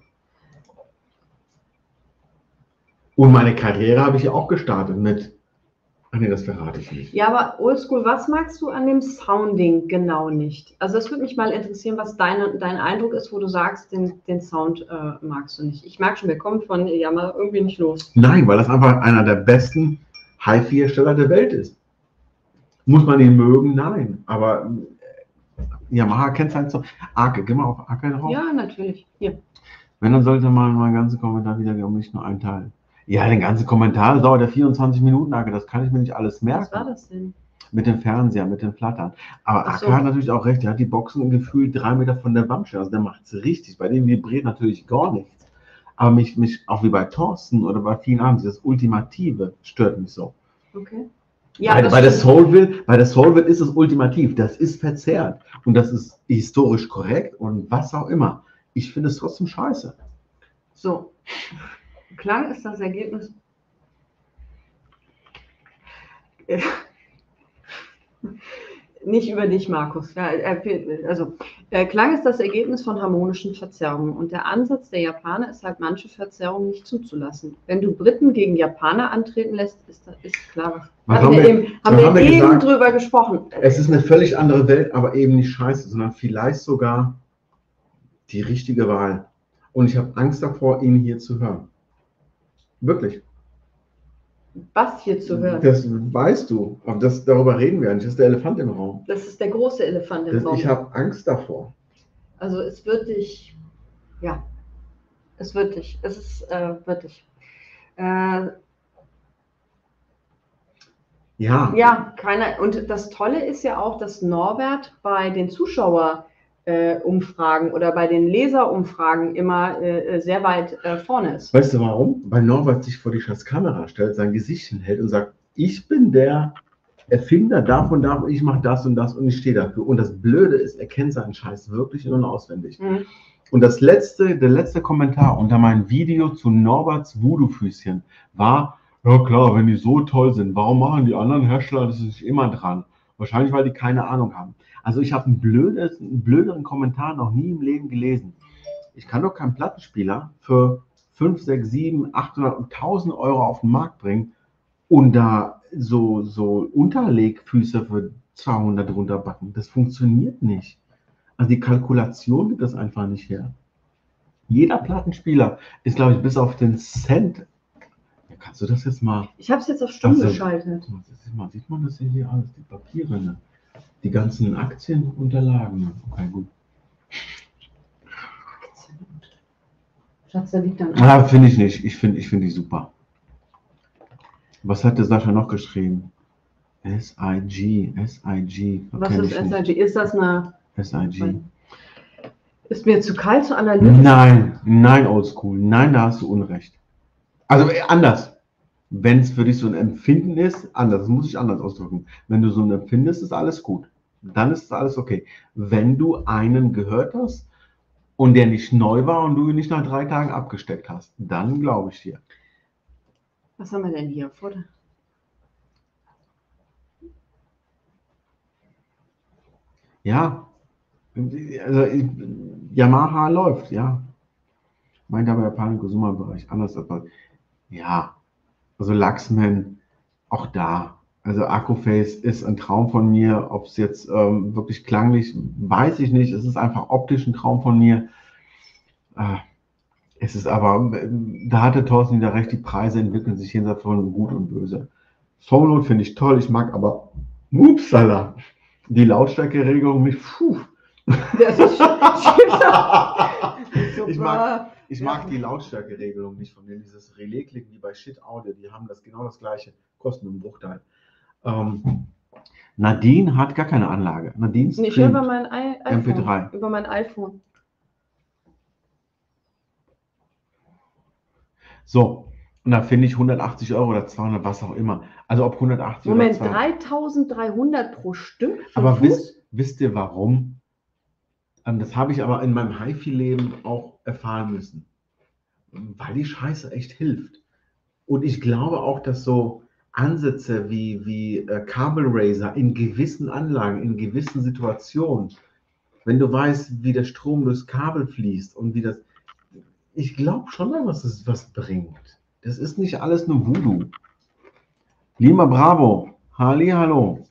Und meine Karriere habe ich ja auch gestartet mit. Ach nee, das verrate ich nicht. Ja, aber Oldschool, was magst du an dem Sounding genau nicht? Also das würde mich mal interessieren, was deine, dein Eindruck ist, wo du sagst, den, den Sound äh, magst du nicht. Ich merke schon, wir kommen von Yamaha irgendwie nicht los. Nein, weil das einfach einer der besten Hi-Fi-Hersteller der Welt ist. Muss man ihn mögen? Nein. Aber äh, Yamaha kennt halt so. Arke, geh mal auf Arke drauf. Ja, natürlich. Hier. Wenn, dann sollte man meinen ganzen Kommentar wiedergeben und nicht nur einen Teil. Ja, den ganzen Kommentar dauert ja vierundzwanzig Minuten, Arke. Das kann ich mir nicht alles merken. Was war das denn? Mit dem Fernseher, mit den Flattern. Aber Ach so. Arke hat natürlich auch recht. Der hat die Boxen gefühlt drei Meter von der Wand stehen. Also der macht es richtig. Bei dem vibriert natürlich gar nichts. Aber mich, mich, auch wie bei Thorsten oder bei vielen anderen, das Ultimative stört mich so. Okay. Ja, bei, das bei, der stimmt. Soulville, bei der Soulville ist es ultimativ. Das ist verzerrt. Und das ist historisch korrekt und was auch immer. Ich finde es trotzdem scheiße. So. Klang ist das Ergebnis. Nicht über dich, Markus. Ja, äh, also, äh, Klang ist das Ergebnis von harmonischen Verzerrungen. Und der Ansatz der Japaner ist halt, manche Verzerrungen nicht zuzulassen. Wenn du Briten gegen Japaner antreten lässt, ist, das, ist klar. Was Haben haben wir wir- eben, was haben wir haben wir eben gesagt? drüber gesprochen. Es ist eine völlig andere Welt, aber eben nicht scheiße, sondern vielleicht sogar die richtige Wahl. Und ich habe Angst davor, ihn hier zu hören. Wirklich. Was hier zu hören. Das weißt du. Aber das, darüber reden wir nicht. Das ist der Elefant im Raum. Das ist der große Elefant im Das, Raum. ich habe Angst davor. Also es wird dich, ja, es wird dich, es ist äh, wird dich. Äh, Ja. ja, keiner. Und das Tolle ist ja auch, dass Norbert bei den Zuschauerumfragen äh, Umfragen oder bei den Leserumfragen immer äh, sehr weit äh, vorne ist. Weißt du warum? Weil Norbert sich vor die scheiß Kamera stellt, sein Gesichtchen hält und sagt, ich bin der Erfinder davon, davon, ich mache das und das und ich stehe dafür. Und das Blöde ist, er kennt seinen Scheiß wirklich in- und auswendig. Mhm. Und das letzte, der letzte Kommentar unter meinem Video zu Norberts Voodoo-Füßchen war, ja klar, wenn die so toll sind, warum machen die anderen Hersteller das nicht immer dran? Wahrscheinlich, weil die keine Ahnung haben. Also ich habe einen, blödes, einen blöderen Kommentar noch nie im Leben gelesen. Ich kann doch keinen Plattenspieler für fünf, sechs, sieben, achthundert und tausend Euro auf den Markt bringen und da so, so Unterlegfüße für zweihundert runterbacken. Das funktioniert nicht. Also die Kalkulation gibt das einfach nicht her. Jeder Plattenspieler ist, glaube ich, bis auf den Cent. Ja, kannst du das jetzt mal? Ich habe es jetzt auf Stumm Also, geschaltet. Das ist mal, sieht man das hier alles? Die Papiere, ne? Die ganzen Aktienunterlagen. Ne? Okay, gut. Schatz, da liegt dann. Ah, finde ich nicht. Ich finde ich find die super. Was hat der Sascha noch geschrieben? S I G, S I G. Was kenn ist ich nicht. S I G? Ist das eine. S I G. Ist mir zu kalt, zu analytisch? Nein, nein, Oldschool. Nein, da hast du Unrecht. Also äh, anders. Wenn es für dich so ein Empfinden ist, anders, das muss ich anders ausdrücken. Wenn du so ein empfindest, ist alles gut. Dann ist alles okay. Wenn du einen gehört hast und der nicht neu war und du ihn nicht nach drei Tagen abgesteckt hast, dann glaube ich dir. Was haben wir denn hier? Vor der- Ja, also ich, Yamaha läuft, ja. Meint aber Japan im Consumer-Bereich anders. Aber ja, also Luxman, auch da. Also Accuface ist ein Traum von mir. Ob es jetzt ähm, wirklich klanglich, weiß ich nicht. Es ist einfach optisch ein Traum von mir. Äh, es ist aber, äh, da hatte Thorsten wieder recht, die Preise entwickeln sich jenseits von Gut und Böse. Soundload finde ich toll, ich mag aber, upsala, die Lautstärkeregelung mich, puh. Das ist, So, Ich mag, bah. ich Ja. mag die Lautstärkeregelung nicht von denen. Dieses Relais-Klicken wie bei Shit Audio, die haben das genau das gleiche, kosten einen Bruchteil. Ähm, Nadine hat gar keine Anlage. Nadine Nee, ich höre über streamt mein I M P iPhone. drei. Über mein iPhone. So, und da finde ich hundertachtzig Euro oder zweihundert, was auch immer. Also ob hundertachtzig Moment, oder zweihundert. dreitausenddreihundert pro Stück für Aber Fuß? wisst, wisst ihr warum? Ähm, Das habe ich aber in meinem HiFi-Leben auch erfahren müssen. Weil die Scheiße echt hilft. Und ich glaube auch, dass so Ansätze wie, wie äh, Cable Racer in gewissen Anlagen, in gewissen Situationen, wenn du weißt, wie der Strom durchs Kabel fließt und wie das, ich glaube schon, dass es was bringt. Das ist nicht alles nur Voodoo. Lima Bravo, Halli, hallo.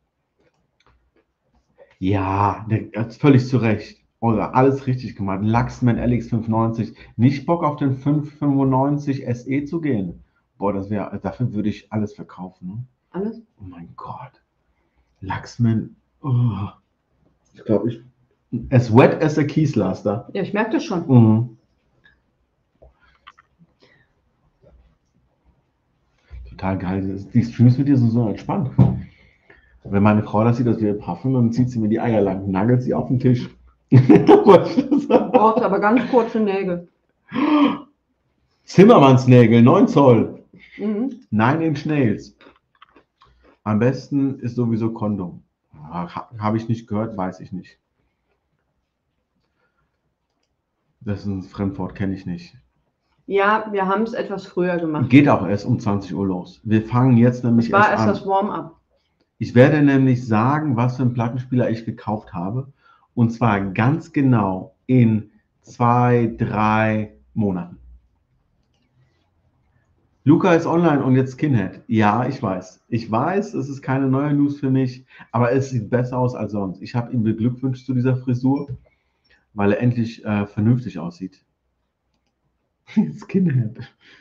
Ja, der, völlig zu Recht. Oder alles richtig gemacht. Luxman L X fünfhundertneunzig. Nicht Bock auf den fünfhundertfünfundneunzig S E zu gehen. Boah, das wäre, dafür würde ich alles verkaufen. Ne? Alles? Oh mein Gott. Luxman. Oh. Ich glaube, ich. As wet as a Kieslaster. Ja, ich merke das schon. Mhm. Total geil. Die Streams mit dir sind so entspannt. Wenn meine Frau das sieht, dass wir puffen, dann zieht sie mir die Eier lang, nagelt sie auf den Tisch. Du brauchst aber ganz kurze Nägel. Zimmermannsnägel, neun Zoll. Mhm. Nine Inch Nails. Am besten ist sowieso Kondom. Ha, Habe ich nicht gehört, weiß ich nicht. Das ist ein Fremdwort, kenne ich nicht. Ja, wir haben es etwas früher gemacht. Geht auch erst um zwanzig Uhr los. Wir fangen jetzt nämlich Das war erst erst an. das Warm-up. Ich werde nämlich sagen, was für einen Plattenspieler ich gekauft habe. Und zwar ganz genau in zwei, drei Monaten. Luca ist online und jetzt Skinhead. Ja, ich weiß. Ich weiß, es ist keine neue News für mich, aber es sieht besser aus als sonst. Ich habe ihm beglückwünscht zu dieser Frisur, weil er endlich äh, vernünftig aussieht. Skinhead.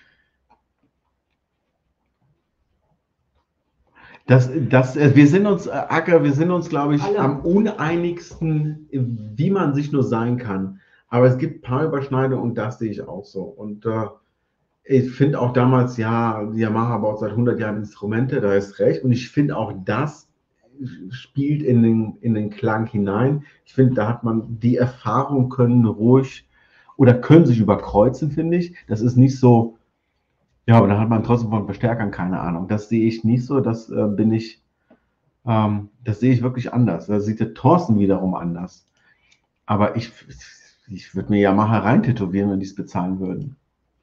Das, das, äh, wir sind uns, äh, Acker, wir sind uns, glaube ich, Alle. am uneinigsten, wie man sich nur sein kann. Aber es gibt ein paar Überschneidungen und das sehe ich auch so. Und äh, ich finde auch damals, ja, die Yamaha baut seit hundert Jahren Instrumente, da ist recht. Und ich finde auch das spielt in den, in den Klang hinein. Ich finde, da hat man die Erfahrung, können ruhig oder können sich überkreuzen, finde ich. Das ist nicht so, ja, aber dann hat man trotzdem von Verstärkern keine Ahnung. Das sehe ich nicht so, das äh, bin ich, ähm, das sehe ich wirklich anders. Da sieht der Thorsten wiederum anders. Aber ich, ich würde mir Yamaha rein tätowieren, wenn die es bezahlen würden.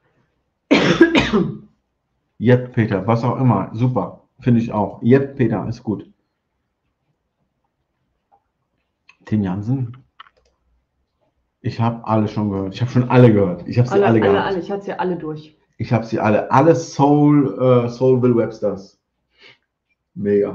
Jep, Peter, was auch immer, super, finde ich auch. Jep, Peter, ist gut. Tim Jansen, ich habe alle schon gehört. Ich habe schon alle gehört. Ich habe sie Alle, alle, alle, gehabt. alle. Ich hatte sie alle durch. Ich habe sie alle. Alle Soul, äh, Soulville Websters. Mega.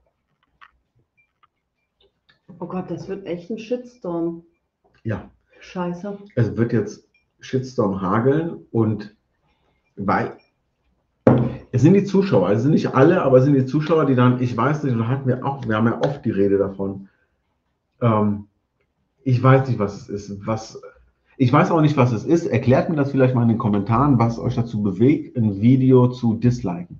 Oh Gott, das wird echt ein Shitstorm. Ja. Scheiße. Es wird jetzt Shitstorm hageln und weil es sind die Zuschauer, es sind nicht alle, aber es sind die Zuschauer, die dann, ich weiß nicht, da hatten wir auch, wir haben ja oft die Rede davon. Ähm, ich weiß nicht, was es ist. Was, ich weiß auch nicht, was es ist. Erklärt mir das vielleicht mal in den Kommentaren, was euch dazu bewegt, ein Video zu disliken.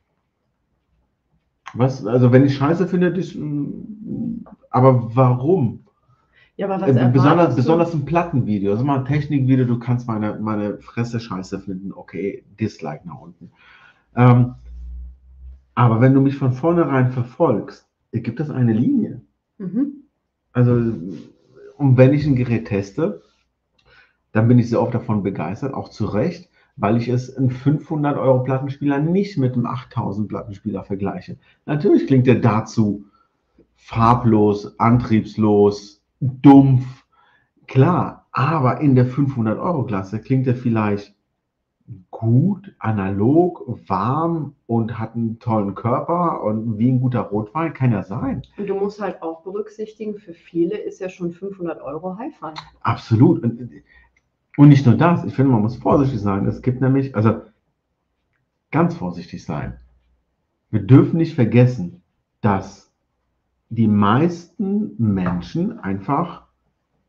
Was, also wenn ich Scheiße finde, dis, aber warum? Ja, aber was Äh, besonders, erwartest du? besonders ein Plattenvideo, also mal ein Technikvideo, du kannst meine, meine Fresse Scheiße finden, okay, Dislike nach unten. Ähm, aber wenn du mich von vornherein verfolgst, gibt es eine Linie. Mhm. Also, und wenn ich ein Gerät teste, dann bin ich sehr oft davon begeistert, auch zu Recht, weil ich es einen fünfhundert Euro Plattenspieler nicht mit einem achttausend Plattenspieler vergleiche. Natürlich klingt der dazu farblos, antriebslos, dumpf, klar, aber in der fünfhundert Euro Klasse klingt er vielleicht gut, analog, warm und hat einen tollen Körper und wie ein guter Rotwein kann ja sein. Und du musst halt auch berücksichtigen, für viele ist ja schon fünfhundert Euro Hi-Fi. Absolut. Und, und nicht nur das, ich finde, man muss vorsichtig sein. Es gibt nämlich, also ganz vorsichtig sein. Wir dürfen nicht vergessen, dass die meisten Menschen einfach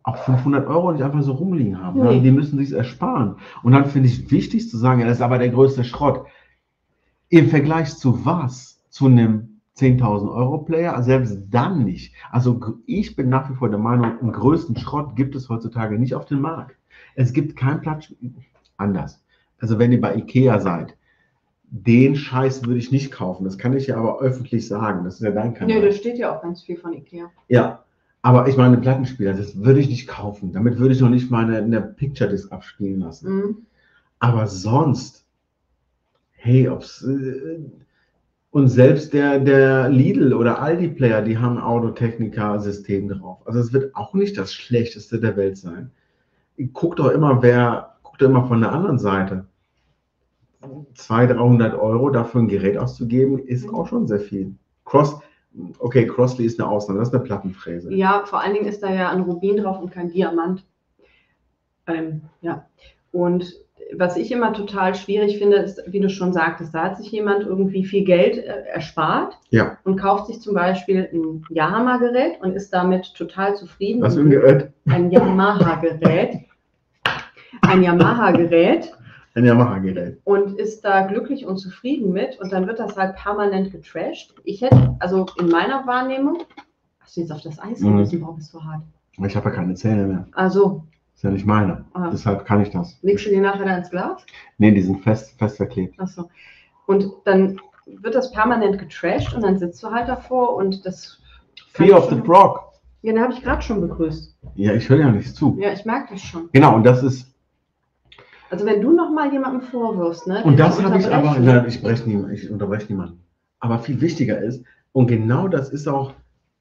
auch fünfhundert Euro nicht einfach so rumliegen haben. Nee. Die müssen sich ersparen. Und dann finde ich wichtig zu sagen, ja, das ist aber der größte Schrott. Im Vergleich zu was? Zu einem zehntausend Euro Player? Selbst dann nicht. Also ich bin nach wie vor der Meinung, den größten Schrott gibt es heutzutage nicht auf dem Markt. Es gibt keinen Platz, anders. Also wenn ihr bei Ikea seid, den Scheiß würde ich nicht kaufen. Das kann ich ja aber öffentlich sagen. Das ist ja dein Kanal. Nee, da steht ja auch ganz viel von Ikea. Ja, aber ich meine Plattenspieler, das würde ich nicht kaufen. Damit würde ich noch nicht meine eine Picture Disc abspielen lassen. Mhm. Aber sonst, hey, ob's äh, und selbst der, der Lidl oder Aldi-Player, die haben ein Autotechnica-System drauf. Also es wird auch nicht das Schlechteste der Welt sein. Guckt doch immer, wer, guckt doch immer von der anderen Seite. zweihundert, dreihundert Euro dafür ein Gerät auszugeben, ist auch schon sehr viel. Cross, okay, Crossley ist eine Ausnahme, das ist eine Plattenfräse. Ja, vor allen Dingen ist da ja ein Rubin drauf und kein Diamant. Ähm, ja, und was ich immer total schwierig finde, ist, wie du schon sagtest, da hat sich jemand irgendwie viel Geld äh, erspart Ja. und kauft sich zum Beispiel ein Yamaha-Gerät und ist damit total zufrieden. Was für ein Gerät? Ein Yamaha-Gerät. Ein Yamaha-Gerät. Ein Yamaha-Gerät. Und ist da glücklich und zufrieden mit und dann wird das halt permanent getrashed. Ich hätte, also in meiner Wahrnehmung, hast du jetzt auf das Eis gebissen, mhm. Warum bist du hart? Ich habe ja keine Zähne mehr. Also. Ist ja nicht meine. Ah. Deshalb kann ich das. Legst du die nachher da ins Glas? Nee, die sind fest, fest verklebt. Achso. Und dann wird das permanent getrashed und dann sitzt du halt davor und das. Fear of the Frog. Ja, den habe ich gerade schon begrüßt. Ja, ich höre ja nicht zu. Ja, ich merke das schon. Genau, und das ist. Also wenn du noch mal jemandem vorwirfst, ne? Und das habe ich aber, nein, ich breche niemanden, ich unterbreche niemanden. Aber viel wichtiger ist, und genau das ist auch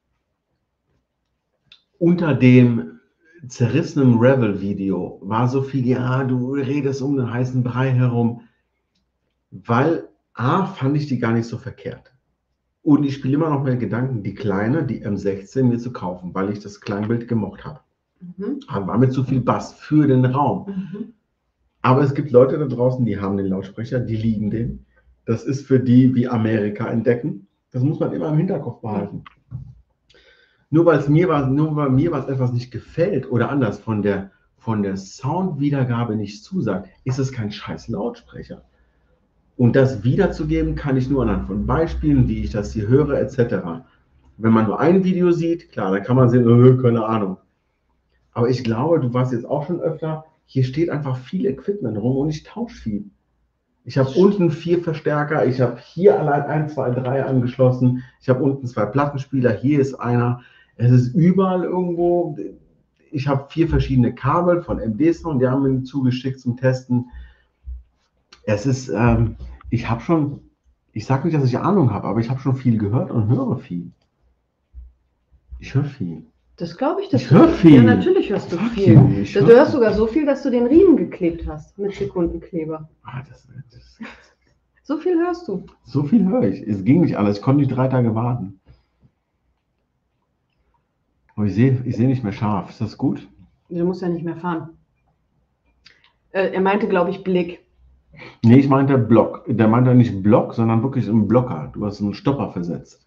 unter dem zerrissenen Revel-Video war so viel, ja, du redest um den heißen Brei herum, weil A, fand ich die gar nicht so verkehrt. Und ich spiele immer noch mit Gedanken, die kleine, die M sechzehn mir zu kaufen, weil ich das Kleinbild gemocht habe. Mhm. War mir zu viel Bass für den Raum. Mhm. Aber es gibt Leute da draußen, die haben den Lautsprecher, die lieben den. Das ist für die wie Amerika entdecken. Das muss man immer im Hinterkopf behalten. Nur weil es mir was, nur weil mir was etwas nicht gefällt oder anders von der, von der Soundwiedergabe nicht zusagt, ist es kein scheiß Lautsprecher. Und das wiederzugeben kann ich nur anhand von Beispielen, wie ich das hier höre, et cetera. Wenn man nur ein Video sieht, klar, dann kann man sehen, äh, keine Ahnung. Aber ich glaube, du warst jetzt auch schon öfter, hier steht einfach viel Equipment rum und ich tausche viel. Ich habe unten vier Verstärker, ich habe hier allein eins, zwei, drei angeschlossen, ich habe unten zwei Plattenspieler, hier ist einer. Es ist überall irgendwo, ich habe vier verschiedene Kabel von M D Sound, die haben mir zugeschickt zum Testen. Es ist, ähm, ich habe schon, ich sage nicht, dass ich Ahnung habe, aber ich habe schon viel gehört und höre viel. Ich höre viel. Das glaube ich, dass ich höre viel. Ja, natürlich hörst du Fuck viel. You, ich du hör hörst sogar so viel, dass du den Riemen geklebt hast mit Sekundenkleber. Ah, das, das, so viel hörst du. So viel höre ich. Es ging nicht alles. Ich konnte nicht drei Tage warten. Aber ich sehe ich seh nicht mehr scharf. Ist das gut? Du musst ja nicht mehr fahren. Äh, er meinte, glaube ich, Blick. Nee, ich meinte Block. Der meinte nicht Block, sondern wirklich einen Blocker. Du hast einen Stopper versetzt.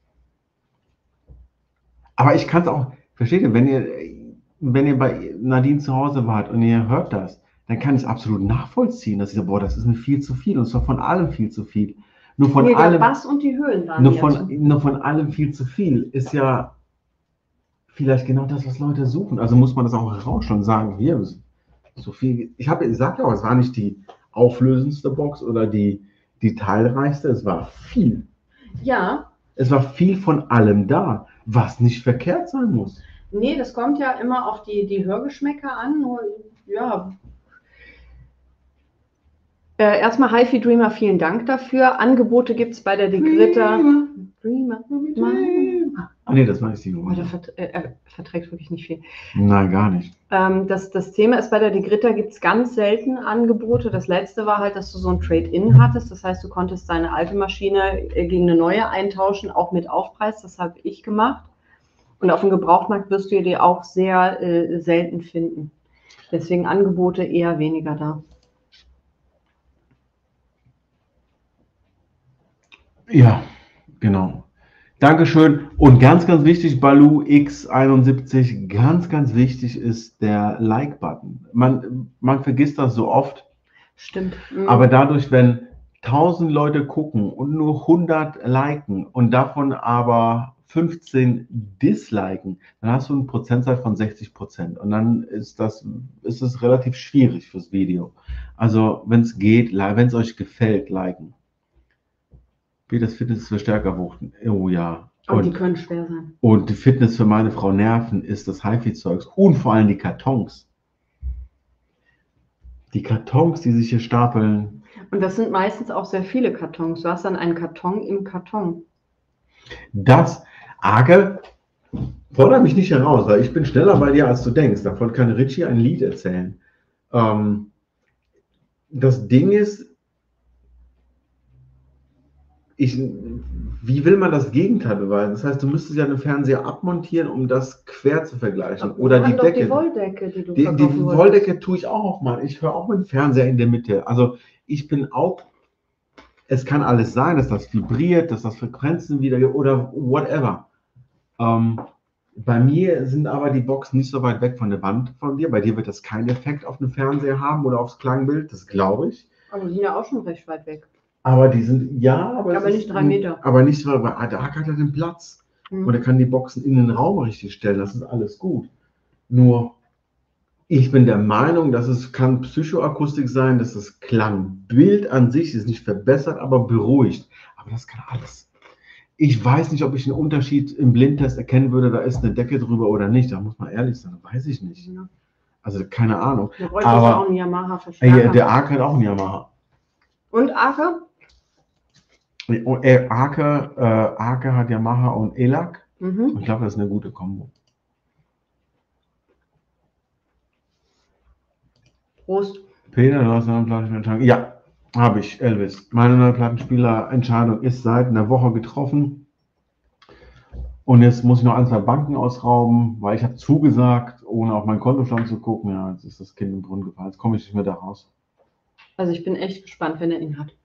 Aber ich kann es auch, versteht ihr, wenn ihr, wenn ihr bei Nadine zu Hause wart und ihr hört das, dann kann ich es absolut nachvollziehen, dass ich sage, boah, das ist mir viel zu viel und zwar von allem viel zu viel. Nur von nee, allem, der Bass und die Höhen waren nur von, nur von allem viel zu viel ist ja vielleicht genau das, was Leute suchen. Also muss man das auch herausstellen und sagen, hier, so viel, ich habe, ich sage ja auch, es war nicht die auflösendste Box oder die, die teilreichste, es war viel. Ja. Es war viel von allem da, was nicht verkehrt sein muss. Nee, das kommt ja immer auf die, die Hörgeschmäcker an. Nur, ja. Äh, erstmal HiFi Dreamer, vielen Dank dafür. Angebote gibt es bei der Digritta. Dreamer. Dreamer. Ah nee, das weiß ich nicht. Oh, der vert äh, er verträgt wirklich nicht viel. Nein, gar nicht. Ähm, das, das Thema ist, bei der Digritta gibt es ganz selten Angebote. Das letzte war halt, dass du so ein Trade-in hattest. Das heißt, du konntest deine alte Maschine gegen eine neue eintauschen, auch mit Aufpreis. Das habe ich gemacht. Und auf dem Gebrauchtmarkt wirst du die auch sehr äh, selten finden. Deswegen Angebote eher weniger da. Ja, genau. Dankeschön. Und ganz, ganz wichtig, Balu X einundsiebzig, ganz, ganz wichtig ist der Like-Button. Man, man vergisst das so oft, Stimmt. Mhm. aber dadurch, wenn tausend Leute gucken und nur hundert liken und davon aber fünfzehn disliken, dann hast du einen Prozentsatz von sechzig Prozent. Und dann ist das, ist es relativ schwierig fürs Video. Also, wenn es geht, wenn es euch gefällt, liken. Wie das Fitness für Stärker buchen. Oh ja. Und, und die können schwer sein. Und die Fitness für meine Frau Nerven ist das HiFi-Zeugs und vor allem die Kartons. Die Kartons, die sich hier stapeln. Und das sind meistens auch sehr viele Kartons. Du hast dann einen Karton im Karton. Das, Arke, fordere mich nicht heraus, weil ich bin schneller bei dir, als du denkst. Davon kann Richie ein Lied erzählen. Ähm, das Ding ist, ich, wie will man das Gegenteil beweisen? Das heißt, du müsstest ja den Fernseher abmontieren, um das quer zu vergleichen. Aber oder die doch Decke. Die Wolldecke, die du Die, die wolltest. Wolldecke tue ich auch auf mal. Ich höre auch mit dem Fernseher in der Mitte. Also ich bin auch, es kann alles sein, dass das vibriert, dass das Frequenzen wieder oder whatever. Ähm, bei mir sind aber die Boxen nicht so weit weg von der Wand von dir. Bei dir wird das keinen Effekt auf den Fernseher haben oder aufs Klangbild, das glaube ich. Aber die sind ja auch schon recht weit weg. Aber die sind, ja, aber, aber nicht drei Meter. Aber nicht, weil der Ark hat ja den Platz. Mhm. Und er kann die Boxen in den Raum richtig stellen. Das ist alles gut. Nur, ich bin der Meinung, dass es kann Psychoakustik sein, dass das Klangbild an sich ist nicht verbessert, aber beruhigt. Aber das kann alles. Ich weiß nicht, ob ich einen Unterschied im Blindtest erkennen würde, da ist eine Decke drüber oder nicht. Da muss man ehrlich sein, weiß ich nicht. Ja. Also keine Ahnung. Da bräuchte ich auch einen Yamaha-Verstärker. Der Ark hat auch einen Yamaha. Und Arke? Äh, Arke, äh, Arke hat Yamaha und E L A C. Mhm. Ich glaube, das ist eine gute Kombo. Prost. Peter, du hast eine Plattenspielerentscheidung. Ja, habe ich, Elvis. Meine neue Plattenspielerentscheidung ist seit einer Woche getroffen. Und jetzt muss ich noch ein, zwei Banken ausrauben, weil ich habe zugesagt, ohne auf meinen Kontostand zu gucken. Ja, jetzt ist das Kind im Brunnen gefallen. Jetzt komme ich nicht mehr da raus. Also ich bin echt gespannt, wenn er ihn hat.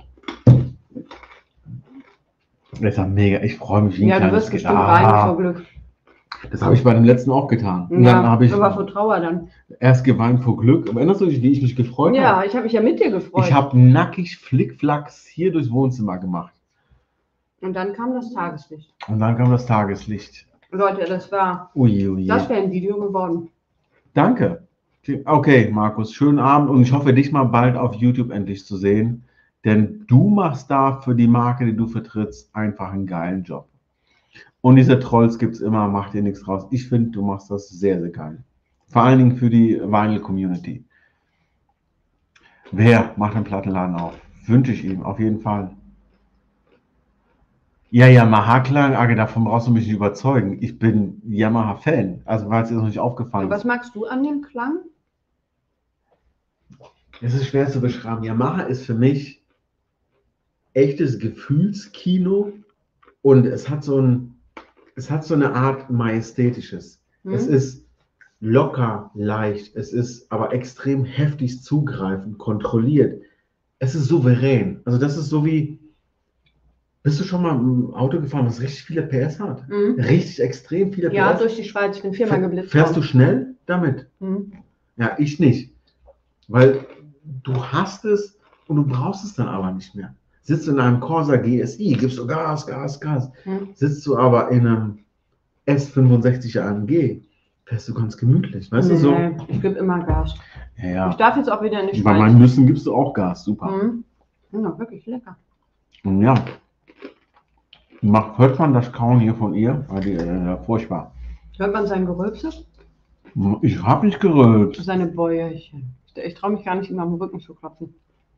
Das ist ja mega. Ich freue mich wie ein Ja, du wirst bestimmt weinen vor Glück. Das habe ich bei dem letzten auch getan. Und ja, dann habe ich aber vor Trauer dann. Erst geweint vor Glück. Aber erinnerst du dich, wie ich mich gefreut ja, habe? Ja, ich habe mich ja mit dir gefreut. Ich habe nackig Flickflacks hier durchs Wohnzimmer gemacht. Und dann kam das Tageslicht. Und dann kam das Tageslicht. Leute, das war. Ui, ui. Das wäre ein Video geworden. Danke. Okay, Markus, schönen Abend und ich hoffe, dich mal bald auf YouTube endlich zu sehen. Denn du machst da für die Marke, die du vertrittst, einfach einen geilen Job. Und diese Trolls gibt es immer, mach dir nichts raus. Ich finde, du machst das sehr, sehr geil. Vor allen Dingen für die Vinyl-Community. Wer macht einen Plattenladen auf? Wünsche ich ihm, auf jeden Fall. Ja, Yamaha-Klang, Age, davon brauchst du mich nicht überzeugen. Ich bin Yamaha-Fan. Also, weil es dir noch nicht aufgefallen ist. Was magst du an dem Klang? Es ist schwer zu beschreiben. Yamaha ist für mich echtes Gefühlskino und es hat so ein, es hat so eine Art Majestätisches. Hm. Es ist locker, leicht, es ist aber extrem heftig zugreifend, kontrolliert. Es ist souverän. Also das ist so wie, bist du schon mal im Auto gefahren, was richtig viele P S hat? Mhm. Richtig extrem viele P S? Ja, durch die Schweiz. Ich bin viermal geblitzt. Fährst du schnell damit? Mhm. Ja, ich nicht. Weil du hast es und du brauchst es dann aber nicht mehr. Sitzt du in einem Corsa G S I, gibst du Gas, Gas, Gas. Mhm. Sitzt du aber in einem S fünfundsechzig A M G, fährst du ganz gemütlich. Weißt nee, du so? Ich gebe immer Gas. Ja, ja. Ich darf jetzt auch wieder nicht. Bei meinen Nüssen gibst du auch Gas, super. Mhm. Ja, wirklich lecker. Und ja. Macht, hört man das Kauen hier von ihr? Die, äh, furchtbar. Hört man sein Gerülpse? Ich habe nicht gerülpst. Seine Bäuerchen. Ich traue mich gar nicht, ihm am Rücken zu klopfen.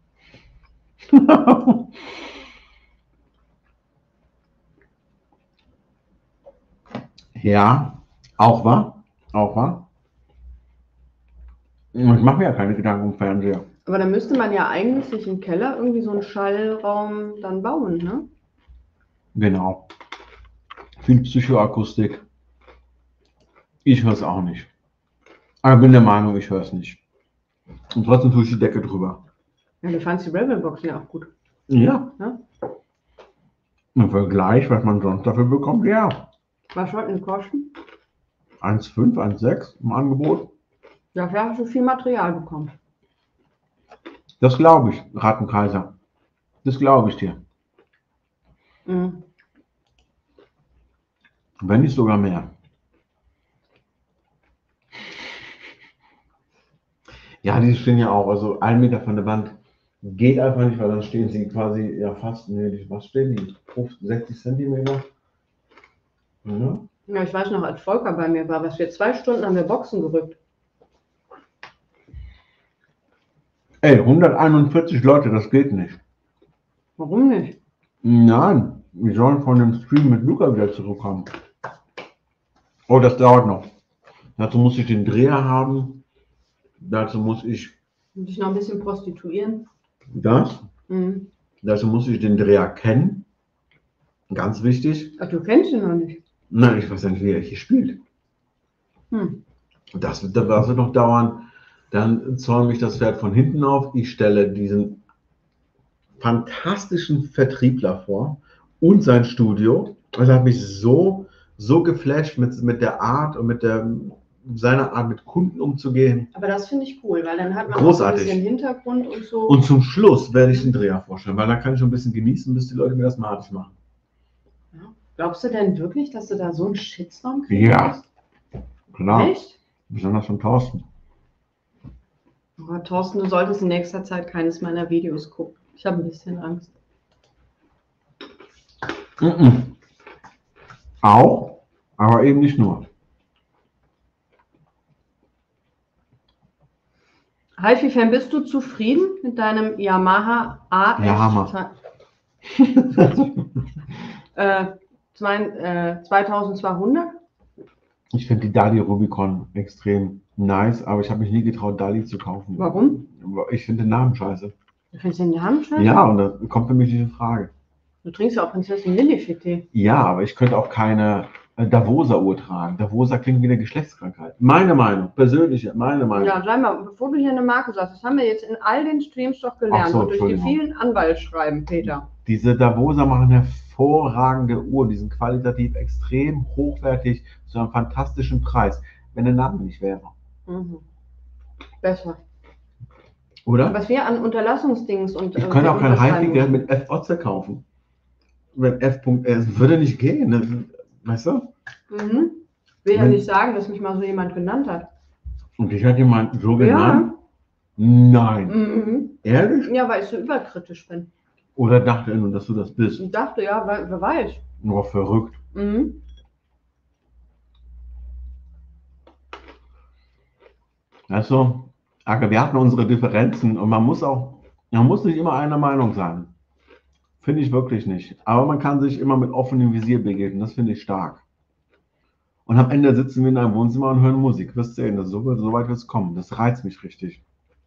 Ja, auch wahr. Auch wahr. Ich mache mir ja keine Gedanken um Fernseher. Aber da müsste man ja eigentlich sich im Keller irgendwie so einen Schallraum dann bauen, ne? Genau. Viel Psychoakustik. Ich höre es auch nicht. Aber bin der Meinung, ich höre es nicht. Und trotzdem tue ich die Decke drüber. Ja, du fandst die Rebel-Boxen ja auch gut. Ja. ja. Im Vergleich, was man sonst dafür bekommt, ja. Was sollten die kosten? eins Komma fünf, eins Komma sechs im Angebot. Dafür hast du viel Material bekommen. Das glaube ich, Rattenkaiser. Das glaube ich dir. Mhm. Wenn nicht sogar mehr. Ja, die stehen ja auch, also ein Meter von der Wand geht einfach nicht, weil dann stehen sie quasi ja fast, nee, die- was stehen die? fünfzig, sechzig Zentimeter? Ja. Ja, ich weiß noch, als Volker bei mir war, was wir zwei Stunden haben wir Boxen gerückt. Ey, hunderteinundvierzig Leute, das geht nicht. Warum nicht? Nein, wir sollen von dem Stream mit Luca wieder zurückkommen. Oh, das dauert noch. Dazu muss ich den Dreher haben. Dazu muss ich Dich noch ein bisschen prostituieren. das. Mhm. Dazu muss ich den Dreher kennen. Ganz wichtig. Ach, du kennst ihn noch nicht. Nein, ich weiß ja nicht, wie er hier spielt. Hm. Das wird, das wird noch dauern. Dann zäume ich das Pferd von hinten auf. Ich stelle diesen fantastischen Vertriebler vor und sein Studio. Das hat mich so, so geflasht mit, mit der Art und mit der, seiner Art, mit Kunden umzugehen. Aber das finde ich cool, weil dann hat man Großartig. auch so ein bisschen Hintergrund und so. Und zum Schluss werde ich den Dreher vorstellen, weil dann kann ich schon ein bisschen genießen, bis die Leute mir das malig machen. Ja. Glaubst du denn wirklich, dass du da so einen Shitstorm kriegst? Ja, klar. Echt? Besonders von Thorsten. Oh, Thorsten, du solltest in nächster Zeit keines meiner Videos gucken. Ich habe ein bisschen Angst. Mm-mm. Auch, aber eben nicht nur. Hi-Fi-Fan, bist du zufrieden mit deinem Yamaha A S? Ja, Hammer. äh, zwei, äh, zweitausendzweihundert? Ich finde die Dali Rubicon extrem nice, aber ich habe mich nie getraut, Dali zu kaufen. Warum? Ich finde den Namen scheiße. Du findest den Namen scheiße? Ja, und da kommt für mich nicht in Frage. Du trinkst ja auch Prinzessin Lilifit-Tee. Ja, aber ich könnte auch keine äh, Davosa-Uhr tragen. Davosa klingt wie eine Geschlechtskrankheit. Meine Meinung, persönliche, meine Meinung. Ja, sei mal, bevor du hier eine Marke sagst, das haben wir jetzt in all den Streams doch gelernt. Ach so, und durch die Entschuldigung. vielen Anwaltsschreiben, Peter. Diese Davosa machen hervorragende Uhren, die sind qualitativ extrem hochwertig zu einem fantastischen Preis, wenn der Name nicht wäre. Mhm. Besser. Oder? Was wir an Unterlassungsdings und. Ich äh, könnte auch kein unterschreiben High-Figure mussten. mit F Otze kaufen. Wenn F. Es würde nicht gehen. Ne? Weißt du? Mhm. Will ja Wenn- nicht sagen, dass mich mal so jemand genannt hat. Und dich hat jemand so Ja. genannt? Nein. Mhm. Ehrlich? Ja, weil ich so überkritisch bin. Oder dachte er nur, dass du das bist? Ich dachte, ja, weil, wer weiß. Nur verrückt. Mhm. Weißt du? Aga, wir hatten unsere Differenzen und man muss auch, man muss nicht immer einer Meinung sein. Finde ich wirklich nicht. Aber man kann sich immer mit offenem Visier begegnen. Das finde ich stark. Und am Ende sitzen wir in einem Wohnzimmer und hören Musik. Wirst sehen, das so, so weit wird es kommen. Das reizt mich richtig.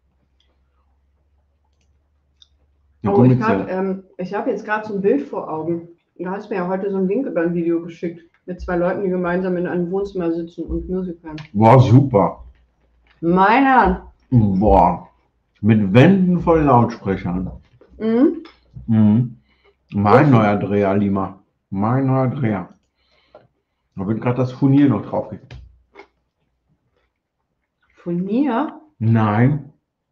Ja, Oh, ich kommerziell. habe ähm, ich hab jetzt gerade so ein Bild vor Augen. Du hast mir ja heute so einen Link über ein Video geschickt. Mit zwei Leuten, die gemeinsam in einem Wohnzimmer sitzen und Musik hören. Boah, super. Meine Herren. Boah. Mit Wänden voll Lautsprechern. Mhm. Mhm. Mein Mhm. neuer Dreher, Lima. Mein neuer Dreher. Da wird gerade das Furnier noch drauf. Furnier? Nein.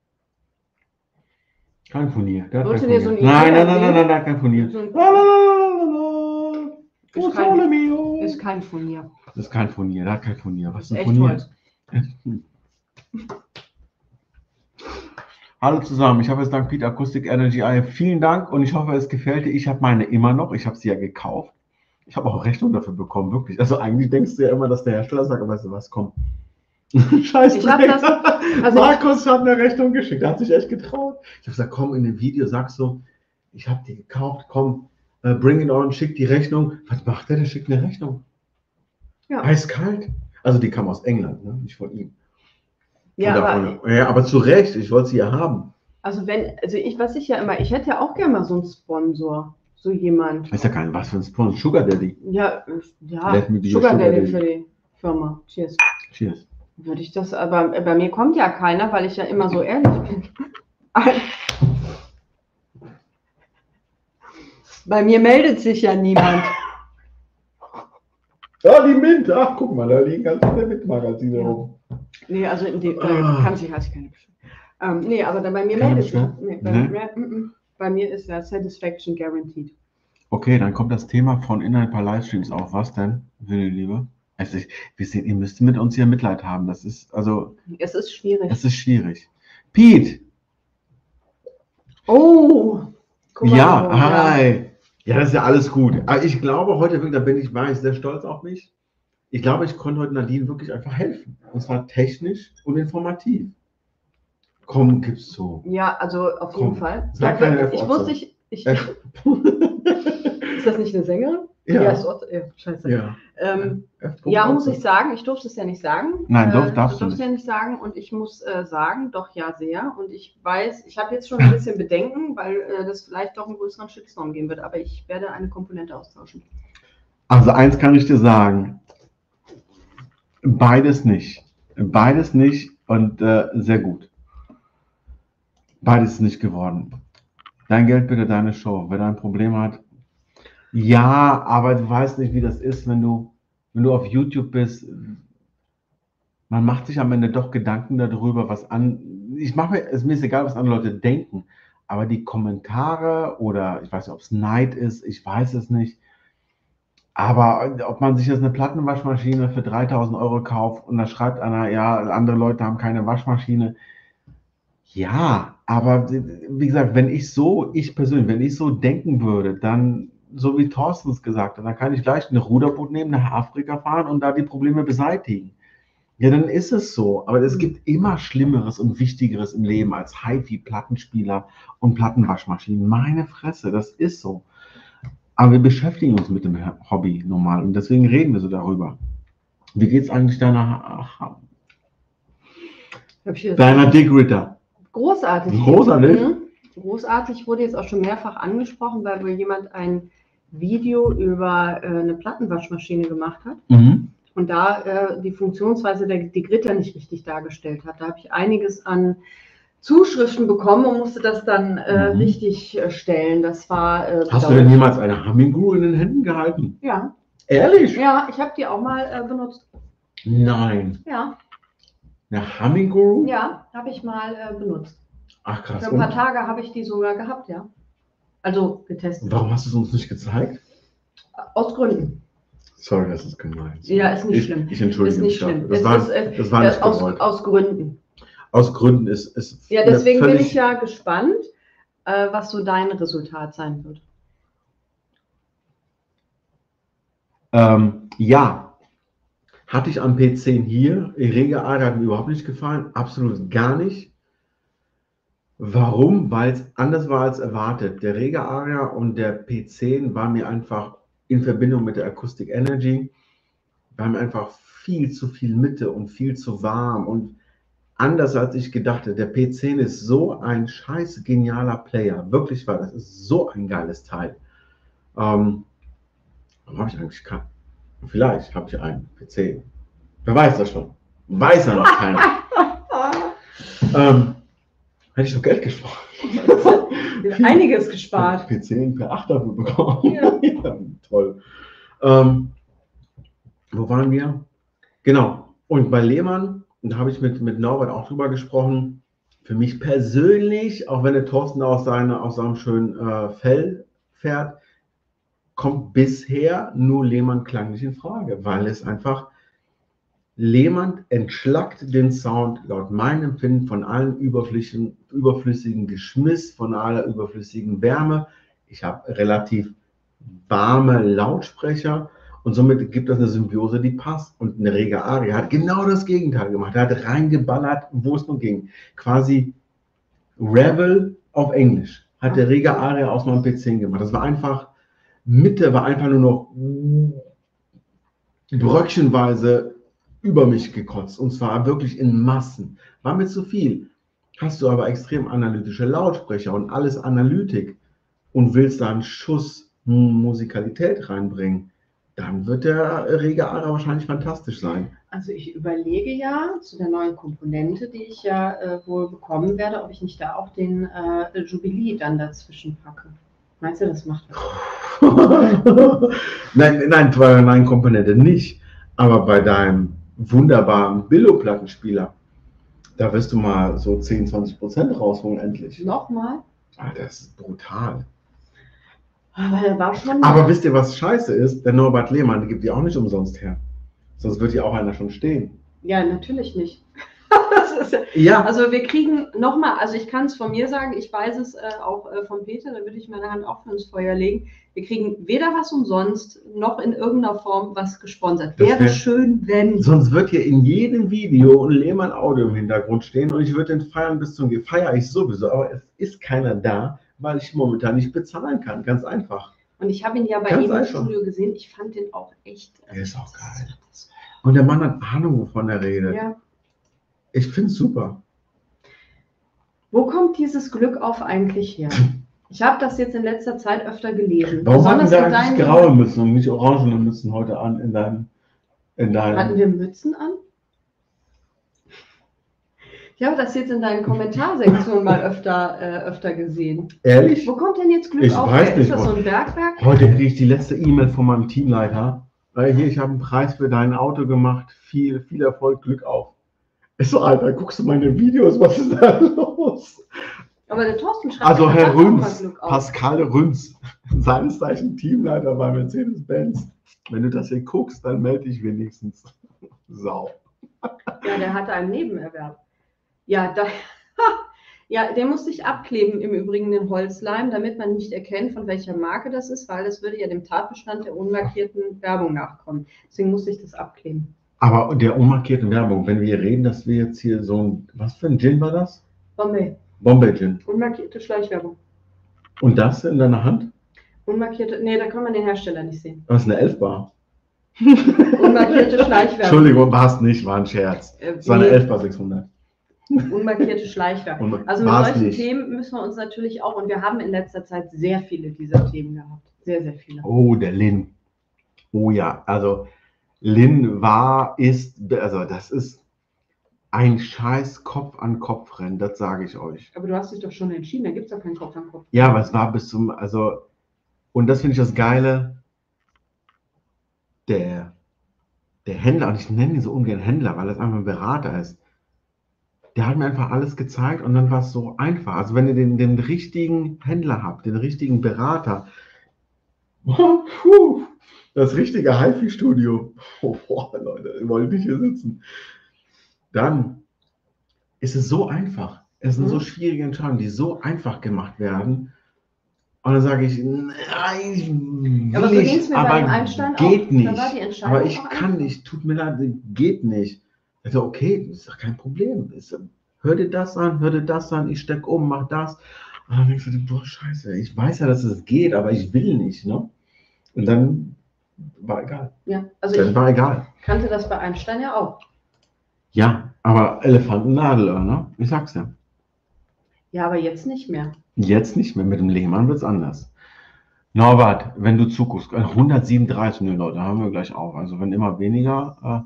Kein Furnier. Der hat Wolltest kein du dir so Furnier. ein Nein, Ikea nein, nein, nein, nehmen? nein, nein, kein Furnier. So ein- La, la, la, la, la. Ist Oh, kein- sole mio. Ist kein Furnier. Das ist kein Furnier, der hat kein Furnier. Was ist Ist ein echt Furnier? Holz. Hallo zusammen, ich habe jetzt dank Pete Acoustic Energy Eye. Vielen Dank und ich hoffe, es gefällt dir. Ich habe meine immer noch, ich habe sie ja gekauft. Ich habe auch Rechnung dafür bekommen, wirklich. Also eigentlich denkst du ja immer, dass der Hersteller sagt, weißt du was, komm. Scheiß Ich hab Dreck. das- also- Markus hat eine Rechnung geschickt, der hat sich echt getraut. Ich habe gesagt, komm, in dem Video sagst du, ich habe die gekauft, komm, äh, bring it on, schick die Rechnung. Was macht der? Der schickt eine Rechnung. Ja. Eiskalt. Also die kam aus England, ne? Nicht von ihm. Ja, Und aber davon- ja, aber zu Recht, ich wollte sie ja haben. also wenn, also ich, was ich ja immer, ich hätte ja auch gerne mal so einen Sponsor, so jemand. Ist ja kein, was für ein Sponsor, Sugar Daddy. Ja, äh, ja, Let me be your Sugar Sugar Daddy Daddy. für die Firma. Cheers. Cheers. Würde ich das, aber bei mir kommt ja keiner, weil ich ja immer so ehrlich bin. Bei mir meldet sich ja niemand. Ja, die Mint. Ach, guck mal, da liegen ganz viele Mint-Magazine Ja. rum. Nee, also in die, Ah. äh, kann sich halt keine Beschwerde. Ähm, nee, aber dann bei mir Keine meldet sich. Beschwerde? Nee, bei, Nee. mir- mm, mm. bei mir ist ja Satisfaction guaranteed. Okay, dann kommt das Thema von in ein paar Livestreams auf. Was denn, Willi, Liebe? Also ich, wir sehen, ihr müsst mit uns hier Mitleid haben. Das ist, also, Es ist schwierig. es ist schwierig. Pete! Oh! Guck mal, Ja, oh, ja. hi! Ja, das ist ja alles gut. Aber ich glaube heute wirklich, da bin ich, war ich sehr stolz auf mich. Ich glaube, ich konnte heute Nadine wirklich einfach helfen. Und zwar technisch und informativ. Komm, gib's zu. Ja, also auf Komm, jeden Fall. sag Ja, keine ich F-Otze. wusste, ich, ich, Äh, ist das nicht eine Sängerin? Ja. ist Ott- ja, scheiße. Ja. Ähm, F. ja, muss Otze. ich sagen, ich durfte es ja nicht sagen. Nein, darf- äh, darfst du durfte nicht. ja nicht sagen und ich muss äh, sagen, doch ja sehr. Und ich weiß, ich habe jetzt schon ein bisschen Bedenken, weil äh, das vielleicht doch einen größeren Shitstorm geben wird, aber ich werde eine Komponente austauschen. Also eins kann ich dir sagen. Beides nicht. Beides nicht und äh, sehr gut. Beides ist nicht geworden. Dein Geld bitte, deine Show. Wer da ein Problem hat. Ja, aber du weißt nicht, wie das ist, wenn du, wenn du auf YouTube bist. Man macht sich am Ende doch Gedanken darüber, was an. Ich mache mir, es mir ist egal, was andere Leute denken, aber die Kommentare oder ich weiß nicht, ob es Neid ist, ich weiß es nicht. Aber ob man sich jetzt eine Plattenwaschmaschine für dreitausend Euro kauft und da schreibt einer, ja, andere Leute haben keine Waschmaschine. Ja, aber wie gesagt, wenn ich so, ich persönlich, wenn ich so denken würde, dann, so wie Thorsten es gesagt hat, dann kann ich gleich ein Ruderboot nehmen, nach Afrika fahren und da die Probleme beseitigen. Ja, dann ist es so. Aber es gibt immer Schlimmeres und Wichtigeres im Leben als HiFi-Plattenspieler und Plattenwaschmaschinen. Meine Fresse, das ist so. Aber wir beschäftigen uns mit dem Hobby normal und deswegen reden wir so darüber. Wie geht's eigentlich deiner, deiner Digritter? Großartig. Großartig? Mhm. Großartig, wurde jetzt auch schon mehrfach angesprochen, weil wohl jemand ein Video über äh, eine Plattenwaschmaschine gemacht hat Mhm. und da äh, die Funktionsweise der Digritter nicht richtig dargestellt hat. Da habe ich einiges an Zuschriften bekommen und musste das dann äh, Mhm. richtig äh, stellen. Das war. Äh, Hast du denn jemals eine Hummingbrew in den Händen gehalten? Ja. Ehrlich? Ja, ich habe die auch mal äh, benutzt. Nein. Ja. Eine Hummingbrew? Ja, habe ich mal äh, benutzt. Ach krass. Für ein paar Und Tage habe ich die sogar gehabt, ja. Also getestet. warum hast du es uns nicht gezeigt? Aus Gründen. Sorry, das ist gemein. Ja, ist nicht ich, schlimm. Ich entschuldige ist nicht mich schlimm. dafür. Das Es war, ist, äh, das war nicht äh, aus, gewollt. aus Gründen. Aus Gründen ist es. Ja, deswegen völlig, bin ich ja gespannt, äh, was so dein Resultat sein wird. Ähm, ja, hatte ich am P zehn hier. Rege Ader hat mir überhaupt nicht gefallen. Absolut gar nicht. Warum? Weil es anders war als erwartet. Der Rege Aria und der P zehn war mir einfach in Verbindung mit der Acoustic Energy, war mir einfach viel zu viel Mitte und viel zu warm und anders als ich gedacht hätte. Der P zehn ist so ein scheiß genialer Player. Wirklich wahr, das ist so ein geiles Teil. Ähm, warum habe ich eigentlich keinen? Vielleicht habe ich einen P zehn. Wer weiß das schon? Weiß ja noch keiner. ähm, hätte ich noch Geld gespart. Einiges gespart. P zehn, P acht dafür bekommen. Ja. Ja, toll. Ähm, wo waren wir? Genau. Und bei Lehmann, da habe ich mit, mit Norbert auch drüber gesprochen. Für mich persönlich, auch wenn der Thorsten aus, seine, aus seinem schönen äh, Fell fährt, kommt bisher nur Lehmann klanglich in Frage, weil es einfach Lehmann entschlackt den Sound laut meinem Empfinden von allem überflüssigen, überflüssigen Geschmiss, von aller überflüssigen Wärme. Ich habe relativ warme Lautsprecher und somit gibt es eine Symbiose, die passt. Und eine Rege Aria hat genau das Gegenteil gemacht. Er hat reingeballert, wo es nur ging. Quasi Revel auf Englisch hat der Rege Aria aus meinem P zehn gemacht. Das war einfach, Mitte war einfach nur noch bröckchenweise über mich gekotzt. Und zwar wirklich in Massen. War mir zu viel. Hast du aber extrem analytische Lautsprecher und alles Analytik und willst da einen Schuss Musikalität reinbringen, dann wird der Rege Aria wahrscheinlich fantastisch sein. Also ich überlege ja zu der neuen Komponente, die ich ja äh, wohl bekommen werde, ob ich nicht da auch den äh, Jubilee dann dazwischen packe. Meinst du, das macht was? Nein, nein, bei meinen Komponente nicht. Aber bei deinem wunderbaren Billo-Plattenspieler, da wirst du mal so zehn, zwanzig Prozent rausholen, endlich. Nochmal? Ah, das ist brutal. Aber der war schon. Aber wisst ihr, was scheiße ist? Der Norbert Lehmann, der gibt die auch nicht umsonst her. Sonst wird hier auch einer schon stehen. Ja, natürlich nicht. Das ist, Ja. Also wir kriegen nochmal, also ich kann es von mir sagen, ich weiß es äh, auch äh, von Peter, da würde ich meine Hand auch für ins Feuer legen. Wir kriegen weder was umsonst, noch in irgendeiner Form was gesponsert. Das Wäre wär- schön, wenn. Sonst wird hier in jedem Video ein Lehmann Audio im Hintergrund stehen und ich würde den feiern bis zum Ge- feiere ich sowieso, aber es ist keiner da, weil ich momentan nicht bezahlen kann. Ganz einfach. Und ich habe ihn ja bei Ganz ihm im einfach. Studio gesehen, ich fand den auch echt. äh, Der ist auch geil. Und der Mann hat Ahnung, wovon er redet. Ja. Ich finde es super. Wo kommt dieses Glück auf eigentlich her? Ich habe das jetzt in letzter Zeit öfter gelesen. Warum hatten Besonders wir in eigentlich deinen- graue Mützen und nicht orangene Mützen heute an in deinem, in Hatten deinem. wir Mützen an? Ich habe das jetzt in deinen Kommentarsektionen mal öfter, äh, öfter gesehen. Ehrlich? Wo kommt denn jetzt Glück Ich auf? weiß her? nicht, Ist das wo- so ein Bergwerk? Heute kriege ich die letzte E-Mail von meinem Teamleiter. Weil hier, ich habe einen Preis für dein Auto gemacht. Viel, viel Erfolg, Glück auf. Ich so, Alter, guckst du meine Videos? Was ist da los? Aber der Thorsten schreibt Also ja Herr auch mal Rünz, Glück auf. Pascal Rünz, seines Zeichen Teamleiter bei Mercedes-Benz. Wenn du das hier guckst, dann melde dich wenigstens. Sau. Ja, der hatte einen Nebenerwerb. Ja, da, ja, den musste ich abkleben, im Übrigen den Holzleim, damit man nicht erkennt, von welcher Marke das ist, weil das würde ja dem Tatbestand der unmarkierten Werbung nachkommen. Deswegen musste ich das abkleben. Aber der unmarkierten Werbung, wenn wir reden, dass wir jetzt hier so ein, was für ein Gin war das? Bombay. Bombay Gin. Unmarkierte Schleichwerbung. Und das in deiner Hand? Unmarkierte, nee, da kann man den Hersteller nicht sehen. Was ist eine elf Bar? Unmarkierte Schleichwerbung. Entschuldigung, war es nicht, war ein Scherz. Äh, Es war eine nee. elf Bar sechshundert. Unmarkierte Schleichwerbung. Und Also mit war's solchen nicht. Themen müssen wir uns natürlich auch, und wir haben in letzter Zeit sehr viele dieser Themen gehabt. Sehr, sehr viele. Oh, der Lin. Oh ja, also Lin war, ist, also das ist ein scheiß Kopf-an-Kopf-Rennen, das sage ich euch. Aber du hast dich doch schon entschieden, da gibt es doch keinen Kopf an Kopf. Ja, aber es war bis zum, also, und das finde ich das Geile, der, der Händler, und ich nenne ihn so ungern Händler, weil das einfach ein Berater ist, der hat mir einfach alles gezeigt und dann war es so einfach. Also wenn ihr den, den richtigen Händler habt, den richtigen Berater, puh, das richtige HiFi-Studio, oh, boah, Leute, ihr wollt nicht hier sitzen, dann ist es so einfach. Es sind Mhm. so schwierige Entscheidungen, die so einfach gemacht werden. Und dann sage ich, nein, ich will Aber so ging es nicht, mir bei dem aber Einstein geht auch. nicht. Da war die Entscheidung Aber ich auch kann einfach. nicht, tut mir leid, geht nicht. Ich so, okay, ist doch kein Problem. Ist, hör dir das an, hör dir das an, ich steck um, mach das. Und dann denkst du, boah, scheiße, ich weiß ja, dass es geht, aber ich will nicht, ne? Und dann war egal. Ja, also Dann ich war egal. kannte das bei Einstein ja auch. Ja, aber Elefantennadel, ne? Ich sag's ja. Ja, aber jetzt nicht mehr. Jetzt nicht mehr, mit dem Lehmann wird's anders. Norbert, wenn du zuguckst, hundertsiebenunddreißig, ne Leute, haben wir gleich auch. Also wenn immer weniger,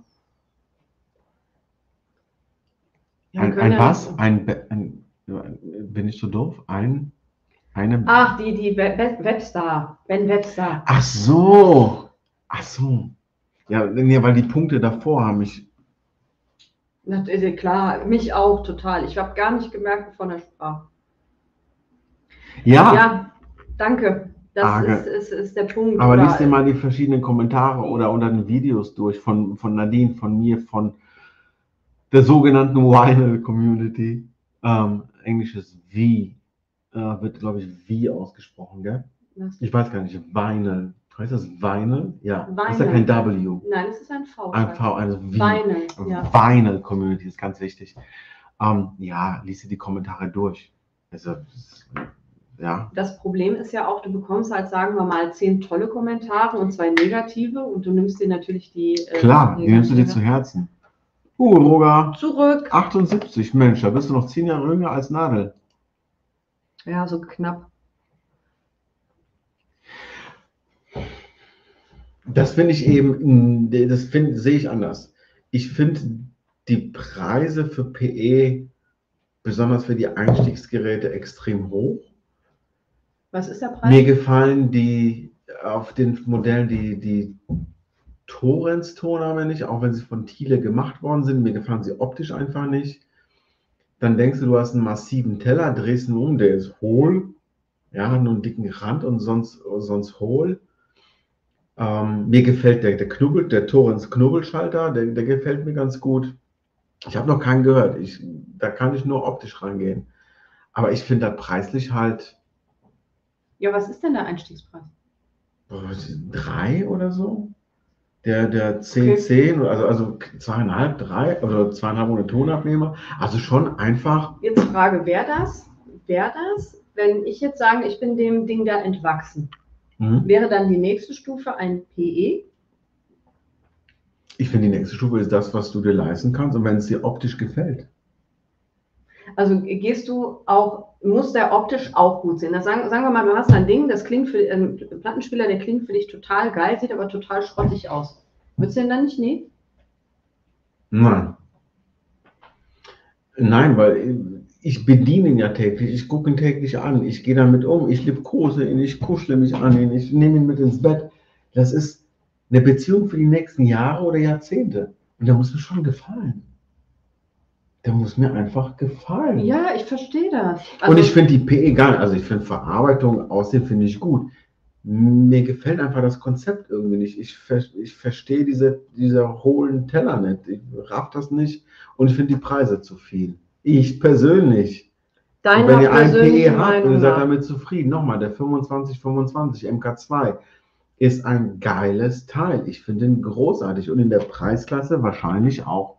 äh, Ja, wir ein, können ein ja was? noch- Ein, Be- ein, bin ich so doof? Ein, eine, Ach, die, die Web Webstar. Ben Webstar. ach so, ach so. Ja, nee, weil die Punkte davor haben mich, Na, äh, klar, mich auch total. Ich habe gar nicht gemerkt, wovon er sprach. ja, Ja, danke. Das Arge. ist, ist, ist der Punkt. aber Oder- lies dir mal die verschiedenen Kommentare oder unter den Videos durch von, von Nadine, von mir, von der sogenannten Vinyl Community. Ähm, englisches V, äh, wird glaube ich V ausgesprochen, gell? Was? Ich weiß gar nicht, Vinyl. Heißt das Vinyl? Ja. Vinyl. Ist ja kein W. Nein, es ist ein V. Ein V, also V. Vinyl, ja. Vinyl Community ist ganz wichtig. Ähm, ja, lies dir die Kommentare durch. Also, das- ja. Das Problem ist ja auch, du bekommst halt, sagen wir mal, zehn tolle Kommentare und zwei negative und du nimmst dir natürlich die. äh, Klar, die nimmst du dir negative zu Herzen. Uh, Roger, Zurück. achtundsiebzig, Mensch, da bist du noch zehn Jahre jünger als Nadel. Ja, so knapp. Das finde ich eben, mh, das find, sehe ich anders. Ich finde die Preise für P E, besonders für die Einstiegsgeräte, extrem hoch. Was ist der Preis? Mir gefallen die auf den Modellen die, die Torrens-Toner nicht, auch wenn sie von Thiele gemacht worden sind. Mir gefallen sie optisch einfach nicht. Dann denkst du, du hast einen massiven Teller, drehst ihn um, der ist hohl. Ja, hat nur einen dicken Rand und sonst, sonst hohl. Ähm, mir gefällt der, der Knubbel, der Torrens Knubbelschalter, der, der gefällt mir ganz gut. Ich habe noch keinen gehört. Ich, da kann ich nur optisch rangehen. Aber ich finde das preislich halt. Ja, was ist denn der Einstiegspreis? Drei oder so? Der, der zehn zehn, okay. also, also zweieinhalb, drei, oder zweieinhalb ohne Tonabnehmer. Also schon einfach. Jetzt Frage, wäre das, wäre das, wenn ich jetzt sage, ich bin dem Ding da entwachsen, mhm. wäre dann die nächste Stufe ein P E? Ich finde, die nächste Stufe ist das, was du dir leisten kannst und wenn es dir optisch gefällt. Also gehst du auch, muss der optisch auch gut sehen. Das sagen, sagen wir mal, du hast ein Ding, das klingt für einen äh, Plattenspieler, der klingt für dich total geil, sieht aber total schrottig aus. Würdest du den dann nicht nehmen? Nein. Nein, weil ich bediene ihn ja täglich, ich gucke ihn täglich an, ich gehe damit um, ich liebkose ihn, ich kuschle mich an ihn, ich nehme ihn mit ins Bett. Das ist eine Beziehung für die nächsten Jahre oder Jahrzehnte. Und der muss mir schon gefallen. Der muss mir einfach gefallen. Ja, ich verstehe das. Also, und ich finde die P E geil. Also ich finde Verarbeitung, Aussehen finde ich gut. Mir gefällt einfach das Konzept irgendwie nicht. Ich, ich verstehe diese, diese hohlen Teller nicht. Ich raff das nicht. Und ich finde die Preise zu viel. Ich persönlich. Deine wenn ihr ein P E habt Meinung und ihr seid nach. damit zufrieden, nochmal, der fünfundzwanzig fünfundzwanzig M K zwei ist ein geiles Teil. Ich finde ihn großartig. Und in der Preisklasse wahrscheinlich auch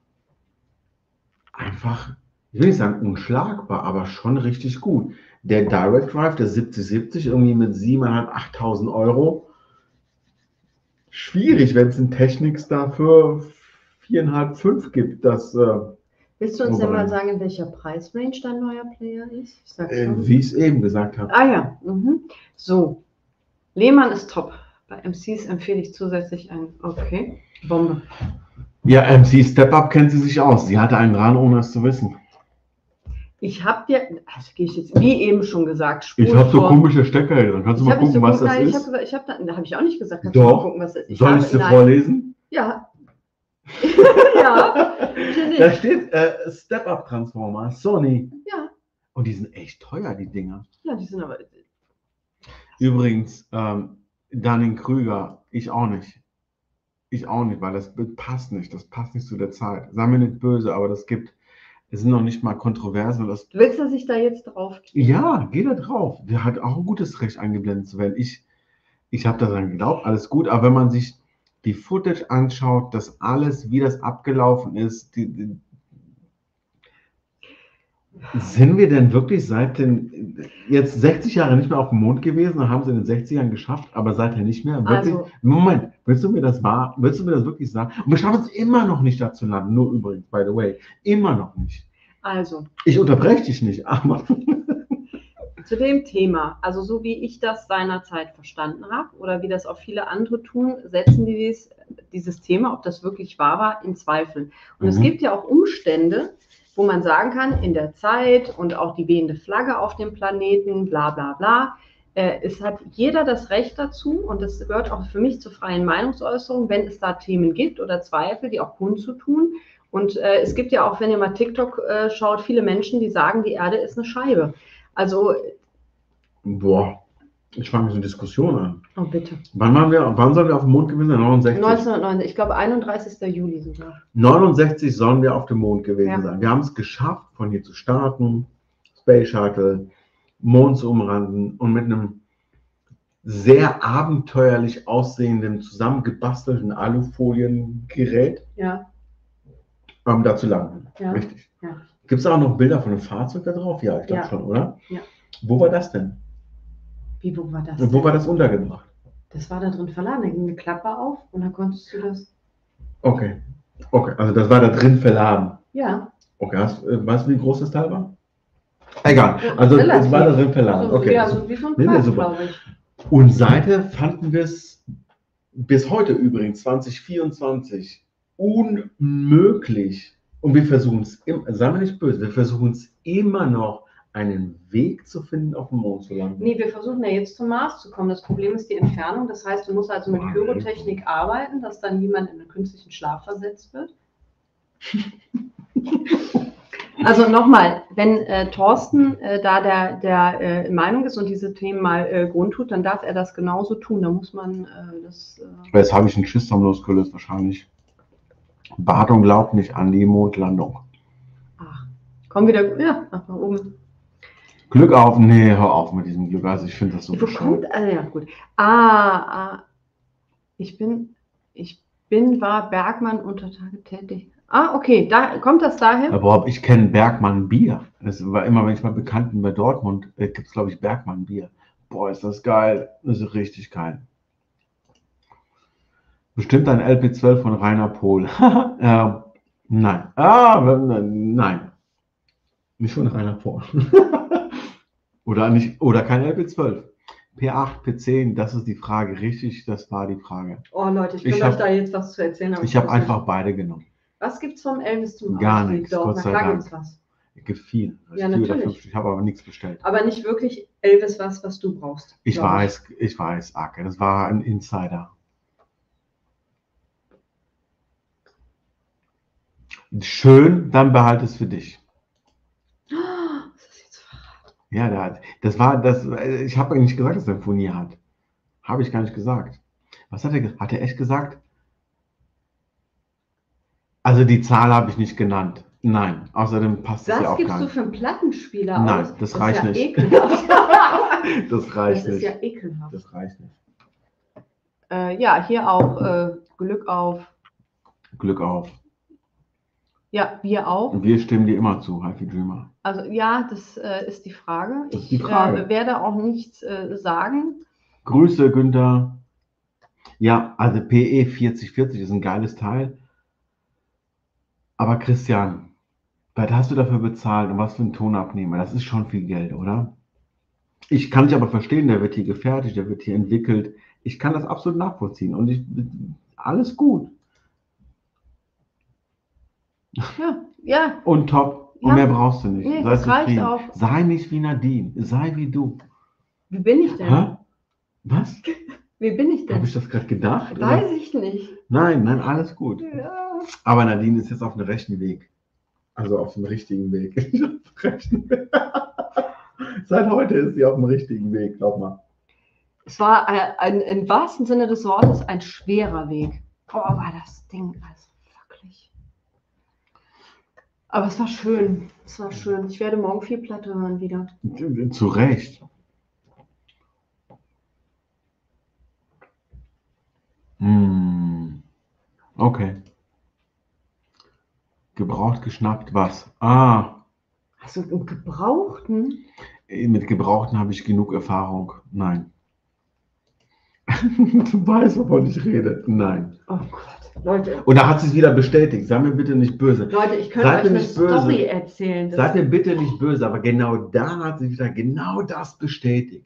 einfach, ich will nicht sagen unschlagbar, aber schon richtig gut. Der Direct Drive, der siebzig siebzig, irgendwie mit siebentausendfünfhundert, achttausend Euro. Schwierig, wenn es in Technics dafür viereinhalb, fünf gibt. Das, äh, Willst du uns denn mal sagen, in welcher Preisrange dein neuer Player ist? Ich sag's äh, wie ich es eben gesagt habe. Ah ja, mhm. So. Lehmann ist top. Bei M Cs empfehle ich zusätzlich einen. Okay, Bombe. Ja, M C Step Up kennt sie sich aus. Sie hatte einen dran, ohne es zu wissen. Ich habe dir, also gehe ich jetzt, wie eben schon gesagt, Spur ich habe so komische Stecker hier dran. Kannst du mal gucken, so was gut, das nein, ist? Ich hab gesagt, ich hab da, da habe ich auch nicht gesagt. Kannst Doch. Du mal gucken, was das ist? Ich Soll habe, ich sie nein. vorlesen? Ja. Ja. Da steht äh, Step Up Transformer, Sony. Ja. Und die sind echt teuer, die Dinger. Ja, die sind aber. Übrigens, ähm, Dunning-Krüger, ich auch nicht. Ich auch nicht, weil das passt nicht. Das passt nicht zu der Zeit. Sei mir nicht böse, aber das gibt, es sind noch nicht mal Kontroversen. Das, du willst, dass ich da jetzt drauf gehe? Ja, geh da drauf. Der hat auch ein gutes Recht, eingeblendet zu werden. Ich, ich habe daran geglaubt, alles gut. Aber wenn man sich die Footage anschaut, das alles, wie das abgelaufen ist, die, die, sind wir denn wirklich seit den, jetzt sechzig Jahre nicht mehr auf dem Mond gewesen und haben es in den sechzigern geschafft, aber seither nicht mehr? Wirklich? Also, Moment, willst du mir das wahr, willst du mir das wirklich sagen? Und wir schaffen es immer noch nicht da zu landen, nur übrigens, by the way, immer noch nicht. Also. Ich unterbreche dich nicht, aber. Zu dem Thema, also so wie ich das seinerzeit verstanden habe oder wie das auch viele andere tun, setzen die dies, dieses Thema, ob das wirklich wahr war, in Zweifel. Und mhm. es gibt ja auch Umstände, wo man sagen kann, in der Zeit und auch die wehende Flagge auf dem Planeten, bla bla bla, äh, es hat jeder das Recht dazu und das gehört auch für mich zur freien Meinungsäußerung, wenn es da Themen gibt oder Zweifel, die auch kundzutun. Und äh, es gibt ja auch, wenn ihr mal TikTok äh, schaut, viele Menschen, die sagen, die Erde ist eine Scheibe. Also. Boah, ich fange mit einer Diskussion an. Oh, bitte. Wann, waren wir, wann sollen wir auf dem Mond gewesen sein? neunundsechzig? neunzehnhundertneunzig, ich glaube einunddreißigster Juli sogar. neunundsechzig sollen wir auf dem Mond gewesen ja. sein. Wir haben es geschafft, von hier zu starten, Space Shuttle, Mond zu umranden und mit einem sehr abenteuerlich aussehenden, zusammengebastelten Alufoliengerät ja. ähm, da zu landen. Ja. Richtig. Ja. Gibt es auch noch Bilder von einem Fahrzeug da drauf? Ja, ich glaube ja. schon, oder? Ja. Wo war das denn? Wie, wo war das und wo denn? war das untergebracht? Das war da drin verladen, da ging eine Klappe auf und dann konntest du das... Okay, okay, also das war da drin verladen? Ja. Okay, hast, weißt du, wie groß das Teil war? Egal, also relativ. Es war da drin verladen. So, okay. Ja, so wie so ein Preis, nee, glaube ich. Und seither fanden wir es bis heute übrigens, zwanzig vierundzwanzig, unmöglich. Und wir versuchen es, sei mir nicht böse, wir versuchen es immer noch einen Weg zu finden, auf dem Mond zu landen. Nee, wir versuchen ja jetzt zum Mars zu kommen. Das Problem ist die Entfernung. Das heißt, du musst also mit Pyrotechnik arbeiten, dass dann jemand in einen künstlichen Schlaf versetzt wird. Also nochmal, wenn äh, Thorsten äh, da der, der äh, Meinung ist und diese Themen mal äh, grundtut, dann darf er das genauso tun. Da muss man äh, das... Äh Jetzt habe ich einen Schiss am losgelöst wahrscheinlich. Bartung glaubt nicht an die Mondlandung. Ach, komm wieder... Ja, nach oben. Glück auf, nee, hör auf mit diesem Glück. Also ich finde das so Wo kommt... Ah, ja, gut. Ah, ah, ich bin... Ich bin, war Bergmann unter Tage tätig. Ah, okay, da kommt das daher? Aber ich kenne Bergmann Bier. Das war immer, wenn ich mal Bekannten bei Dortmund, äh, gibt es, glaube ich, Bergmann Bier. Boah, ist das geil. Das ist richtig geil. Bestimmt ein L P zwölf von Rainer Pohl. äh, nein. Ah, nein. Nicht von Rainer Pohl. oder, nicht, oder kein L P zwölf. P acht, P zehn, das ist die Frage. Richtig, das war die Frage. Oh Leute, ich könnte euch da jetzt was zu erzählen. Ich habe einfach nicht. beide genommen. Was gibt es vom Elvis zum Gar Ausflug? nichts, Doch, Gott na sei klar Dank. gibt's was. Es gibt viel. Ja, vier oder natürlich. fünf, ich habe aber nichts bestellt. Aber nicht wirklich Elvis was, was du brauchst. Ich weiß, ich, ich weiß, Arke. Das war ein Insider. Schön, dann behalte es für dich. Was ist jetzt verraten? Ja, der hat, das war das. Ich habe nicht gesagt, dass er ein Furnier hat. Habe ich gar nicht gesagt. Was hat er gesagt? Hat er echt gesagt? Also die Zahl habe ich nicht genannt. Nein, außerdem passt das ja auch gar nicht. Was gibst du für einen Plattenspieler Nein, aus? das, das reicht ist ja nicht. Ekelhaft. das reicht das ist nicht. ja ekelhaft. Das reicht nicht. Äh, ja, hier auch äh, Glück auf. Glück auf. Ja, wir auch. Und wir stimmen dir immer zu, Happy Dreamer. Also ja, das äh, ist die Frage. Das ist ich die Frage. Äh, werde auch nichts äh, sagen. Grüße, Günther. Ja, also P E vierzig vierzig ist ein geiles Teil. Aber Christian, was hast du dafür bezahlt und was für einen Tonabnehmer? Das ist schon viel Geld, oder? Ich kann dich aber verstehen, der wird hier gefertigt, der wird hier entwickelt. Ich kann das absolut nachvollziehen und ich, alles gut. Ja, ja. Und top. Und Ja. mehr brauchst du nicht. Nee, Sei das reicht zufrieden. auch. Sei nicht wie Nadine, sei wie du. Wie bin ich denn? Hä? Was? Wie bin ich denn? Habe ich das gerade gedacht? Weiß oder? ich nicht. Nein, nein, alles gut. Ja. Aber Nadine ist jetzt auf dem rechten Weg. Also auf dem richtigen Weg. Seit heute ist sie auf dem richtigen Weg, glaub mal. Es war ein, ein, im wahrsten Sinne des Wortes ein schwerer Weg. Oh, war das Ding also wirklich. Aber es war schön. Es war schön. Ich werde morgen viel Platte hören wieder. Zu Recht. Hm. Okay. Gebraucht, geschnappt, was? Ah, Hast du einen gebrauchten? mit Gebrauchten habe ich genug Erfahrung. Nein. Du weißt, wovon ich rede. Nein. Oh Gott, Leute. Und da hat sie es wieder bestätigt. Sei mir bitte nicht böse. Leute, ich könnte Seid euch mir eine nicht böse. Story erzählen. Das Seid mir bitte nicht böse, aber genau da hat sie wieder genau das bestätigt.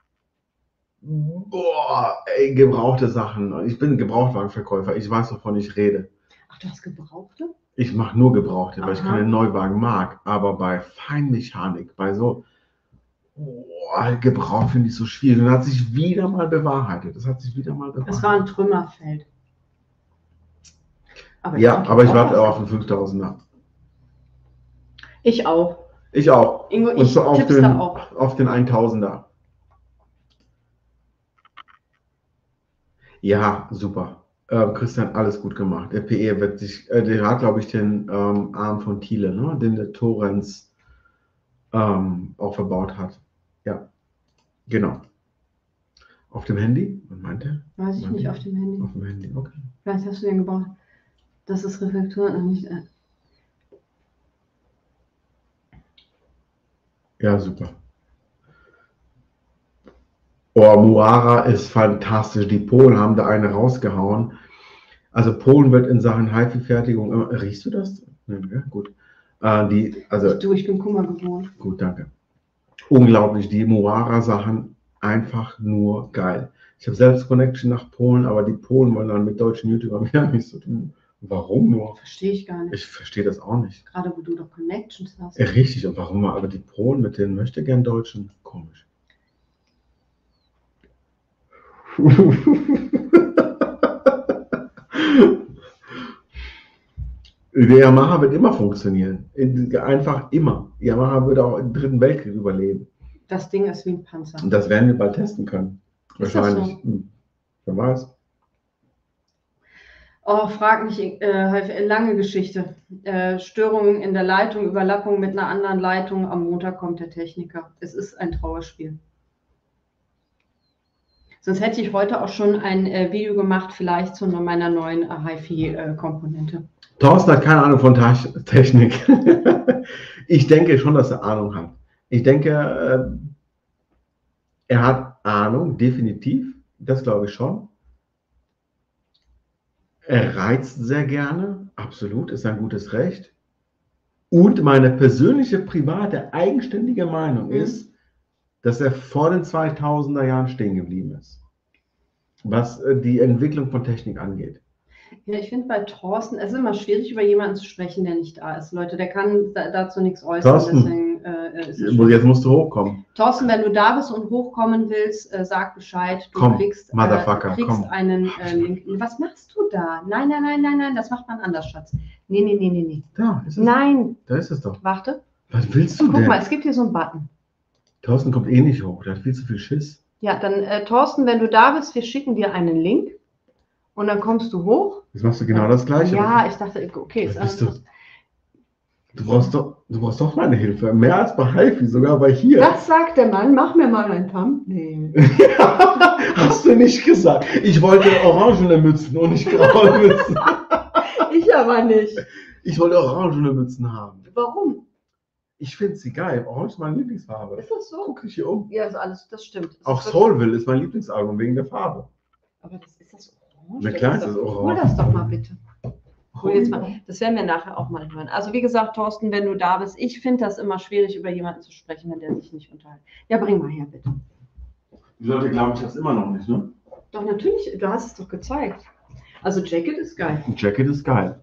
Boah, ey, gebrauchte Sachen. Ich bin Gebrauchtwagenverkäufer. Ich weiß, wovon ich rede. Ach, du hast gebrauchte? Ich mache nur Gebrauchte, weil ich Aha. keine Neuwagen mag. Aber bei Feinmechanik, bei so boah, Gebrauch finde ich so schwierig. Und das hat sich wieder mal bewahrheitet. Das hat sich wieder mal bewahrheitet. Es war ein Trümmerfeld. Aber Ja, denke, aber ich auch warte was- auf den fünftausender. Ich auch. Ich auch. Ingo, Und ich so auf tipp's den, da auch. auf den eintausender. Ja, super. Äh, Christian, alles gut gemacht. Der P E wird sich, äh, der hat, glaube ich, den ähm, Arm von Thiele, ne? Den der Torrens ähm, auch verbaut hat. Ja, genau. Auf dem Handy? Was meint er? Weiß ich Meint nicht, er? auf dem Handy. Auf dem Handy, okay. Vielleicht hast du den gebaut. Das ist Reflektor, äh, nicht. Äh. Ja, super. Oh, Muara ist fantastisch. Die Polen haben da eine rausgehauen. Also Polen wird in Sachen HiFi-Fertigung immer. Riechst du das? Ja, gut. Äh, die, also, Du, ich bin Kummer gewohnt. gut, danke. Unglaublich. Die Muara-Sachen einfach nur geil. Ich habe selbst Connection nach Polen, aber die Polen wollen dann mit deutschen YouTubern wieder nichts zu tun. Warum nur? Verstehe ich gar nicht. Ich verstehe das auch nicht. Gerade wo du doch Connections hast. Ja, richtig, und warum aber die Polen mit den Möchtegern-Deutschen? Komisch. Der Yamaha wird immer funktionieren. Einfach immer. Yamaha würde auch im Dritten Weltkrieg überleben. Das Ding ist wie ein Panzer. Und das werden wir bald testen können. Ist das Wahrscheinlich. so? Hm. Wer weiß. Oh, frag nicht, äh, lange Geschichte. Äh, Störungen in der Leitung, Überlappung mit einer anderen Leitung. Am Montag kommt der Techniker. Es ist ein Trauerspiel. Sonst hätte ich heute auch schon ein äh, Video gemacht, vielleicht zu meiner neuen äh, HiFi-Komponente. Thorsten hat keine Ahnung von Technik. Ich denke schon, dass er Ahnung hat. Ich denke, äh, er hat Ahnung, definitiv. Das glaube ich schon. Er reizt sehr gerne, absolut, ist ein gutes Recht. Und meine persönliche, private, eigenständige Meinung Mhm. ist, dass er vor den zweitausender Jahren stehen geblieben ist, was äh, die Entwicklung von Technik angeht. Ja, ich finde bei Thorsten, es ist immer schwierig, über jemanden zu sprechen, der nicht da ist. Leute, der kann da, dazu nichts äußern. Thorsten, Deswegen, äh, ist es Jetzt schwierig. musst du hochkommen. Thorsten, wenn du da bist und hochkommen willst, äh, sag Bescheid. Du Komm, kriegst, Motherfucker, äh, kriegst komm. einen äh, Link. Was machst du da? Nein, nein, nein, nein, nein, das macht man anders, Schatz. Nee, nee, nee, nee, nee. Da ist es. Nein, Da ist es doch. warte. Was willst du Guck denn? mal, es gibt hier so einen Button. Thorsten kommt eh nicht hoch, der hat viel zu viel Schiss. Ja, dann, äh, Thorsten, wenn du da bist, wir schicken dir einen Link und dann kommst du hoch. Jetzt machst du genau das Gleiche. Ja, ich dachte, okay, ist Was bist alles. Du brauchst doch, du brauchst doch meine Hilfe. Mehr als bei HiFi, sogar bei hier. Das sagt der Mann, mach mir mal ein Thumbnail. Ja, hast du nicht gesagt. Ich wollte orangene Mützen und nicht graue Mützen. Ich aber nicht. Ich wollte orangene Mützen haben. Warum? Ich finde sie geil. Orange ist meine Lieblingsfarbe. Ist das so? Guck dich hier um. Ja, ist alles, das stimmt. Das Auch ist wirklich- Soulville ist mein Lieblingsalbum wegen der Farbe. Aber das ist das orange? Na klar, Das ist das doch- orange. Hol das doch mal bitte. Hol jetzt mal. Das werden wir nachher auch mal hören. Also wie gesagt, Thorsten, wenn du da bist, ich finde das immer schwierig, über jemanden zu sprechen, wenn der sich nicht unterhält. Ja, bring mal her, bitte. Die Leute glauben, ich habe es immer noch nicht, ne? Doch, natürlich, du hast es doch gezeigt. Also Jacket ist geil. Ein Jacket ist geil.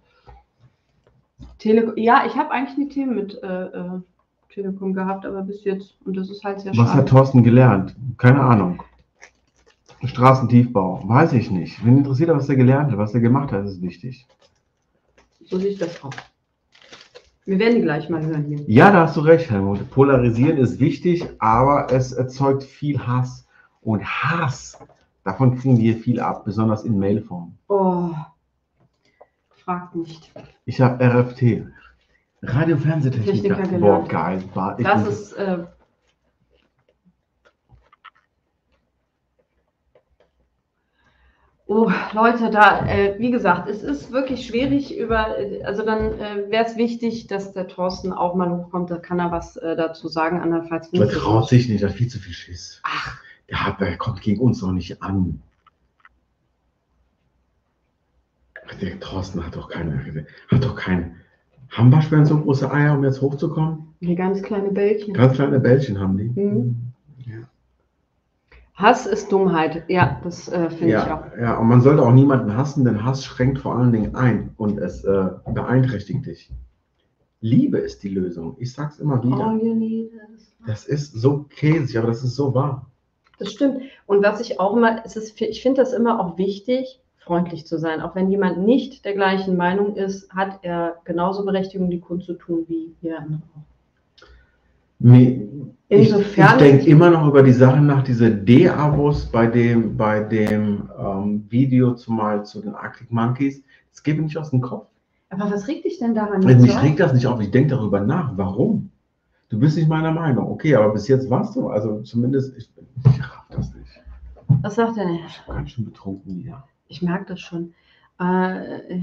Tele ja, ich habe eigentlich eine Themen mit äh, äh, Telekom gehabt, aber bis jetzt. Und das ist halt sehr Was schade. hat Thorsten gelernt? Keine Ahnung. Straßentiefbau, weiß ich nicht. Wen interessiert, was er gelernt hat, was er gemacht hat, ist wichtig. So sehe ich das auch. Wir werden die gleich mal hören hier. Ja, da hast du recht, Helmut. Polarisieren ist wichtig, aber es erzeugt viel Hass. Und Hass, davon kriegen wir viel ab, besonders in Mailform. Oh, fragt nicht. Ich habe R F T. Radio-Fernsehtechniker. Techniker Boah, gelernt. geil. War, ich Das bin- ist. Äh, Oh, Leute, da, äh, wie gesagt, es ist wirklich schwierig über, äh, also dann äh, wäre es wichtig, dass der Thorsten auch mal hochkommt, da kann er was äh, dazu sagen, andernfalls Der finde ich traut das- sich nicht, der hat viel zu viel Schiss. Ach, Der, hat, der kommt gegen uns noch nicht an. Ach, der Thorsten hat doch keine, hat doch kein. Haben Waschbären so große Eier, um jetzt hochzukommen? hier ganz kleine Bällchen. Ganz kleine Bällchen haben die. Mhm. Hass ist Dummheit, ja, das äh, finde ich auch. Ja, ja, und man sollte auch niemanden hassen, denn Hass schränkt vor allen Dingen ein und es äh, beeinträchtigt dich. Liebe ist die Lösung. Ich sag's immer wieder. All you need is- Das ist so käsig, aber das ist so wahr. Das stimmt. Und was ich auch immer, es ist, ich finde das immer auch wichtig, freundlich zu sein. Auch wenn jemand nicht der gleichen Meinung ist, hat er genauso Berechtigung, die kundzutun wie jeder andere auch. Nee, ich, Insofern- ich denke immer noch über die Sache nach, diese D-Abos bei dem, bei dem ähm, Video zumal zu den Arctic Monkeys. Das geht mir nicht aus dem Kopf. Aber was regt dich denn daran? Also jetzt mich so regt das nicht auf, ich denke darüber nach. Warum? Du bist nicht meiner Meinung. Okay, aber bis jetzt warst du, also zumindest, ich, ich raff das nicht. auf? Was sagt er denn? Ich bin ganz schön betrunken wieder. Ich merke das schon. Äh,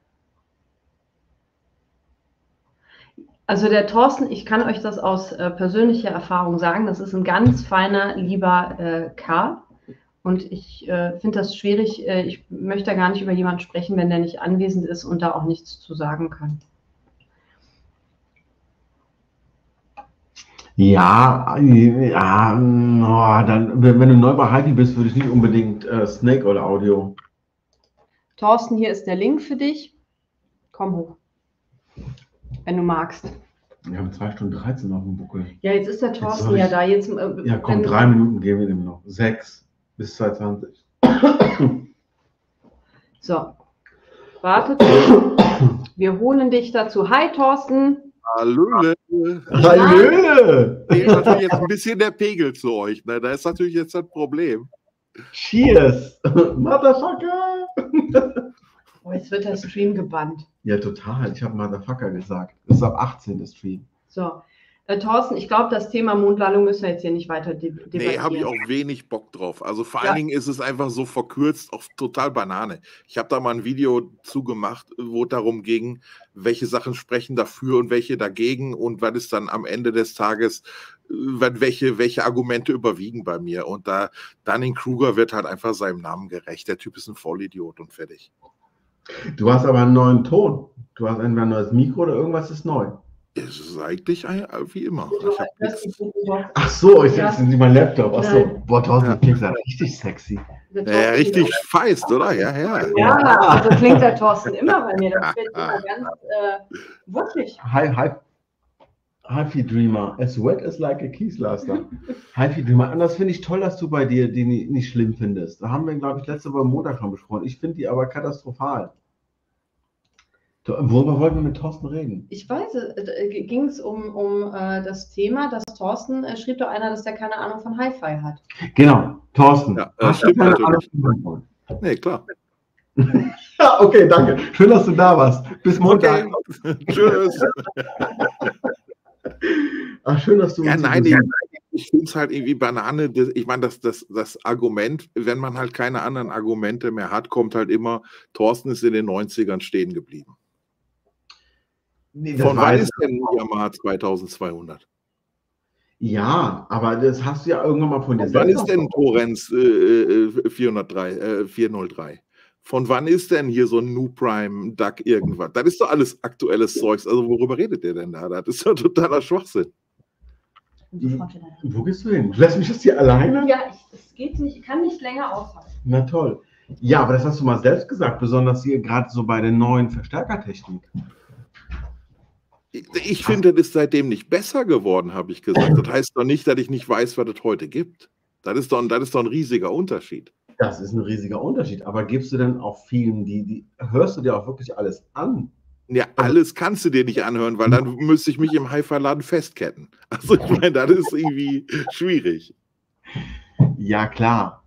also der Thorsten, ich kann euch das aus äh, persönlicher Erfahrung sagen, das ist ein ganz feiner, lieber äh, Kerl. Und ich äh, finde das schwierig, äh, ich möchte da gar nicht über jemanden sprechen, wenn der nicht anwesend ist und da auch nichts zu sagen kann. Ja, ja, oh, dann, wenn wenn du neu bei HiFi bist, würde ich nicht unbedingt äh, Snake oder Audio. Thorsten, hier ist der Link für dich. Komm hoch. Wenn du magst. Wir haben zwei Stunden dreizehn auf dem Buckel. Ja, jetzt ist der Thorsten soll ja ich- da. Jetzt, äh, Ja, komm, wenn- drei Minuten geben wir dem noch. Sechs bis zwei Uhr zwanzig. So. Wartet. Wir holen dich dazu. Hi, Thorsten. Hallöle. Hallöle! Fehlt natürlich jetzt ein bisschen der Pegel zu euch. Ne? Da ist natürlich jetzt das Problem. Cheers! Motherfucker! Oh, jetzt wird der Stream gebannt. Ja, total. Ich habe Motherfucker gesagt. Das ist ab achtzehn der Stream. So. Äh, Thorsten, ich glaube, das Thema Mondlandung müssen wir jetzt hier nicht weiter de debattieren. Nee, habe ich auch wenig Bock drauf. Also vor Ja. allen Dingen ist es einfach so verkürzt auf total Banane. Ich habe da mal ein Video zugemacht, wo es darum ging, welche Sachen sprechen dafür und welche dagegen und was ist dann am Ende des Tages, äh, was- welche, welche Argumente überwiegen bei mir. Und da Dunning-Kruger wird halt einfach seinem Namen gerecht. Der Typ ist ein Vollidiot und fertig. Du hast aber einen neuen Ton. Du hast entweder ein neues Mikro oder irgendwas ist neu. Es ist eigentlich ein- wie immer. Du Ich hab hörst nichts. die Fotos. Ach so, ich Ja. sehe mein Laptop. Ach so. Nein. Boah, Thorsten, Ja. das klingt ja richtig sexy. Der Ja, Thorsten- richtig feist, oder? Ja, ja. Ja, also klingt der Thorsten immer bei mir. Das wird immer ganz äh, wirklich. Hi, hi. Hi, Dreamer. As wet as like a Kieslaster. Hi, Dreamer. Und das finde ich toll, dass du bei dir die ni- nicht schlimm findest. Da haben wir, glaube ich, letzte Woche Montag schon besprochen. Ich finde die aber katastrophal. To- Worüber wollten wir mit Thorsten reden? Ich weiß, äh, ging es um, um äh, das Thema, dass Thorsten, äh, schrieb doch einer, dass der keine Ahnung von Hi-Fi hat. Genau, Thorsten. Ja, das hast du stimmt keine natürlich. Ahnung von Hi-Fi? Nee, klar. Ja, okay, danke. Schön, dass du da warst. Bis Montag. Okay. Tschüss. Ach, schön, dass du Ja, uns nein, so- ich, ich finde es halt irgendwie Banane. Das, ich meine, das, das, das Argument, wenn man halt keine anderen Argumente mehr hat, kommt halt immer, Thorsten ist in den neunzigern stehen geblieben. Nee, das Von wann weiß ist denn Yamaha zweitausendzweihundert? Ja, aber das hast du ja irgendwann mal von dir Von wann selbst ist denn Torrens äh, äh, vierhundertdrei, äh, vierhundertdrei? Von wann ist denn hier so ein New Prime, Duck, irgendwas? Das ist doch alles aktuelles Zeugs. Also worüber redet ihr denn da? Das ist doch totaler Schwachsinn. Wo gehst du hin? Lass mich das hier alleine? Ja, ich, es geht nicht, ich kann nicht länger aushalten. Na toll. Ja, aber das hast du mal selbst gesagt, besonders hier gerade so bei der neuen Verstärkertechnik. Ich, ich finde, das ist seitdem nicht besser geworden, habe ich gesagt. Das heißt doch nicht, dass ich nicht weiß, was es heute gibt. Das ist doch, ein- das ist doch ein riesiger Unterschied. Das ist ein riesiger Unterschied. Aber gibst du denn auch vielen, die, die hörst du dir auch wirklich alles an? Ja, alles kannst du dir nicht anhören, weil dann müsste ich mich im Hi-Fi-Laden festketten. Also ich meine, das ist irgendwie schwierig. Ja, klar.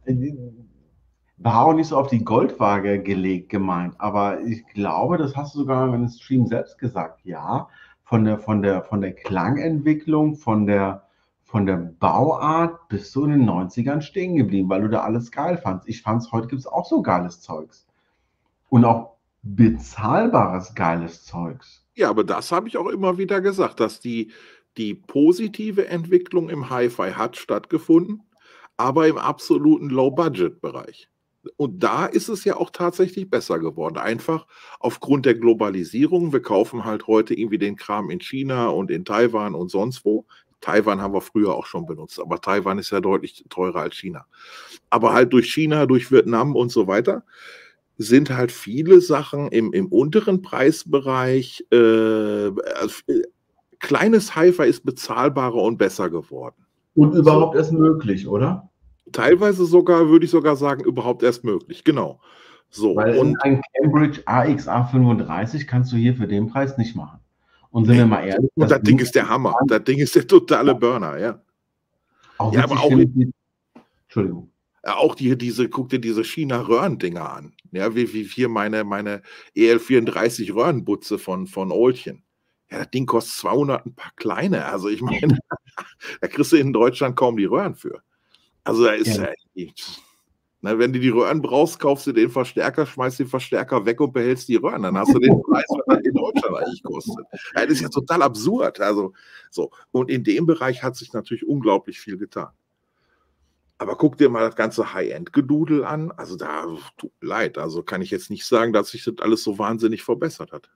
War auch nicht so auf die Goldwaage gelegt gemeint, aber ich glaube, das hast du sogar in dem Stream selbst gesagt. Ja, von der, von der, von der Klangentwicklung, von der, von der Bauart bist du in den neunzigern stehen geblieben, weil du da alles geil fandst. Ich fand's, heute gibt es auch so geiles Zeugs. Und auch bezahlbares geiles Zeugs. Ja, aber das habe ich auch immer wieder gesagt, dass die, die positive Entwicklung im Hi-Fi hat stattgefunden, aber im absoluten Low-Budget-Bereich. Und da ist es ja auch tatsächlich besser geworden. Einfach aufgrund der Globalisierung. Wir kaufen halt heute irgendwie den Kram in China und in Taiwan und sonst wo. Taiwan haben wir früher auch schon benutzt, aber Taiwan ist ja deutlich teurer als China. Aber halt durch China, durch Vietnam und so weiter sind halt viele Sachen im, im unteren Preisbereich, äh, äh, kleines Hi-Fi ist bezahlbarer und besser geworden. Und überhaupt erst möglich, oder? Teilweise sogar, würde ich sogar sagen, überhaupt erst möglich, genau. So, Weil und ein Cambridge A X A fünfunddreißig kannst du hier für den Preis nicht machen. Und sind Nee. wir mal ehrlich, Und das Ding ist der Hammer. Das Ding ist der totale Burner, ja. Auch Ja, witzig aber auch- finde ich die- Entschuldigung. Ja, auch die, diese, guck dir diese China-Röhrendinger an. Ja, wie, wie hier meine, meine E L vierunddreißig Röhrenbutze von, von Olchen. Ja, das Ding kostet zweihundert ein paar kleine. Also ich meine, da kriegst du in Deutschland kaum die Röhren für. Also da ist Ja. ja. Na, wenn du die Röhren brauchst, kaufst du den Verstärker, schmeißt den Verstärker weg und behältst die Röhren. Dann hast du den Preis, was das in Deutschland eigentlich kostet. Ja, das ist ja total absurd. Also, so. Und in dem Bereich hat sich natürlich unglaublich viel getan. Aber guck dir mal das ganze High-End-Gedudel an. Also da tut mir leid. Also kann ich jetzt nicht sagen, dass sich das alles so wahnsinnig verbessert hat.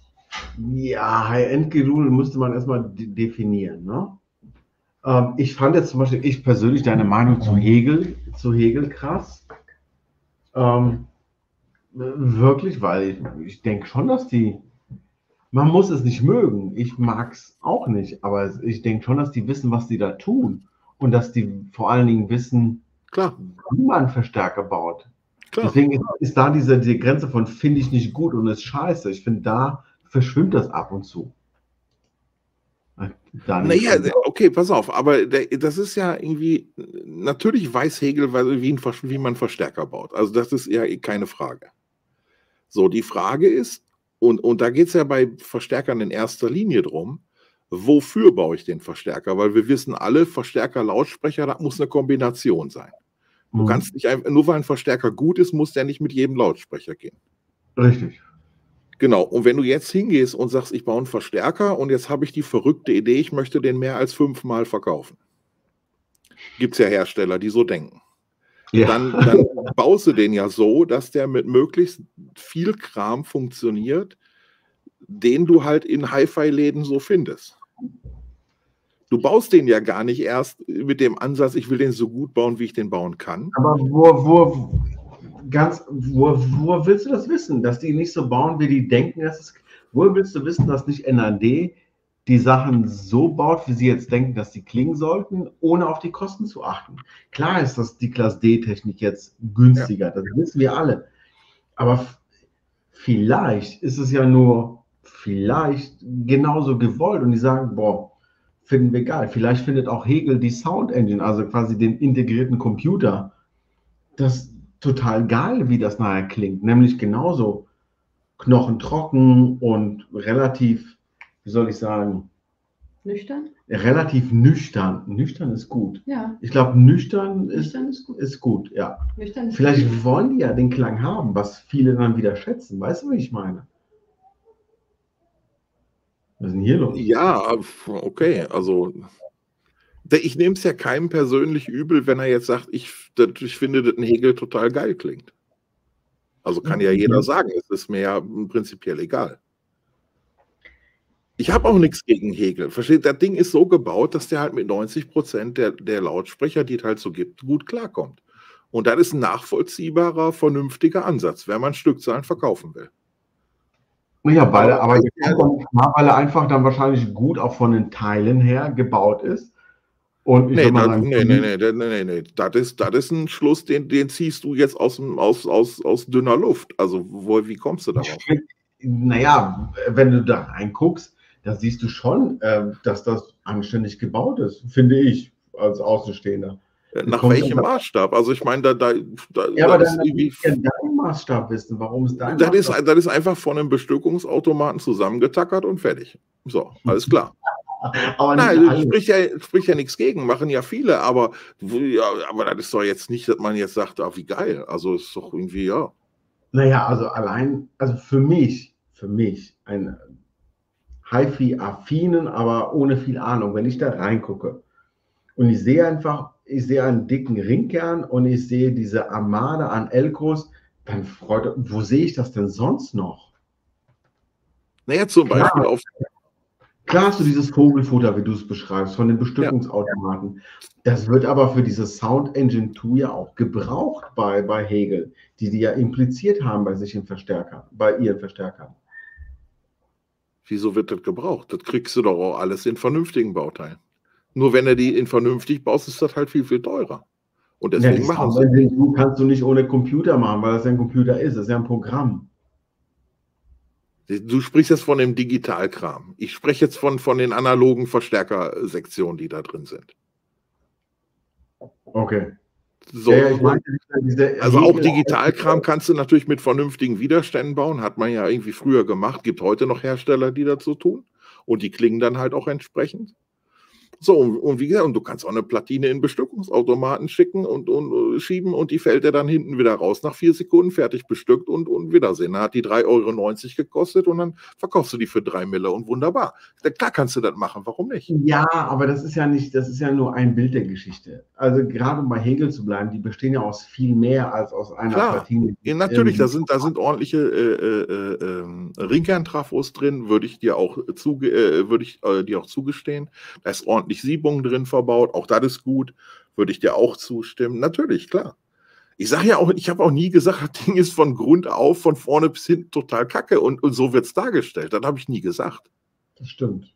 Ja, High-End-Gedudel müsste man erstmal de definieren. Ne? Ähm, ich fand jetzt zum Beispiel, ich persönlich, deine Meinung zu Hegel, zu Hegel krass. Ähm, wirklich, weil ich, ich denke schon, dass die man muss es nicht mögen. Ich mag es auch nicht, aber ich denke schon, dass die wissen, was die da tun. Und dass die vor allen Dingen wissen, Klar, wie man einen Verstärker baut. klar. Deswegen ist, ist da diese, diese Grenze von finde ich nicht gut und ist scheiße. Ich finde, da verschwimmt das ab und zu. Dann Naja, okay, pass auf, aber der, das ist ja irgendwie, natürlich weiß Hegel, wie, ein, wie man Verstärker baut. Also das ist ja keine Frage. So, die Frage ist, und, und da geht es ja bei Verstärkern in erster Linie drum, wofür baue ich den Verstärker? Weil wir wissen alle, Verstärker, Lautsprecher, das muss eine Kombination sein. Du Mhm. kannst nicht einfach, nur weil ein Verstärker gut ist, muss der nicht mit jedem Lautsprecher gehen. Richtig. Genau, und wenn du jetzt hingehst und sagst, ich baue einen Verstärker und jetzt habe ich die verrückte Idee, ich möchte den mehr als fünfmal verkaufen. Gibt es ja Hersteller, die so denken. Ja. Dann, dann baust du den ja so, dass der mit möglichst viel Kram funktioniert, den du halt in Hi-Fi-Läden so findest. Du baust den ja gar nicht erst mit dem Ansatz, ich will den so gut bauen, wie ich den bauen kann. Aber wo, wo, ganz, wo, wo willst du das wissen? Dass die nicht so bauen, wie die denken? Dass es, wo willst du wissen, dass nicht N A D die Sachen so baut, wie sie jetzt denken, dass sie klingen sollten, ohne auf die Kosten zu achten? Klar ist das die Class D-Technik jetzt günstiger, ja. Das wissen wir alle. Aber vielleicht ist es ja nur vielleicht genauso gewollt und die sagen, boah, finden wir geil. Vielleicht findet auch Hegel die Sound Engine, also quasi den integrierten Computer, das total geil, wie das nachher klingt. Nämlich genauso knochentrocken und relativ, wie soll ich sagen? Nüchtern? Relativ nüchtern. Nüchtern ist gut. Ja. Ich glaube, nüchtern, Nüchtern ist, ist gut. ist gut, ja. Nüchtern ist Vielleicht gut. wollen die ja den Klang haben, was viele dann wieder schätzen. Weißt du, wie ich meine? Was ist denn hier los? Ja, okay, also ich nehme es ja keinem persönlich übel, wenn er jetzt sagt, ich, das, ich finde, dass ein Hegel total geil klingt. Also kann ja jeder sagen, es ist mir ja prinzipiell egal. Ich habe auch nichts gegen Hegel. Versteht, das Ding ist so gebaut, dass der halt mit neunzig Prozent der, der Lautsprecher, die es halt so gibt, gut klarkommt. Und das ist ein nachvollziehbarer, vernünftiger Ansatz, wenn man Stückzahlen verkaufen will. Ja, weil, Aber- aber, aber weil er einfach dann wahrscheinlich gut auch von den Teilen her gebaut ist. Und ich Nee, würd mal das, sagen, nee, nee, nee, nee, nee, nee. Das ist, das ist ein Schluss, den, den ziehst du jetzt aus, dem- aus, aus, aus dünner Luft. Also, wo, wie kommst du darauf? Naja, wenn du da reinguckst, da siehst du schon, äh, dass das anständig gebaut ist, finde ich, als Außenstehender. Nach kommt welchem dann- Maßstab? Also, ich meine, da, da, da, Ja, aber das, dann ist irgendwie, muss ja dein Maßstab wissen. Warum ist dein das, ist, Maßstab? das ist einfach von einem Bestückungsautomaten zusammengetackert und fertig. So, alles klar. Aber nicht Nein, alle. spricht ja, spricht ja nichts gegen, machen ja viele, aber, ja, aber das ist doch jetzt nicht, dass man jetzt sagt, ah, wie geil. Also, ist doch irgendwie, ja. Naja, also allein, also für mich, für mich, ein Hi-Fi-affinen, aber ohne viel Ahnung, wenn ich da reingucke und ich sehe einfach, ich sehe einen dicken Ringkern und ich sehe diese Armade an Elkos, dann freut, wo sehe ich das denn sonst noch? Naja, zum Klar. Beispiel auf, Klar hast du dieses Vogelfutter, wie du es beschreibst, von den Bestückungsautomaten. Das wird aber für diese Sound Engine zwei ja auch gebraucht bei, bei Hegel, die die ja impliziert haben bei sich im Verstärker, bei ihren Verstärkern. wieso wird das gebraucht? Das kriegst du doch auch alles in vernünftigen Bauteilen. Nur wenn du die in vernünftig baust, ist das halt viel, viel teurer. Und Ja, deswegen die machen Sound sie. Engine zwei kannst du nicht ohne Computer machen, weil das ja ein Computer ist, das ist ja ein Programm. Du sprichst jetzt von dem Digitalkram. Ich spreche jetzt von, von den analogen Verstärkersektionen, die da drin sind. Okay. So, Ja, ja, ich meine, diese also auch Hegel- Digitalkram kannst du natürlich mit vernünftigen Widerständen bauen. Hat man ja irgendwie früher gemacht. Gibt heute noch Hersteller, die dazu tun. Und die klingen dann halt auch entsprechend. So, und, und wie gesagt, und du kannst auch eine Platine in Bestückungsautomaten schicken und, und äh, schieben und die fällt dir dann hinten wieder raus nach vier Sekunden, fertig bestückt und, und Wiedersehen. Dann hat die drei Euro neunzig gekostet und dann verkaufst du die für drei Mille und wunderbar. Ja, klar kannst du das machen, warum nicht? Ja, aber das ist ja nicht, das ist ja nur ein Bild der Geschichte. Also gerade um bei Hegel zu bleiben, die bestehen ja aus viel mehr als aus einer Klar. Platine. Ja, natürlich, Ähm, da sind, da sind ordentliche äh, äh, äh, Ringkerntrafos drin, würde ich dir auch, zuge äh, würde ich, äh, dir auch zugestehen. Da ist ordentlich Siebung drin verbaut, auch das ist gut, würde ich dir auch zustimmen. Natürlich, klar. Ich sage ja auch, ich habe auch nie gesagt, das Ding ist von Grund auf, von vorne bis hinten total kacke und, und so wird es dargestellt. Das habe ich nie gesagt. Das stimmt.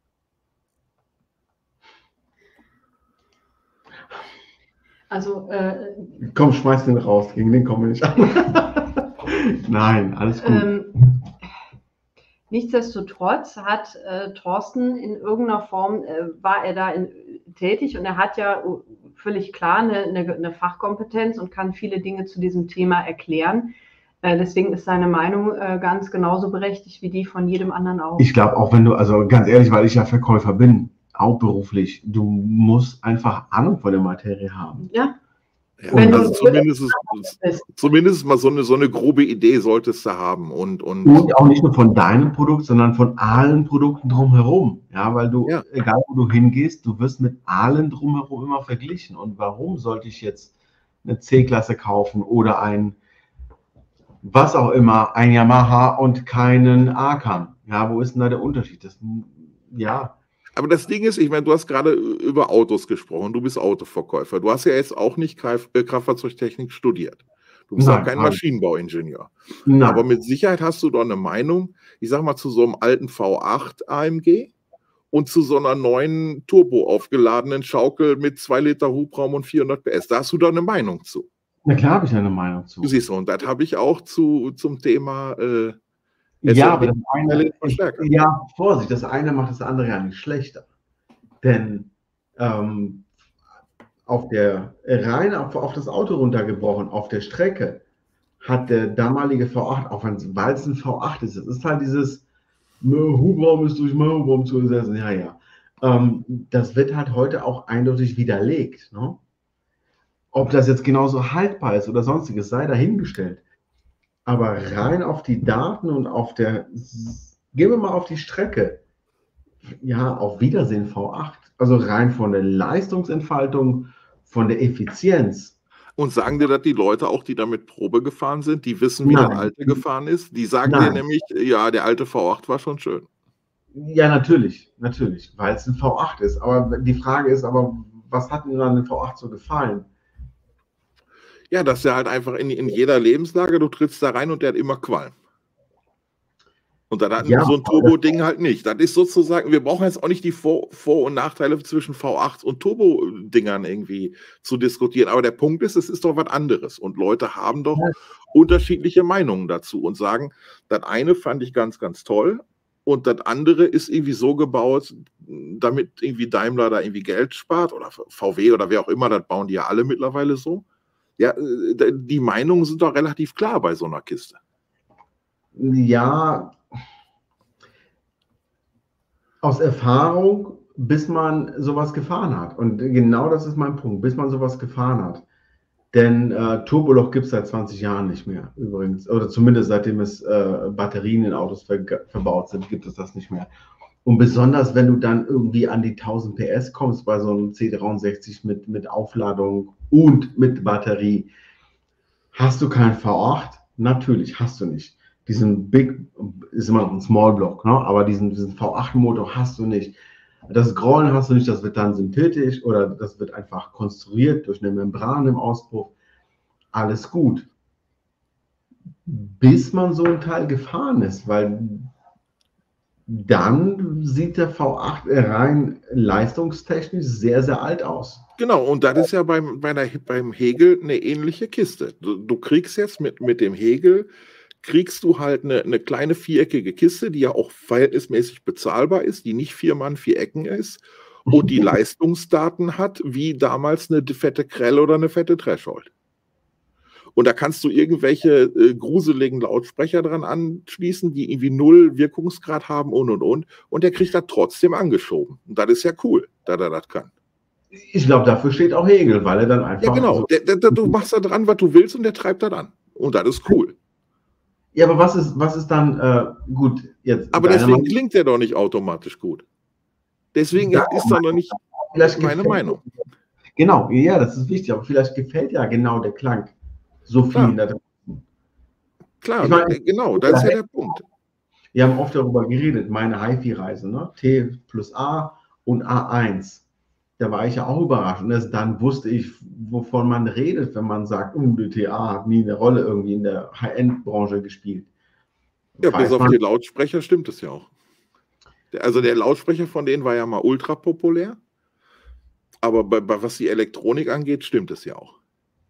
Also, äh, Komm, schmeiß den raus, gegen den kommen wir nicht an. Nein, alles gut. ähm, nichtsdestotrotz hat äh, Thorsten in irgendeiner Form, äh, war er da in, tätig und er hat ja völlig klar eine, eine, eine Fachkompetenz und kann viele Dinge zu diesem Thema erklären. Äh, deswegen ist seine Meinung äh, ganz genauso berechtigt wie die von jedem anderen auch. Ich glaube auch, wenn du, also ganz ehrlich, weil ich ja Verkäufer bin, hauptberuflich, du musst einfach Ahnung von der Materie haben. Ja. Ja, Wenn also du- zumindest, zumindest mal so eine, so eine grobe Idee solltest du haben. Und, und Und auch nicht nur von deinem Produkt, sondern von allen Produkten drumherum. Ja, weil du, Ja. egal wo du hingehst, du wirst mit allen drumherum immer verglichen. Und warum sollte ich jetzt eine C-Klasse kaufen oder ein, was auch immer, ein Yamaha und keinen Akan? Ja, wo ist denn da der Unterschied? Das, ja, Aber das Ding ist, ich meine, du hast gerade über Autos gesprochen, du bist Autoverkäufer. Du hast ja jetzt auch nicht Kraft- äh, Kraftfahrzeugtechnik studiert. Du bist Nein, auch kein nein. Maschinenbauingenieur. nein. Aber mit Sicherheit hast du doch eine Meinung, ich sag mal, zu so einem alten V acht A M G und zu so einer neuen Turbo aufgeladenen Schaukel mit zwei Liter Hubraum und vierhundert P S. Da hast du doch eine Meinung zu. Na klar habe ich eine Meinung zu. Du siehst, und das habe ich auch zu, zum Thema äh, Ja, aber das eine, Verstärker. ja, Vorsicht, das eine macht das andere ja nicht schlechter. Denn ähm, auf der, rein auf, auf das Auto runtergebrochen, auf der Strecke, hat der damalige V acht, auch wenn es ein V acht ist, es ist halt dieses Hubraum ist durch Hubraum zu ersetzen, ja, ja. Ähm, das wird halt heute auch eindeutig widerlegt. Ne? Ob das jetzt genauso haltbar ist oder sonstiges, sei dahingestellt. Aber rein auf die Daten und auf der, gehen wir mal auf die Strecke. Ja, auf Wiedersehen V acht. Also rein von der Leistungsentfaltung, von der Effizienz. Und sagen dir das die Leute auch, die damit Probe gefahren sind, die wissen, wie Nein. das alte gefahren ist? Die sagen Nein. dir nämlich, ja, der alte V acht war schon schön. Ja, natürlich, natürlich, weil es ein V acht ist. Aber die Frage ist aber, was hat mir an dem V acht so gefallen? Ja, dass er halt einfach in, in jeder Lebenslage, du trittst da rein und der hat immer Qualm. Und dann hat Ja, so ein Turbo-Ding halt nicht. Das ist sozusagen, wir brauchen jetzt auch nicht die Vor-, Vor und Nachteile zwischen V acht und Turbo-Dingern irgendwie zu diskutieren. Aber der Punkt ist, es ist doch was anderes. Und Leute haben doch Ja. unterschiedliche Meinungen dazu und sagen, das eine fand ich ganz, ganz toll. Und das andere ist irgendwie so gebaut, damit irgendwie Daimler da irgendwie Geld spart oder V W oder wer auch immer, das bauen die ja alle mittlerweile so. Ja, die Meinungen sind doch relativ klar bei so einer Kiste. Ja, aus Erfahrung, bis man sowas gefahren hat. Und genau das ist mein Punkt, bis man sowas gefahren hat. Denn äh, Turboloch gibt es seit zwanzig Jahren nicht mehr, übrigens. Oder zumindest seitdem es äh, Batterien in Autos ver verbaut sind, gibt es das nicht mehr. Und besonders, wenn du dann irgendwie an die tausend P S kommst bei so einem C dreiundsechzig mit, mit Aufladung und mit Batterie, hast du kein V acht? Natürlich, hast du nicht. Diesen Big, ist immer noch ein Small Block, ne? Aber diesen, diesen V acht Motor hast du nicht. Das Grollen hast du nicht, das wird dann synthetisch oder das wird einfach konstruiert durch eine Membran im Auspuff. Alles gut. Bis man so ein Teil gefahren ist, weil dann sieht der V acht rein leistungstechnisch sehr, sehr alt aus. Genau, und das ist ja beim, bei der, beim Hegel eine ähnliche Kiste. Du, du kriegst jetzt mit, mit dem Hegel, kriegst du halt eine, eine kleine viereckige Kiste, die ja auch verhältnismäßig bezahlbar ist, die nicht vier Mann, vier Ecken ist und die Leistungsdaten hat, wie damals eine fette Krell oder eine fette Threshold. Und da kannst du irgendwelche äh, gruseligen Lautsprecher dran anschließen, die irgendwie null Wirkungsgrad haben und und und. Und der kriegt das trotzdem angeschoben. Und das ist ja cool, dass er das kann. Ich glaube, dafür steht auch Hegel, weil er dann einfach. Ja, genau. So der, der, der, du machst da dran, was du willst, und der treibt das an. Und das ist cool. Ja, aber was ist, was ist dann äh, gut jetzt? Aber deine deswegen Meinung? klingt der doch nicht automatisch gut. Deswegen Ja, ist doch noch nicht Vielleicht meine gefällt- Meinung. Genau, ja, das ist wichtig, aber vielleicht gefällt ja genau der Klang so Klar. viel. Da drin. Klar, Ich meine- genau, das ist ja der Punkt. Wir haben oft darüber geredet, meine HiFi-Reise, ne? T plus A und A eins. da war ich ja auch überrascht. Und erst dann wusste ich, wovon man redet, wenn man sagt, U D T A hat nie eine Rolle irgendwie in der High-End-Branche gespielt. Ja, Weiß bis auf man- die Lautsprecher stimmt es ja auch. Der- Also der Lautsprecher von denen war ja mal ultra populär. Aber bei, bei was die Elektronik angeht, stimmt es ja auch.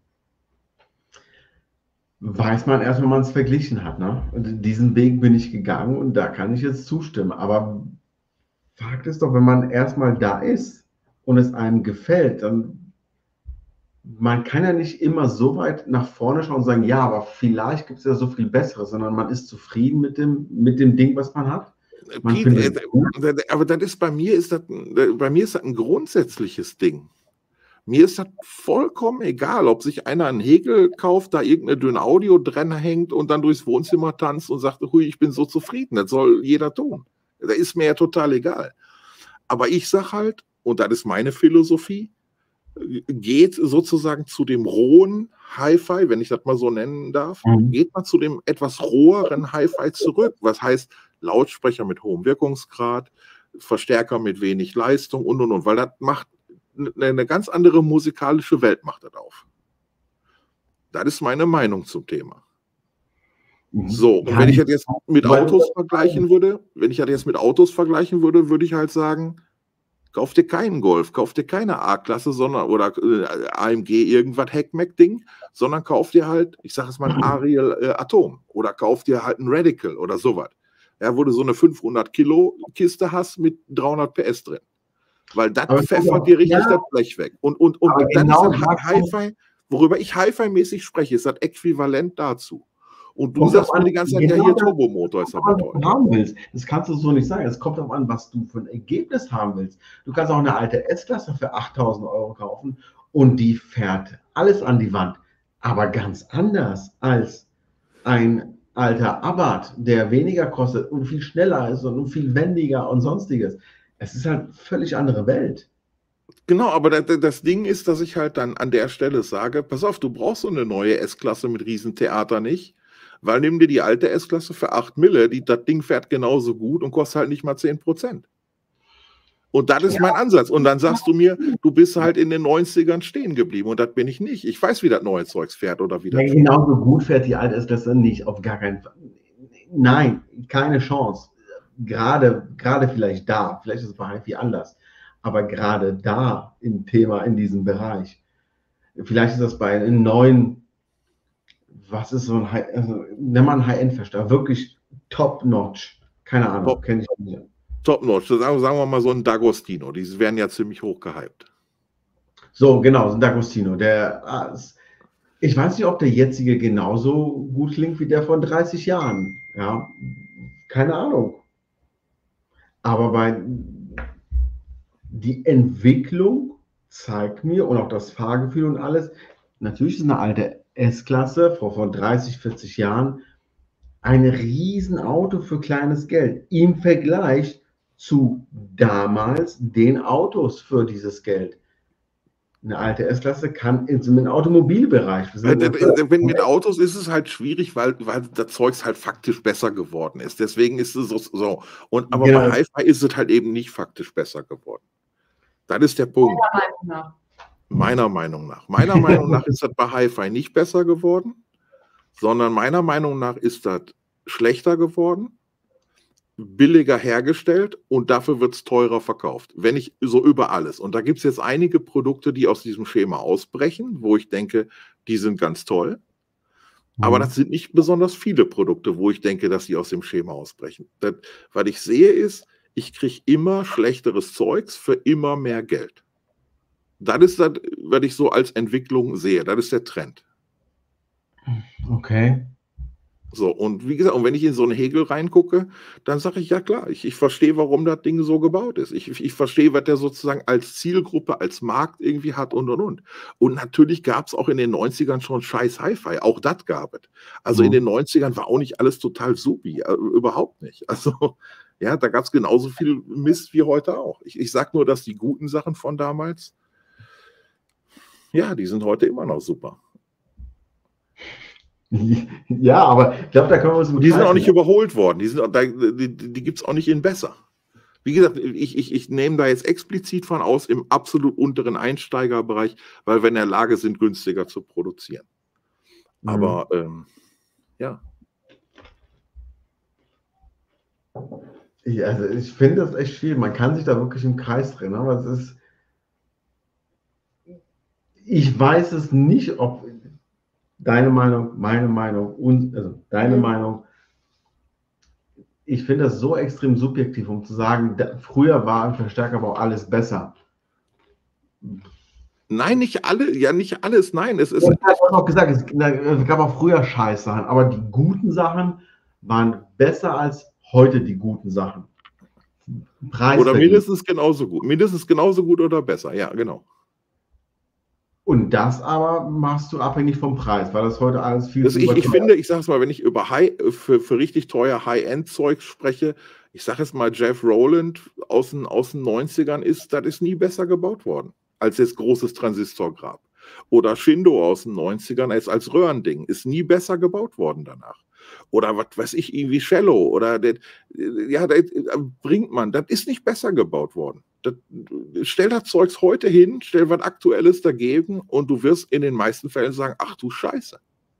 Weiß man erst, wenn man es verglichen hat. Ne? Und diesen Weg bin ich gegangen und da kann ich jetzt zustimmen. Aber Fakt ist doch, wenn man erstmal da ist und es einem gefällt, dann man kann ja nicht immer so weit nach vorne schauen und sagen, ja, aber vielleicht gibt es ja so viel Besseres, sondern man ist zufrieden mit dem, mit dem Ding, was man hat. Man Pete, findet äh, es gut. äh, aber das ist bei mir ist das, äh, bei mir ist das ein grundsätzliches Ding. Mir ist das vollkommen egal, ob sich einer einen Hegel kauft, da irgendeine dünne Audio dran hängt und dann durchs Wohnzimmer tanzt und sagt, hui, ich bin so zufrieden. Das soll jeder tun. Das ist mir ja total egal. Aber ich sage halt, und das ist meine Philosophie, geht sozusagen zu dem rohen Hi-Fi, wenn ich das mal so nennen darf, Mhm. geht man zu dem etwas roheren Hi-Fi zurück. Was heißt Lautsprecher mit hohem Wirkungsgrad, Verstärker mit wenig Leistung und und und, weil das macht eine, eine ganz andere musikalische Welt macht das auf. Das ist meine Meinung zum Thema. Mhm. So, und Ja, wenn ich das jetzt mit weil- Autos vergleichen würde, wenn ich das jetzt mit Autos vergleichen würde, würde ich halt sagen, kauf dir keinen Golf, kauf dir keine A-Klasse, sondern oder äh, A M G irgendwas Heckmeck-Ding, sondern kauf dir halt, ich sage es mal, ein Ariel äh, Atom oder kauf dir halt ein Radical oder sowas. Ja, wo du so eine fünfhundert Kilo Kiste hast mit dreihundert P S drin. Weil das Aber pfeffert genau, dir richtig ja. das Blech weg. Und, und, und Aber dann genau ist das das Hi-Fi, worüber ich Hi-Fi-mäßig spreche, ist das äquivalent dazu. Und du Kommt sagst drauf mir an, die ganze Zeit, ja, genau hier das- Turbomotor ist aber was toll. du haben willst. Das kannst du so nicht sagen. Es kommt darauf an, was du für ein Ergebnis haben willst. Du kannst auch eine alte S-Klasse für achttausend Euro kaufen und die fährt alles an die Wand. Aber ganz anders als ein alter Abarth, der weniger kostet und viel schneller ist und viel wendiger und sonstiges. Es ist halt völlig andere Welt. Genau, aber das, das Ding ist, dass ich halt dann an der Stelle sage, pass auf, du brauchst so eine neue S-Klasse mit Riesentheater nicht, weil nimm dir die alte S-Klasse für acht Mille, die, das Ding fährt genauso gut und kostet halt nicht mal zehn Prozent. Und das ist Ja. mein Ansatz. Und dann sagst du mir, du bist halt in den neunzigern stehen geblieben und das bin ich nicht. Ich weiß, wie das neue Zeugs fährt oder wie das Ja, fährt. genauso gut fährt die alte S-Klasse nicht, auf gar keinen Fall. Nein, keine Chance. Gerade, gerade vielleicht da, vielleicht ist es bei HiFi anders, aber gerade da im Thema, in diesem Bereich. Vielleicht ist das bei einem neuen, was ist so ein High, also, nennt man High-End-Verstärker, wirklich top-notch. Keine Ahnung, Top. kenne ich nicht. Top-Notch, sagen, sagen wir mal so ein D'Agostino, die werden ja ziemlich hoch gehypt. So, genau, so ein D'Agostino. Der, ah, ist- ich weiß nicht, ob der jetzige genauso gut klingt wie der von dreißig Jahren. Ja, keine Ahnung. Aber bei die Entwicklung zeigt mir und auch das Fahrgefühl und alles, natürlich ist eine alte S-Klasse vor, vor dreißig, vierzig Jahren ein Riesenauto für kleines Geld im Vergleich zu damals den Autos für dieses Geld. Eine alte S-Klasse kann im Automobilbereich. wir sind- Äh, Wenn mit Autos ist es halt schwierig, weil, weil das Zeugs halt faktisch besser geworden ist. Deswegen ist es so. so. Und, aber Genau. bei Hi-Fi ist es halt eben nicht faktisch besser geworden. Das ist der Punkt. Ja. Meiner Meinung nach. Meiner Meinung nach ist das bei Hi-Fi nicht besser geworden, sondern meiner Meinung nach ist das schlechter geworden, billiger hergestellt und dafür wird es teurer verkauft. Wenn ich so über alles. Und da gibt es jetzt einige Produkte, die aus diesem Schema ausbrechen, wo ich denke, die sind ganz toll. Aber das sind nicht besonders viele Produkte, wo ich denke, dass sie aus dem Schema ausbrechen. Das, was ich sehe ist, ich kriege immer schlechteres Zeugs für immer mehr Geld. Das ist das, was ich so als Entwicklung sehe. Das ist der Trend. Okay. So, und wie gesagt, und wenn ich in so einen Hegel reingucke, dann sage ich, ja klar, ich, ich verstehe, warum das Ding so gebaut ist. Ich, ich verstehe, was der sozusagen als Zielgruppe, als Markt irgendwie hat und und und. Und natürlich gab es auch in den neunzigern schon scheiß Hi-Fi, auch das gab es. Also Mhm. in den neunzigern war auch nicht alles total supi, äh, überhaupt nicht. Also ja, da gab es genauso viel Mist wie heute auch. Ich, ich sage nur, dass die guten Sachen von damals, ja, die sind heute immer noch super. Ja, aber ich glaube, da können wir uns Und die sind auch nicht überholt worden. Die, sind, auch- da- die, die gibt es auch nicht in besser. Wie gesagt, ich, ich, ich nehme da jetzt explizit von aus im absolut unteren Einsteigerbereich, weil wir in der Lage sind, günstiger zu produzieren. Mhm. Aber ähm, ja. Ich, also ich finde das echt schwierig. Man kann sich da wirklich im Kreis drehen, aber es ist. Ich weiß es nicht, ob deine Meinung, meine Meinung und also deine Mhm. Meinung. Ich finde das so extrem subjektiv, um zu sagen, da, früher war im Verstärkerbau alles besser. Nein, nicht alle, ja nicht alles, nein. Es ist, Ich habe auch gesagt, es, es gab auch früher Scheißsachen, aber die guten Sachen waren besser als heute die guten Sachen. Preis oder mindestens genauso gut. Mindestens genauso gut oder besser, ja, genau. Und das aber machst du abhängig vom Preis, weil das heute alles viel Das, zu ich, ich überteuert finde, ich sage es mal, wenn ich über High, für, für richtig teuer High-End-Zeug spreche, ich sage es mal, Jeff Rowland aus den, aus den neunzigern ist, das ist nie besser gebaut worden als jetzt großes Transistorgrab. Oder Shindo aus den neunzigern als, als Röhrending ist nie besser gebaut worden danach. Oder was weiß ich, irgendwie Cello oder das, ja, das bringt man, das ist nicht besser gebaut worden. Das, stell das Zeugs heute hin, stell was Aktuelles dagegen und du wirst in den meisten Fällen sagen, ach du Scheiße.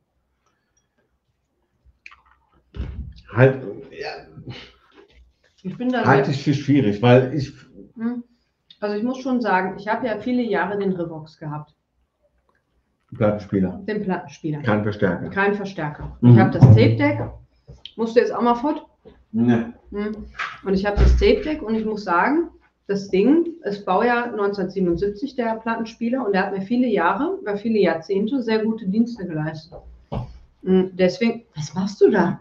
Halt, ja, Ich bin da halte sehr- ich für schwierig, weil ich. Hm. Also ich muss schon sagen, ich habe ja viele Jahre den Revox gehabt, Plattenspieler, den Plattenspieler. kein Verstärker. Kein Verstärker. Mhm. Ich habe das Tape Deck. Musst du jetzt auch mal fort? Ne. Hm. Und ich habe das Tape Deck und ich muss sagen, das Ding ist Baujahr neunzehnhundertsiebenundsiebzig, der Plattenspieler, und der hat mir viele Jahre, über viele Jahrzehnte sehr gute Dienste geleistet. Hm. Deswegen, was machst du da?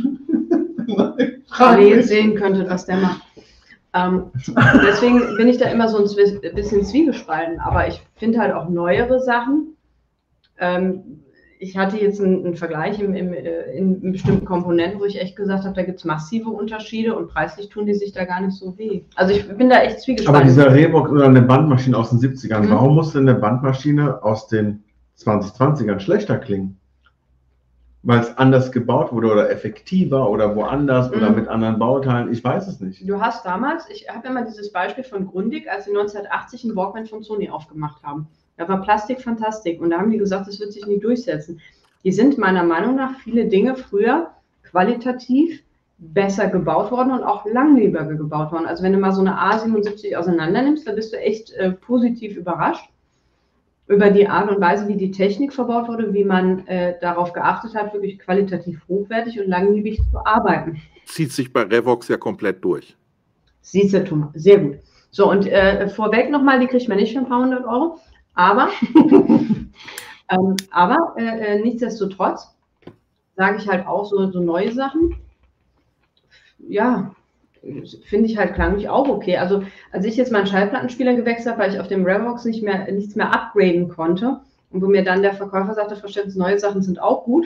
Wenn ihr jetzt sehen könntet, was der macht. Ähm, deswegen bin ich da immer so ein zwi- bisschen zwiegespalten, aber ich finde halt auch neuere Sachen. Ähm, ich hatte jetzt einen, einen Vergleich im, im, äh, in, in bestimmten Komponenten, wo ich echt gesagt habe, da gibt es massive Unterschiede und preislich tun die sich da gar nicht so weh. Also ich bin da echt Aber zwiegespalten. dieser Reebok oder eine Bandmaschine aus den siebzigern, Mhm. warum muss denn eine Bandmaschine aus den zwanzig zwanzigern schlechter klingen? Weil es anders gebaut wurde oder effektiver oder woanders oder Mhm. mit anderen Bauteilen, ich weiß es nicht. Du hast damals, ich habe immer dieses Beispiel von Grundig, als sie neunzehnhundertachtzig einen Walkman von Sony aufgemacht haben. Da war Plastik Fantastik und da haben die gesagt, das wird sich nie durchsetzen. Die sind meiner Meinung nach viele Dinge früher qualitativ besser gebaut worden und auch langlebiger gebaut worden. Also wenn du mal so eine A siebenundsiebzig auseinander nimmst, da bist du echt äh, positiv überrascht über die Art und Weise, wie die Technik verbaut wurde, wie man äh, darauf geachtet hat, wirklich qualitativ hochwertig und langlebig zu arbeiten. Zieht sich bei Revox ja komplett durch. Siehst du, Thomas, sehr gut. So, und äh, vorweg nochmal, die kriegt man nicht für ein paar hundert Euro, aber, ähm, aber äh, nichtsdestotrotz sage ich halt auch so, so neue Sachen, ja, finde ich halt klanglich auch okay. Also als ich jetzt meinen Schallplattenspieler gewechselt habe, weil ich auf dem Revox nicht mehr, nichts mehr upgraden konnte und wo mir dann der Verkäufer sagte, Verständnis, neue Sachen sind auch gut,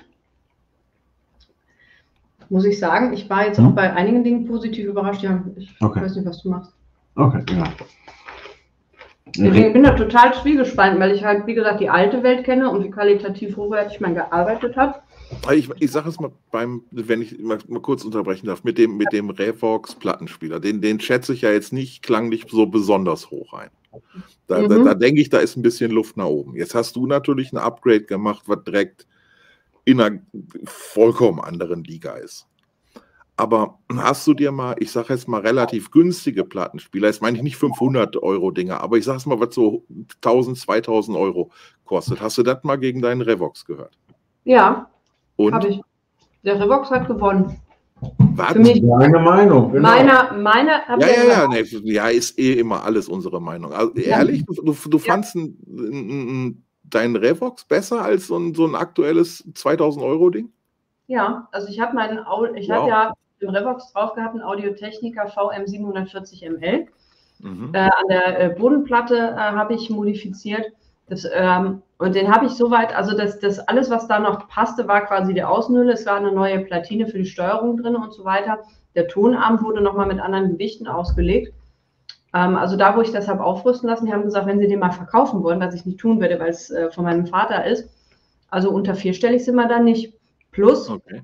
muss ich sagen, ich war jetzt Hm? auch bei einigen Dingen positiv überrascht. Ja, ich Okay. weiß nicht, was du machst. Okay, ja. Ich bin da total zwiegespalten, weil ich halt, wie gesagt, die alte Welt kenne und wie qualitativ hochwertig man gearbeitet hat. Ich, ich sage es mal beim, wenn ich mal, mal kurz unterbrechen darf, mit dem, mit dem Revox Plattenspieler, den, den schätze ich ja jetzt nicht klanglich so besonders hoch ein. Da, Mhm. da, da denke ich, da ist ein bisschen Luft nach oben. Jetzt hast du natürlich ein Upgrade gemacht, was direkt in einer vollkommen anderen Liga ist. Aber hast du dir mal, ich sage jetzt mal relativ günstige Plattenspieler, jetzt meine ich nicht fünfhundert Euro Dinger, aber ich sage es mal, was so tausend, zweitausend Euro kostet. Hast du das mal gegen deinen Revox gehört? Ja, Und? habe ich. Der Revox hat gewonnen. Was? Für mich, Deine Meinung, genau. meiner, meiner, hab Ja, ich ja, gesagt, ja, nee, ja, ist eh immer alles unsere Meinung. Also, Ja. ehrlich, du, du, du Ja. fandst ein, ein, ein, dein Revox besser als so ein, so ein aktuelles zweitausend Euro Ding? Ja, also ich habe meinen, Au- ich Wow. habe ja im Revox drauf gehabt einen Audio-Technica V M siebenhundertvierzig M L. Mhm. Äh, an der äh, Bodenplatte äh, habe ich modifiziert. Das, ähm, und den habe ich soweit, also das, das alles, was da noch passte, war quasi die Außenhülle. Es war eine neue Platine für die Steuerung drin und so weiter. Der Tonarm wurde nochmal mit anderen Gewichten ausgelegt. Ähm, also da, wo ich das habe aufrüsten lassen, die haben gesagt, wenn sie den mal verkaufen wollen, was ich nicht tun werde, weil es äh, von meinem Vater ist, also unter vierstellig sind wir da nicht. Plus, Okay.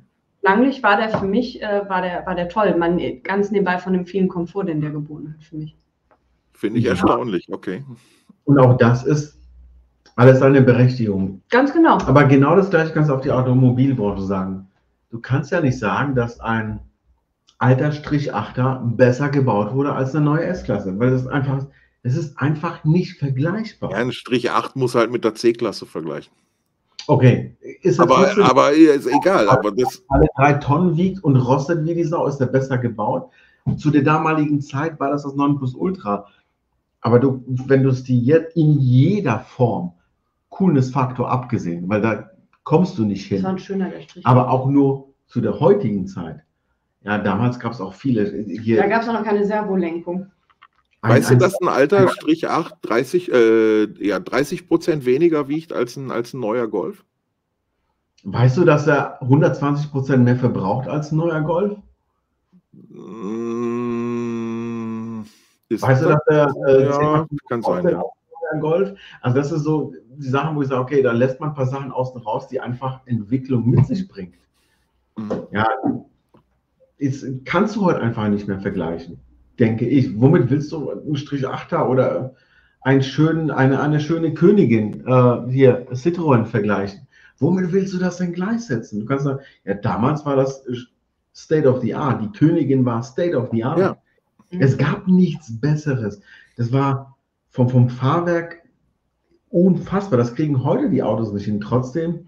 Klanglich war der für mich, äh, war, der, war der toll. Man, ganz nebenbei von dem vielen Komfort, den der geboten hat für mich. Finde ich Ja. erstaunlich, okay. Und auch das ist alles seine Berechtigung. Ganz genau. Aber genau das gleiche kannst du auf die Automobilbranche sagen. Du kannst ja nicht sagen, dass ein alter Strich achter besser gebaut wurde als eine neue S-Klasse, weil das ist einfach, das ist einfach nicht vergleichbar. Ja, ein Strich acht muss halt mit der C-Klasse vergleichen. Okay, ist Aber, trotzdem, aber ist egal, aber das, alle drei Tonnen wiegt und rostet wie die Sau, ist der besser gebaut. Zu der damaligen Zeit war das das Nonplusultra. Aber du, wenn du es dir jetzt in jeder Form, Coolness-Faktor abgesehen, weil da kommst du nicht Das war hin, ein schöner der Strich. aber auch nur zu der heutigen Zeit. Ja, damals gab es auch viele. Hier Da gab es auch noch keine Servolenkung. ein- weißt du, ein- dass ein alter Strich acht dreißig, äh, ja, dreißig Prozent weniger wiegt als ein, als ein neuer Golf? Weißt du, dass er hundertzwanzig Prozent mehr verbraucht als ein neuer Golf? Mm, ist Weißt du, das- dass er äh, ja, zehnmal kann sein, verbraucht ja. als ein neuer Golf? Also das ist so die Sachen, wo ich sage, okay, da lässt man ein paar Sachen außen raus, die einfach Entwicklung mit sich bringt. Mhm. Ja, ist, kannst du heute einfach nicht mehr vergleichen, denke ich. Womit willst du einen Strich achter oder einen schönen, eine, eine schöne Königin äh, hier, Citroën vergleichen? Womit willst du das denn gleichsetzen? Du kannst sagen, ja, damals war das State of the Art. Die Königin war State of the Art. Ja. Es gab nichts Besseres. Das war vom, vom Fahrwerk unfassbar. Das kriegen heute die Autos nicht hin. Trotzdem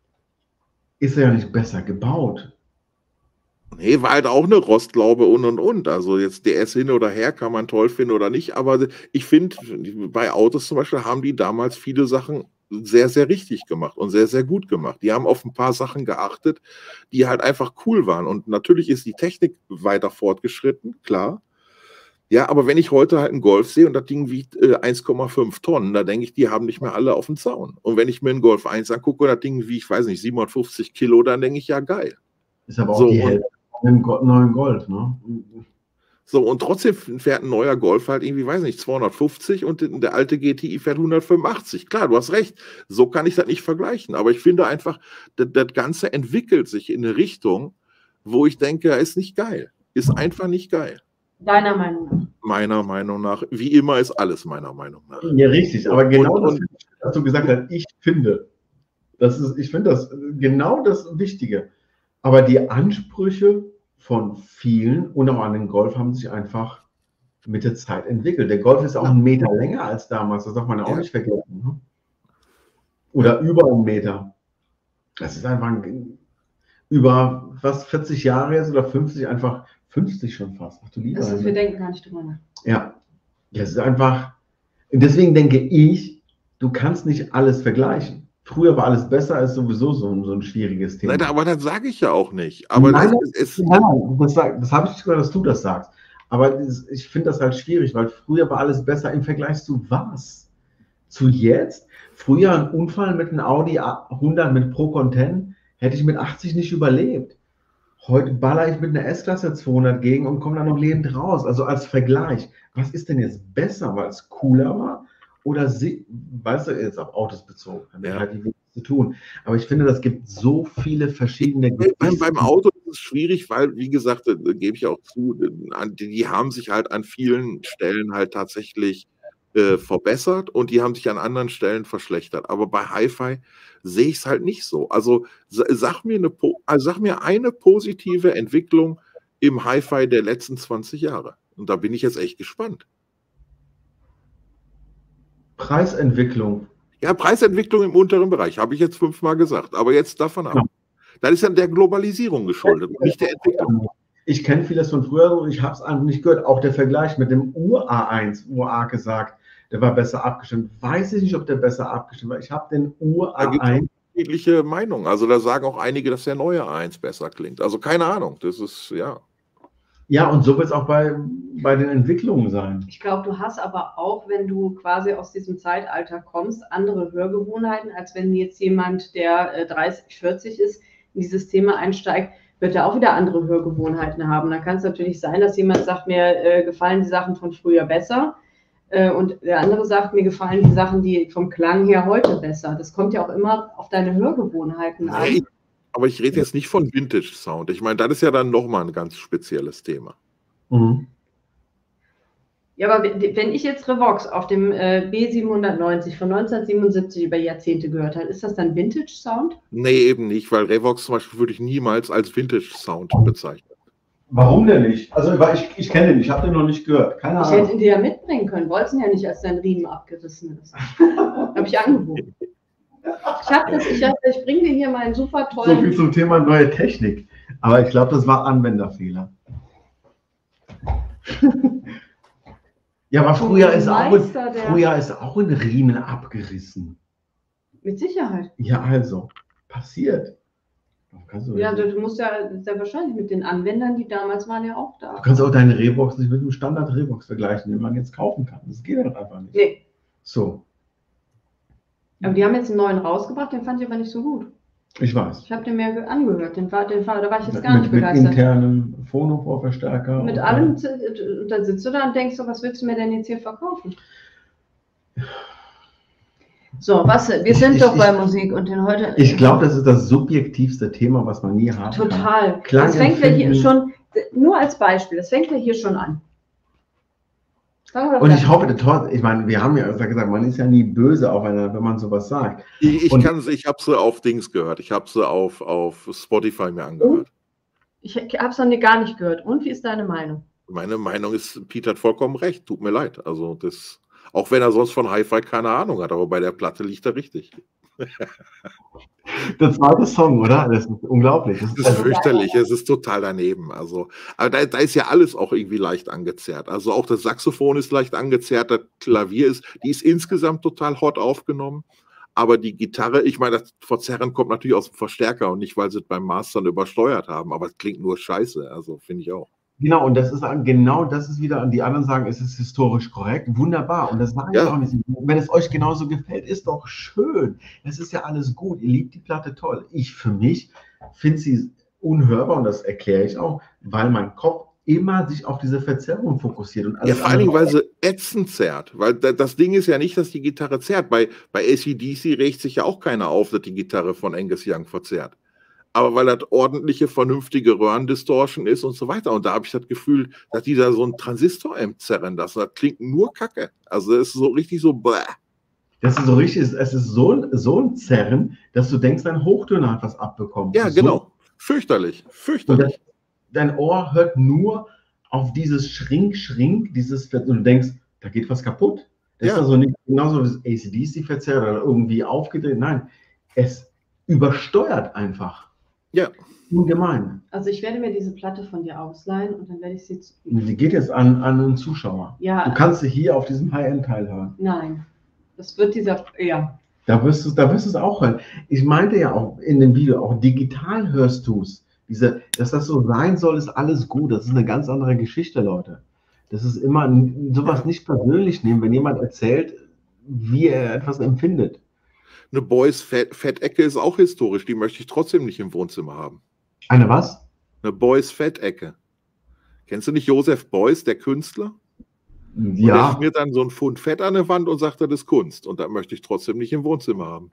ist er ja nicht besser gebaut. Nee, war halt auch eine Rostlaube und und und. Also jetzt D S hin oder her kann man toll finden oder nicht, aber ich finde, bei Autos zum Beispiel haben die damals viele Sachen sehr, sehr richtig gemacht und sehr, sehr gut gemacht. Die haben auf ein paar Sachen geachtet, die halt einfach cool waren. Und natürlich ist die Technik weiter fortgeschritten, klar. Ja, aber wenn ich heute halt einen Golf sehe und das Ding wiegt äh, eins Komma fünf Tonnen, da denke ich, die haben nicht mehr alle auf dem Zaun. Und wenn ich mir einen Golf eins angucke und das Ding wiegt, ich weiß nicht, siebenhundertfünfzig Kilo, dann denke ich, ja geil. Ist aber auch So, die und- Hälfte von einem Go- neuen Golf. Ne? So, und trotzdem fährt ein neuer Golf halt irgendwie, weiß nicht, zweihundertfünfzig und der alte G T I fährt hundertfünfundachtzig. Klar, du hast recht, so kann ich das nicht vergleichen. Aber ich finde einfach, das, das Ganze entwickelt sich in eine Richtung, wo ich denke, ist nicht geil. Ist einfach nicht geil. Deiner Meinung nach. Meiner Meinung nach. Wie immer ist alles meiner Meinung nach. Ja, richtig. Aber genau Und- das, und- was du gesagt hast, ich finde, das ist, ich finde das genau das Wichtige. Aber die Ansprüche von vielen und auch an den Golf haben sich einfach mit der Zeit entwickelt. Der Golf ist auch Ja. einen Meter länger als damals, das darf man ja auch Ja. nicht vergessen. Ne? Oder über einen Meter. Das ist einfach ein, über was vierzig Jahre jetzt oder fünfzig, einfach fünfzig schon fast. Ach du lieber. Das ist, wir denken gar nicht drüber nach. Ja, das ist einfach. Deswegen denke ich, du kannst nicht alles vergleichen. Früher war alles besser, ist sowieso so ein, so ein schwieriges Thema. Nein, aber das sage ich ja auch nicht. Aber Nein, das ist, ist, Nein, das, sag- das habe ich nicht gehört, dass du das sagst. Aber das, ich finde das halt schwierig, weil früher war alles besser im Vergleich zu was? Zu jetzt? Früher ein Unfall mit einem Audi hundert mit Procon zehn hätte ich mit achtzig nicht überlebt. Heute baller ich mit einer S-Klasse zweihundert gegen und komme dann noch lebend raus. Also als Vergleich, was ist denn jetzt besser, weil es cooler war? Oder, sie, weißt du, jetzt auf Autos bezogen, damit Ja. hat die wenig zu tun. Aber ich finde, das gibt so viele verschiedene beim, beim Auto ist es schwierig, weil, wie gesagt, da, da gebe ich auch zu, die, die haben sich halt an vielen Stellen halt tatsächlich äh, verbessert und die haben sich an anderen Stellen verschlechtert. Aber bei Hi-Fi sehe ich es halt nicht so. Also sa- sag mir, eine, po- also sag mir eine positive Entwicklung im Hi-Fi der letzten zwanzig Jahre. Und da bin ich jetzt echt gespannt. Preisentwicklung. Ja, Preisentwicklung im unteren Bereich, habe ich jetzt fünfmal gesagt. Aber jetzt davon ab. Ja. Das ist ja der Globalisierung geschuldet, nicht der Entwicklung. Ich kenne vieles von früher und ich habe es einfach nicht gehört. Auch der Vergleich mit dem Ur-A eins, Ur-A gesagt, der war besser abgestimmt. Weiß ich nicht, ob der besser abgestimmt war. Ich habe den Da gibt Ur-A eins. unterschiedliche Meinungen. Also da sagen auch einige, dass der neue A eins besser klingt. Also keine Ahnung. Das ist, ja. Ja, und so wird es auch bei, bei den Entwicklungen sein. Ich glaube, du hast aber auch, wenn du quasi aus diesem Zeitalter kommst, andere Hörgewohnheiten, als wenn jetzt jemand, der äh, dreißig, vierzig ist, in dieses Thema einsteigt, wird er auch wieder andere Hörgewohnheiten haben. Da kann es natürlich sein, dass jemand sagt, mir äh, gefallen die Sachen von früher besser äh, und der andere sagt, mir gefallen die Sachen, die vom Klang her heute besser. Das kommt ja auch immer auf deine Hörgewohnheiten an. Nee, Aber ich rede jetzt nicht von Vintage-Sound. Ich meine, das ist ja dann nochmal ein ganz spezielles Thema. Mhm. Ja, aber wenn wenn ich jetzt Revox auf dem äh, B siebenhundertneunzig von neunzehnhundertsiebenundsiebzig über Jahrzehnte gehört habe, ist das dann Vintage-Sound? Nee, eben nicht, weil Revox zum Beispiel würde ich niemals als Vintage-Sound bezeichnen. Warum denn nicht? Also weil ich, ich kenne den, ich habe den noch nicht gehört. Keine Ich hätte Ahnung. ihn dir ja mitbringen können, wolltest ihn ja nicht, als dein Riemen abgerissen ist. Habe ich angeboten. Ich, hab das, ich, hab, ich bringe dir hier meinen super So viel tollen. zum Thema neue Technik. Aber ich glaube, das war Anwenderfehler. Ja, aber früher ist, auch, Meister der- früher ist auch ein Riemen abgerissen. Mit Sicherheit. Ja, also, passiert. Warum kannst du, Ja, du, du, du musst ja sehr wahrscheinlich mit den Anwendern, die damals waren, ja auch da. kannst auch deine Revox nicht mit dem Standard Revox vergleichen, den man jetzt kaufen kann. Das geht halt einfach nicht. Nee, So, aber die haben jetzt einen neuen rausgebracht, den fand ich aber nicht so gut. ich weiß. Ich habe den mehr ge- angehört, den war, den war, da war ich jetzt gar Mit, nicht mit begeistert. internem Phonovorverstärker. Mit und allem, und dann sitzt du da und denkst so, was willst du mir denn jetzt hier verkaufen? So, was, wir Ich- sind ich- doch bei ich- Musik und den heute. Ich glaube, das ist das subjektivste Thema, was man je haben kann. Total. Klang Das fängt ja hier empfinden. schon, nur als Beispiel, das fängt ja hier schon an. Sagen wir doch Und das. ich hoffe, trotz, ich meine, wir haben ja gesagt, man ist ja nie böse aufeinander, wenn man sowas sagt. Ich, ich, Und- kann sie- ich habe sie auf Dings gehört. Ich habe sie auf, auf Spotify mir angehört. Ich habe es noch nie gar nicht gehört. Und wie ist deine Meinung? Meine Meinung ist, Pete hat vollkommen recht. Tut mir leid. Also das, auch wenn er sonst von Hi-Fi keine Ahnung hat, aber bei der Platte liegt er richtig. Der zweite Song, oder? Das ist unglaublich. Das Das ist fürchterlich, es ist total daneben. Also, aber da, da ist ja alles auch irgendwie leicht angezerrt. Also auch das Saxophon ist leicht angezerrt, das Klavier ist, die ist insgesamt total hot aufgenommen. Aber die Gitarre, ich meine, das Verzerren kommt natürlich aus dem Verstärker und nicht, weil sie es beim Mastern übersteuert haben, aber es klingt nur scheiße, also finde ich auch. Genau, und das ist genau das ist wieder, die anderen sagen, es ist historisch korrekt, wunderbar. Und das sage ich Ja. auch nicht. Wenn es euch genauso gefällt, ist doch schön. Es ist ja alles gut. Ihr liebt die Platte toll. Ich für mich finde sie unhörbar und das erkläre ich auch, weil mein Kopf immer sich auf diese Verzerrung fokussiert. Und Ja, alles vor allen Dingen, andere- weil sie ätzend zerrt. Weil da- das Ding ist ja nicht, dass die Gitarre zerrt. Bei, bei A C D C regt sich ja auch keiner auf, dass die Gitarre von Angus Young verzerrt. Aber weil das ordentliche, vernünftige Röhrendistortion ist und so weiter. Und da habe ich das Gefühl, dass die da so ein Transistor-Amp zerren lassen. Das klingt nur Kacke. Also das ist so richtig so bläh. Das ist so richtig, es ist so ein, so ein Zerren, dass du denkst, dein Hochtöner hat was abbekommen. Ja, So- genau. Fürchterlich. Und Fürchterlich. das, dein Ohr hört nur auf dieses Schrink, Schrink, dieses, und du denkst, da geht was kaputt. Das Ja. ist also nicht genauso wie das A C D C verzerrt oder irgendwie aufgedreht. Nein, es übersteuert einfach. Ja. Ungemein. Also ich werde mir diese Platte von dir ausleihen und dann werde ich sie. zu- Die geht jetzt an, an einen Zuschauer. Du Ja, kannst sie hier auf diesem High-End-Teil hören. nein. Das wird dieser. Ja. Da wirst du da wirst du es auch hören. Ich meinte ja auch in dem Video, auch digital hörst du es. Diese, dass das so sein soll, ist alles gut. Das ist eine ganz andere Geschichte, Leute. Das ist immer sowas nicht persönlich nehmen, wenn jemand erzählt, wie er etwas empfindet. Eine Boys Fett- Fettecke ist auch historisch. Die möchte ich trotzdem nicht im Wohnzimmer haben. Eine was? Eine Boys Fettecke. Kennst du nicht Josef Beuys, der Künstler? Und der Ja, schmiert dann so ein Pfund Fett an der Wand und sagt, das ist Kunst. Und das möchte ich trotzdem nicht im Wohnzimmer haben.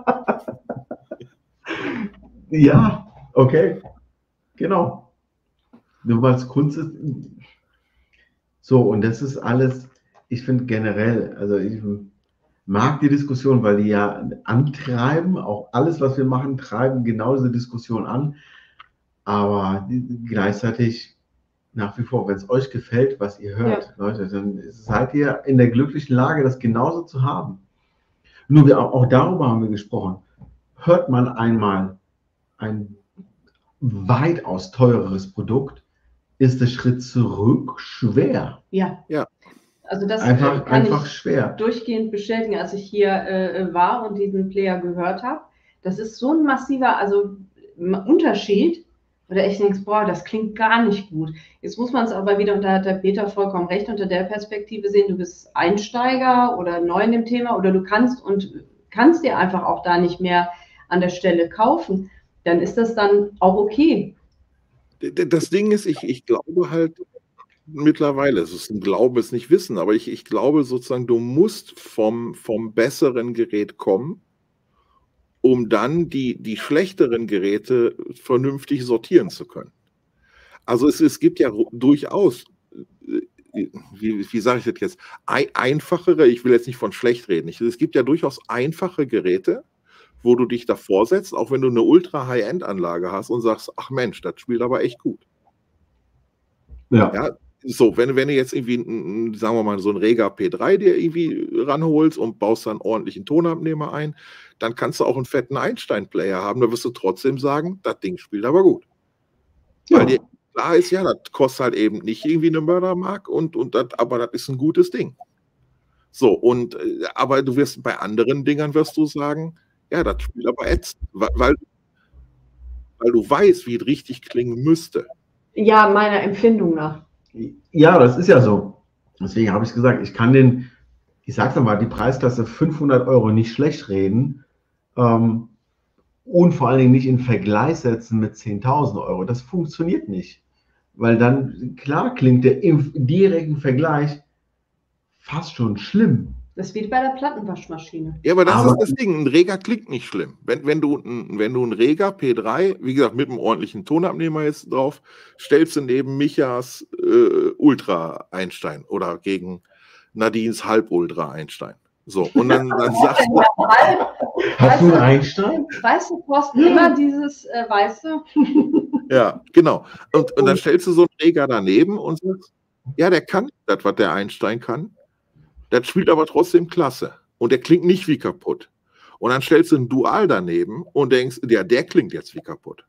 ja, okay. Genau. Nur weil es Kunst ist. So, und das ist alles, ich finde generell, also ich mag die Diskussion, weil die ja antreiben, auch alles, was wir machen, treiben genau diese Diskussion an. Aber gleichzeitig nach wie vor, wenn es euch gefällt, was ihr hört, Leute, dann seid ihr in der glücklichen Lage, das genauso zu haben. Nur wir, auch darüber haben wir gesprochen. Hört man einmal ein weitaus teureres Produkt, ist der Schritt zurück schwer. Ja. Ja. Also das Einfach, kann einfach ich schwer. durchgehend bestätigen, als ich hier äh, war und diesen Player gehört habe. Das ist so ein massiver, also M- Unterschied, oder ich denke, boah, das klingt gar nicht gut. Jetzt muss man es aber wieder, und da hat der Peter vollkommen recht, unter der Perspektive sehen, du bist Einsteiger oder neu in dem Thema oder du kannst und kannst dir einfach auch da nicht mehr an der Stelle kaufen. Dann ist das dann auch okay. D- d- Das Ding ist, ich, ich glaube halt mittlerweile, es ist ein Glauben, es nicht Wissen, aber ich, ich glaube sozusagen, du musst vom, vom besseren Gerät kommen, um dann die, die schlechteren Geräte vernünftig sortieren zu können. Also es, es gibt ja durchaus, wie, wie sage ich das jetzt, einfachere, ich will jetzt nicht von schlecht reden, ich, es gibt ja durchaus einfache Geräte, wo du dich davor setzt, auch wenn du eine Ultra-High-End-Anlage hast und sagst, ach Mensch, das spielt aber echt gut. Ja. Ja, so, wenn, wenn du jetzt irgendwie, sagen wir mal, so ein Rega P drei dir irgendwie ranholst und baust dann ordentlichen Tonabnehmer ein, dann kannst du auch einen fetten Einstein-Player haben, da wirst du trotzdem sagen, das Ding spielt aber gut. Ja. Weil dir klar ist, ja, das kostet halt eben nicht irgendwie eine Mördermark, und, und das, aber das ist ein gutes Ding. So, und aber du wirst bei anderen Dingern wirst du sagen, ja, das spielt aber ätzend, weil, weil, weil du weißt, wie es richtig klingen müsste. Ja, meiner Empfindung nach. Ja, das ist ja so. Deswegen habe ich gesagt, ich kann den, ich sag's nochmal, die Preisklasse fünfhundert Euro nicht schlecht reden ähm, und vor allen Dingen nicht in Vergleich setzen mit zehntausend Euro. Das funktioniert nicht. Weil dann, klar, klingt der im direkten Vergleich fast schon schlimm. Das ist wie bei der Plattenwaschmaschine. Ja, aber das Aber- ist das Ding. Ein Rega klingt nicht schlimm. Wenn, wenn, du, ein- wenn du ein Rega P drei, wie gesagt, mit einem ordentlichen Tonabnehmer jetzt drauf, stellst du neben Michas äh, Ultra Einstein oder gegen Nadines Halb-Ultra Einstein. So, und dann, dann sagst du, Hast du einen Einstein? Weißt du, Thorsten, immer dieses äh, Weiße. ja, genau. Und, und dann stellst du so einen Rega daneben und sagst, ja, der kann das, was der Einstein kann. Das spielt aber trotzdem klasse. Und der klingt nicht wie kaputt. Und dann stellst du ein Dual daneben und denkst, ja, der klingt jetzt wie kaputt.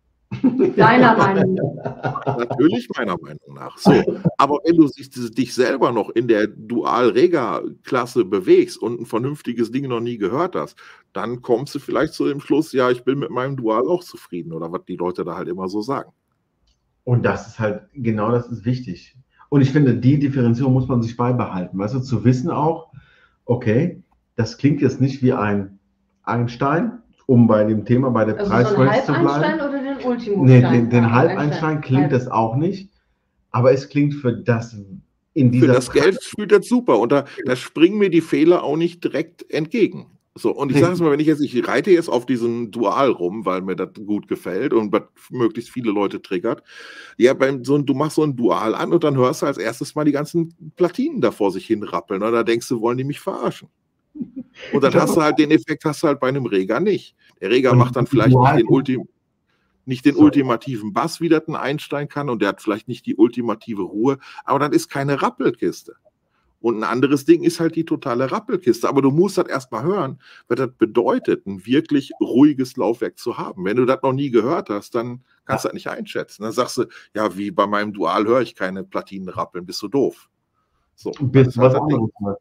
Deiner Meinung. Natürlich meiner Meinung nach. So, aber wenn du dich, dich selber noch in der Dual-Rega-Klasse bewegst und ein vernünftiges Ding noch nie gehört hast, dann kommst du vielleicht zu dem Schluss, ja, ich bin mit meinem Dual auch zufrieden, oder was die Leute da halt immer so sagen. Und das ist halt, genau das ist wichtig. Und ich finde, die Differenzierung muss man sich beibehalten. Weißt du, zu wissen auch, okay, das klingt jetzt nicht wie ein Einstein, um bei dem Thema, bei der Also so ein Preisrange zu Halb-Einstein bleiben. oder den Ultimo? Nee, den, den Halb-Einstein klingt das auch nicht, aber es klingt für das in dieser Für das Geld spielt das super, und da, da springen mir die Fehler auch nicht direkt entgegen. So, und ich sage es mal, wenn ich jetzt, ich reite jetzt auf diesen Dual rum, weil mir das gut gefällt und was möglichst viele Leute triggert. Ja, beim so ein, du machst so ein Dual an und dann hörst du als erstes mal die ganzen Platinen da vor sich hin rappeln. Und da denkst du, wollen die mich verarschen? Und dann hast du halt den Effekt, hast du halt bei einem Rega nicht. Der Rega Und macht dann vielleicht nicht Dual- den, Ultim, nicht den So. ultimativen Bass, wie das ein Einstein kann, und der hat vielleicht nicht die ultimative Ruhe, aber das ist keine Rappelkiste. Und ein anderes Ding ist halt die totale Rappelkiste. Aber du musst das erstmal hören, was das bedeutet, ein wirklich ruhiges Laufwerk zu haben. Wenn du das noch nie gehört hast, dann kannst du das nicht einschätzen. Dann sagst du, ja, wie bei meinem Dual höre ich keine Platinen rappeln, bist du doof. So, das bis ist halt was das Ding. anderes wird.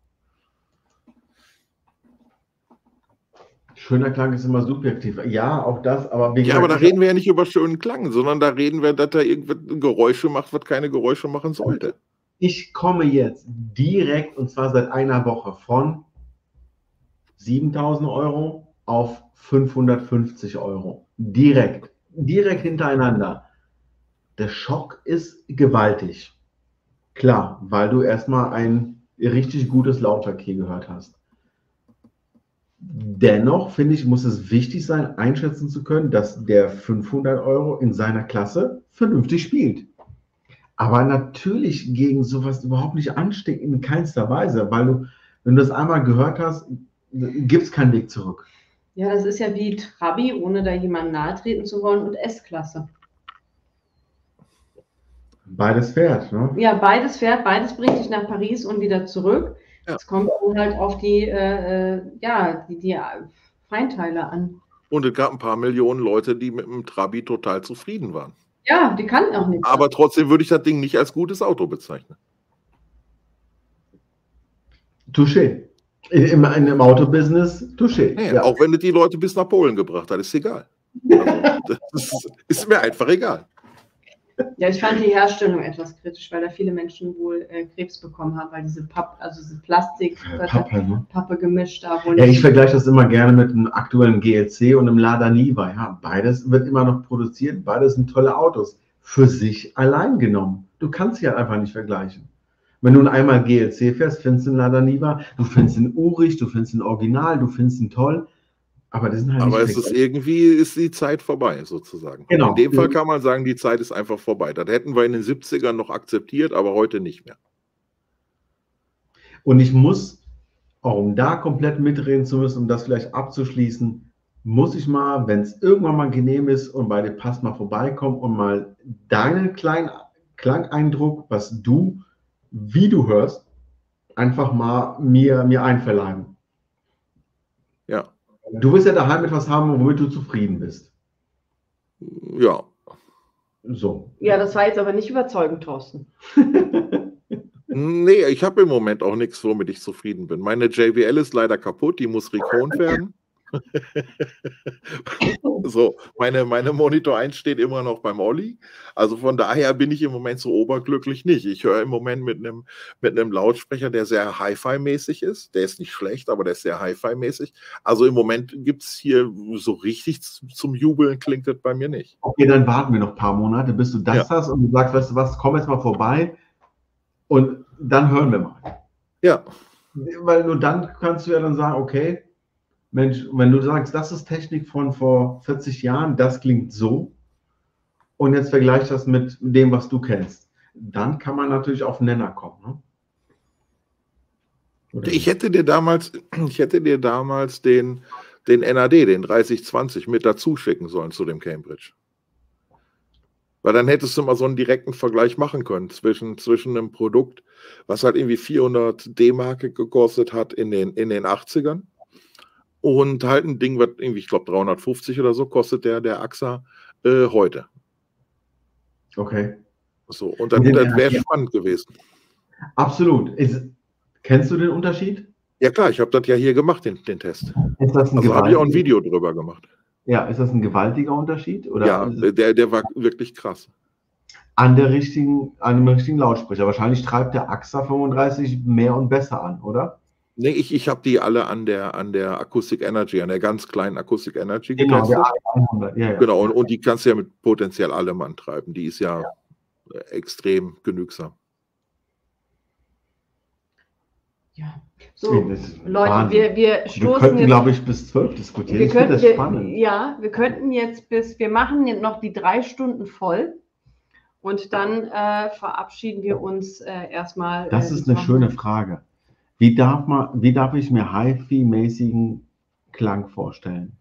Schöner Klang ist immer subjektiv. Ja, auch das, aber wie Ja, aber da gesagt, reden wir ja nicht über schönen Klang, sondern da reden wir, dass er irgendwas Geräusche macht, was keine Geräusche machen sollte. ich komme jetzt direkt, und zwar seit einer Woche, von siebentausend Euro auf fünfhundertfünfzig Euro. Direkt. Direkt hintereinander. Der Schock ist gewaltig. Klar, weil du erstmal ein richtig gutes Lautwerk hier gehört hast. Dennoch, finde ich, muss es wichtig sein, einschätzen zu können, dass der fünfhundert Euro in seiner Klasse vernünftig spielt. Aber natürlich gegen sowas überhaupt nicht anstecken, in keinster Weise, weil du, wenn du das einmal gehört hast, gibt es keinen Weg zurück. Ja, das ist ja wie Trabi, ohne da jemandem nahe treten zu wollen, und S-Klasse. Beides fährt, ne? Ja, beides fährt, beides bringt dich nach Paris und wieder zurück. Ja. Es kommt dann halt auf die, äh, äh, ja, die, die Feinteile an. Und es gab ein paar Millionen Leute, die mit dem Trabi total zufrieden waren. Ja, die kannten auch nichts. Aber trotzdem würde ich das Ding nicht als gutes Auto bezeichnen. Touché. Im, im Autobusiness, touché. Naja, Ja. auch wenn es die Leute bis nach Polen gebracht hat, ist egal. Also, das ist, ist mir einfach egal. Ja, ich fand die Herstellung etwas kritisch, weil da viele Menschen wohl äh, Krebs bekommen haben, weil diese Papp, also diese Plastik, Pappe, ne? Pappe gemischt da wohl Ja, nicht. ich vergleiche das immer gerne mit einem aktuellen G L C und einem Lada Niva. Ja, beides wird immer noch produziert, beides sind tolle Autos. Für sich allein genommen. Du kannst sie halt einfach nicht vergleichen. Wenn du einmal G L C fährst, findest du einen Lada Niva, du findest ihn urig, du findest ihn original, du findest ihn toll. Aber die sind halt Aber nicht es ist frequent. irgendwie ist die Zeit vorbei, sozusagen. Genau. In dem Fall kann man sagen, die Zeit ist einfach vorbei. Das hätten wir in den siebzigern noch akzeptiert, aber heute nicht mehr. Und ich muss, auch um da komplett mitreden zu müssen, um das vielleicht abzuschließen, muss ich mal, wenn es irgendwann mal genehm ist und bei dir passt, mal vorbeikommen und mal deinen kleinen Klangeindruck, was du, wie du hörst, einfach mal mir, mir einverleiben. Ja. Du wirst ja daheim etwas haben, womit du zufrieden bist. Ja. So. Ja, das war jetzt aber nicht überzeugend, Thorsten. Nee, ich habe im Moment auch nichts, womit ich zufrieden bin. Meine J B L ist leider kaputt, die muss rekoned werden. So, meine, meine Monitor eins steht immer noch beim Olli. Also von daher bin ich im Moment so oberglücklich nicht. Ich höre im Moment mit einem mit einem Lautsprecher, der sehr Hi-Fi-mäßig ist. Der ist nicht schlecht, aber der ist sehr Hi-Fi-mäßig. Also im Moment gibt es hier so richtig zum Jubeln klingt das bei mir nicht. Okay, dann warten wir noch ein paar Monate, bis du das Ja. hast und du sagst, weißt du was, komm jetzt mal vorbei und dann hören wir mal. Ja. Weil nur dann kannst du ja dann sagen, okay, Mensch, wenn du sagst, das ist Technik von vor vierzig Jahren, das klingt so und jetzt vergleich das mit dem, was du kennst, dann kann man natürlich auf den Nenner kommen. Ne? Oder Ich hätte dir damals, ich hätte dir damals den, den N A D, den dreißig zwanzig, mit dazu schicken sollen zu dem Cambridge. Weil dann hättest du mal so einen direkten Vergleich machen können zwischen, zwischen einem Produkt, was halt irgendwie vierhundert D-Mark gekostet hat in den, in den achtzigern und halt ein Ding, was irgendwie, ich glaube, dreihundertfünfzig oder so kostet der, der A X A äh, heute. Okay. So, und dann, das wäre spannend gewesen. Absolut. Ist, kennst du den Unterschied? Ja klar, ich habe das ja hier gemacht, den, den Test. Ist das ein Also habe ich auch ein gewaltiger- Video drüber gemacht. Ja, ist das ein gewaltiger Unterschied? Oder Ja, ist es der, der war wirklich krass. an der richtigen, an dem richtigen Lautsprecher? Wahrscheinlich treibt der A X A fünfunddreißig mehr und besser an, oder? Nee, ich, ich habe die alle an der, an der Acoustic Energy, an der ganz kleinen Acoustic Energy Genau, getestet. der hundert. Ja, ja. Genau, und, und die kannst du ja mit potenziell allem antreiben. Die ist ja, ja. extrem genügsam. Ja. So, Das ist Leute, Wahnsinn. wir, wir Wir stoßen könnten, jetzt. glaube ich, bis zwölf diskutieren. Wir Ich finde könnten, das spannend. wir, ja, wir könnten jetzt bis, wir machen jetzt noch die drei Stunden voll und dann äh, verabschieden wir uns äh, erstmal. Das äh, ist eine machen- schöne Frage. Wie darf man, wie darf ich mir Hi-Fi-mäßigen Klang vorstellen?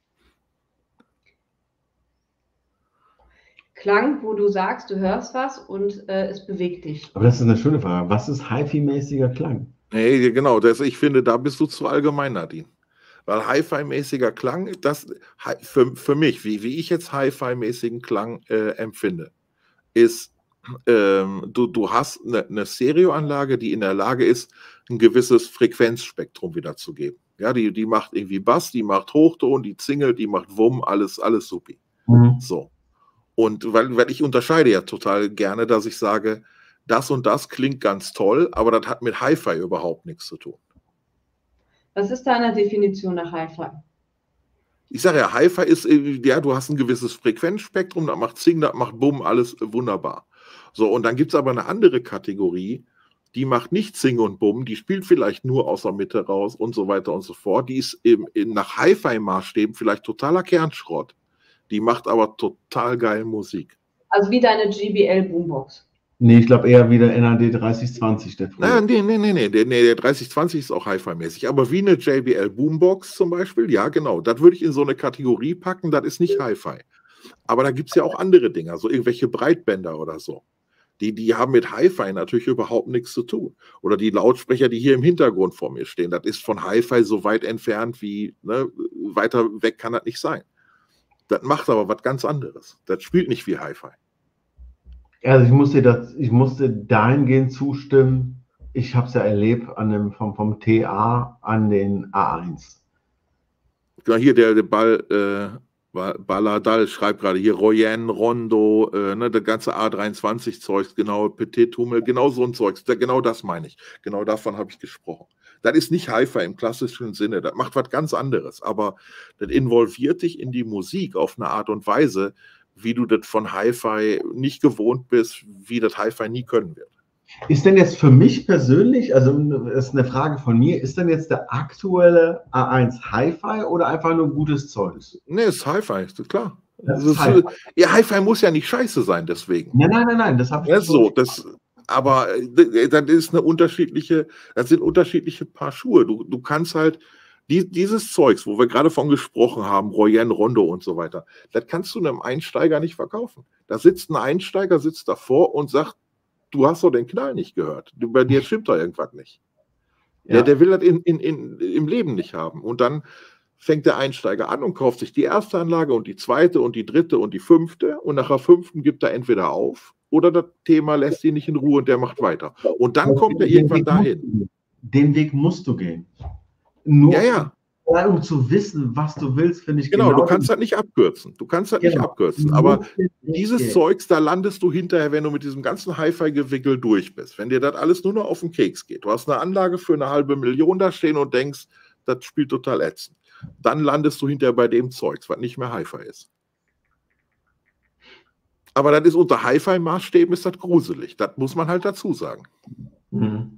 Klang, wo du sagst, du hörst was und äh, es bewegt dich. Aber das ist eine schöne Frage. Was ist Hi-Fi-mäßiger Klang? Nee, genau, das, ich finde, da bist du zu allgemein, Nadine. Weil Hi-Fi-mäßiger Klang, das Hi- für, für mich, wie, wie ich jetzt Hi-Fi-mäßigen Klang äh, empfinde, ist, ähm, du, du hast eine, eine Stereoanlage, die in der Lage ist, ein gewisses Frequenzspektrum wiederzugeben. Ja, die, die macht irgendwie Bass, die macht Hochton, die zingelt, die macht Wumm, alles, alles supi. Mhm. So. Und weil, weil ich unterscheide ja total gerne, dass ich sage, das und das klingt ganz toll, aber das hat mit Hi-Fi überhaupt nichts zu tun. Was ist deine Definition nach Hi-Fi? Ich sage ja, Hi-Fi ist, äh, ja, du hast ein gewisses Frequenzspektrum, das macht Zing, das macht Bumm, alles wunderbar. So, und dann gibt es aber eine andere Kategorie, die macht nicht Zing und Bumm, die spielt vielleicht nur aus der Mitte raus und so weiter und so fort. Die ist im, in, nach Hi-Fi-Maßstäben vielleicht totaler Kernschrott. Die macht aber total geil Musik. Also wie deine J B L Boombox. Nee, ich glaube eher wie der N A D dreißig zwanzig. Der früher. Nein, nee, nee, nee, nee, der, nee, der dreißig zwanzig ist auch Hi-Fi-mäßig. Aber wie eine J B L Boombox zum Beispiel, ja genau, das würde ich in so eine Kategorie packen, das ist nicht Hi-Fi. Aber da gibt es ja auch andere Dinge, so irgendwelche Breitbänder oder so. Die, die haben mit Hi-Fi natürlich überhaupt nichts zu tun. Oder die Lautsprecher, die hier im Hintergrund vor mir stehen, das ist von Hi-Fi so weit entfernt wie, ne, weiter weg kann das nicht sein. Das macht aber was ganz anderes. Das spielt nicht wie Hi-Fi. Also ich musste, das, ich musste dahingehend zustimmen. Ich habe es ja erlebt an dem, vom, vom T A an den A eins. Ja, hier der, der Ball, äh, Balladal schreibt gerade hier Royen, Rondo, äh, ne, das ganze A dreiundzwanzig-Zeugs, genau, Petit Hummel, genau so ein Zeugs, da, genau das meine ich. Genau davon habe ich gesprochen. Das ist nicht Hi-Fi im klassischen Sinne, das macht was ganz anderes, aber das involviert dich in die Musik auf eine Art und Weise, wie du das von Hi-Fi nicht gewohnt bist, wie das Hi-Fi nie können wird. Ist denn jetzt für mich persönlich, also das ist eine Frage von mir, ist denn jetzt der aktuelle A eins Hi-Fi oder einfach nur gutes Zeugs? Nee, ist Hi-Fi, ist klar. Das Das ist ist, Hi-Fi. ja, Hi-Fi muss ja nicht scheiße sein, deswegen. Nein, nein, nein, nein, das habe ich Ja, nicht so, das, aber äh, das ist eine unterschiedliche, das sind unterschiedliche Paar Schuhe. Du, du kannst halt die, dieses Zeugs, wo wir gerade von gesprochen haben, Royen, Rondo und so weiter, das kannst du einem Einsteiger nicht verkaufen. Da sitzt ein Einsteiger, sitzt davor und sagt, du hast doch den Knall nicht gehört. Du, bei dir stimmt da irgendwas nicht. Ja. Der, der will das in, in, in, im Leben nicht haben. Und dann fängt der Einsteiger an und kauft sich die erste Anlage und die zweite und die dritte und die fünfte. Und nach der fünften gibt er entweder auf oder das Thema lässt ihn nicht in Ruhe und der macht weiter. Und dann kommt er irgendwann dahin. Den Weg musst du gehen. Nur Ja, ja. um zu wissen, was du willst, finde ich Genau, genau. du kannst das nicht abkürzen. Du kannst das nicht Genau. abkürzen. Du Aber musst den Weg dieses gehen. Zeugs, da landest du hinterher, wenn du mit diesem ganzen Hi-Fi-Gewickel durch bist. Wenn dir das alles nur noch auf den Keks geht. Du hast eine Anlage für eine halbe Million da stehen und denkst, das spielt total ätzend. Dann landest du hinterher bei dem Zeugs, was nicht mehr Hi-Fi ist. Aber das ist unter Hi-Fi-Maßstäben ist das gruselig. Das muss man halt dazu sagen. Mhm.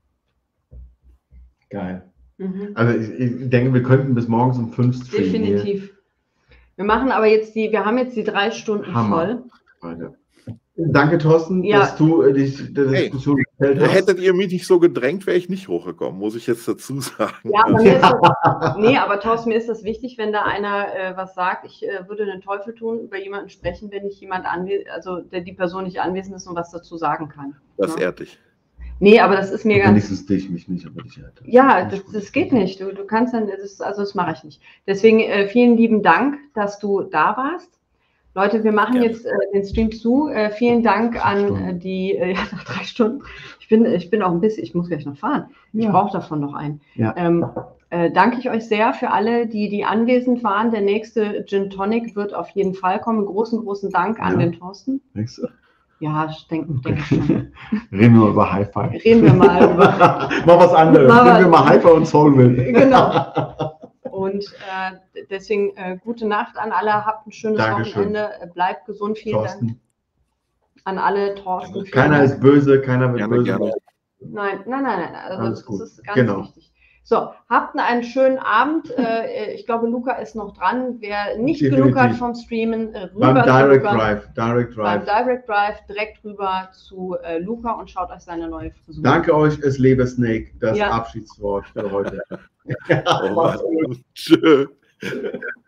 Geil. Mhm. Also ich, ich denke, wir könnten bis morgens um fünf streamen. Definitiv. Wir machen aber jetzt die, wir haben jetzt die drei Stunden Hammer. voll. Alter. Danke, Thorsten, Ja. dass du äh, dich der Hey, Diskussion gestellt hast. Hättet ihr mich nicht so gedrängt, wäre ich nicht hochgekommen, muss ich jetzt dazu sagen. Ja, aber mir ist das, nee, aber Thorsten, mir ist das wichtig, wenn da einer äh, was sagt, ich äh, würde den Teufel tun, über jemanden sprechen, wenn nicht jemand anwesend, also der die Person nicht anwesend ist und was dazu sagen kann. Das Ja. ehrt dich. Nee, aber das ist mir ganz. Wenigstens dich, mich nicht, aber dich. Alter. Ja, das, das geht nicht. Du, du kannst dann, das ist, also das mache ich nicht. Deswegen äh, vielen lieben Dank, dass du da warst. Leute, wir machen Gerne. jetzt äh, den Stream zu. Äh, vielen Dank Drei an Stunden. äh, die, äh, ja, nach drei Stunden. Ich bin, ich bin auch ein bisschen, ich muss gleich noch fahren. Ich Ja. brauche davon noch einen. Ja. Ähm, äh, danke ich euch sehr für alle, die, die anwesend waren. Der nächste Gin Tonic wird auf jeden Fall kommen. Großen, großen Dank an Ja. den Thorsten. Denkst du? Ja, ich denke denk schon. Reden wir mal über Hi-Fi. Reden wir mal über. mal was anderes. Mal Reden wir was- mal Hi-Fi und Soulwind. Genau. Und äh, deswegen äh, gute Nacht an alle. Habt ein schönes Dankeschön. Wochenende. Äh, Bleibt gesund. Vielen Dank Thorsten. an alle. Thorsten. vielen Keiner Dank. ist böse, keiner wird Gerne, böse. gerne. Nein, nein, nein, nein. Also Alles das gut. ist ganz Genau. wichtig. So, habt einen schönen Abend. Äh, ich glaube, Luca ist noch dran. Wer nicht Definitiv. genug hat vom Streamen, äh, rüber Beim zu Direct Luca. Drive. Direct Beim Drive. Direct Drive direkt rüber zu äh, Luca und schaut euch seine neue Frisur an. Danke euch, es lebe Snake, das Ja. Abschiedswort für heute. Oh, Mann. Tschö.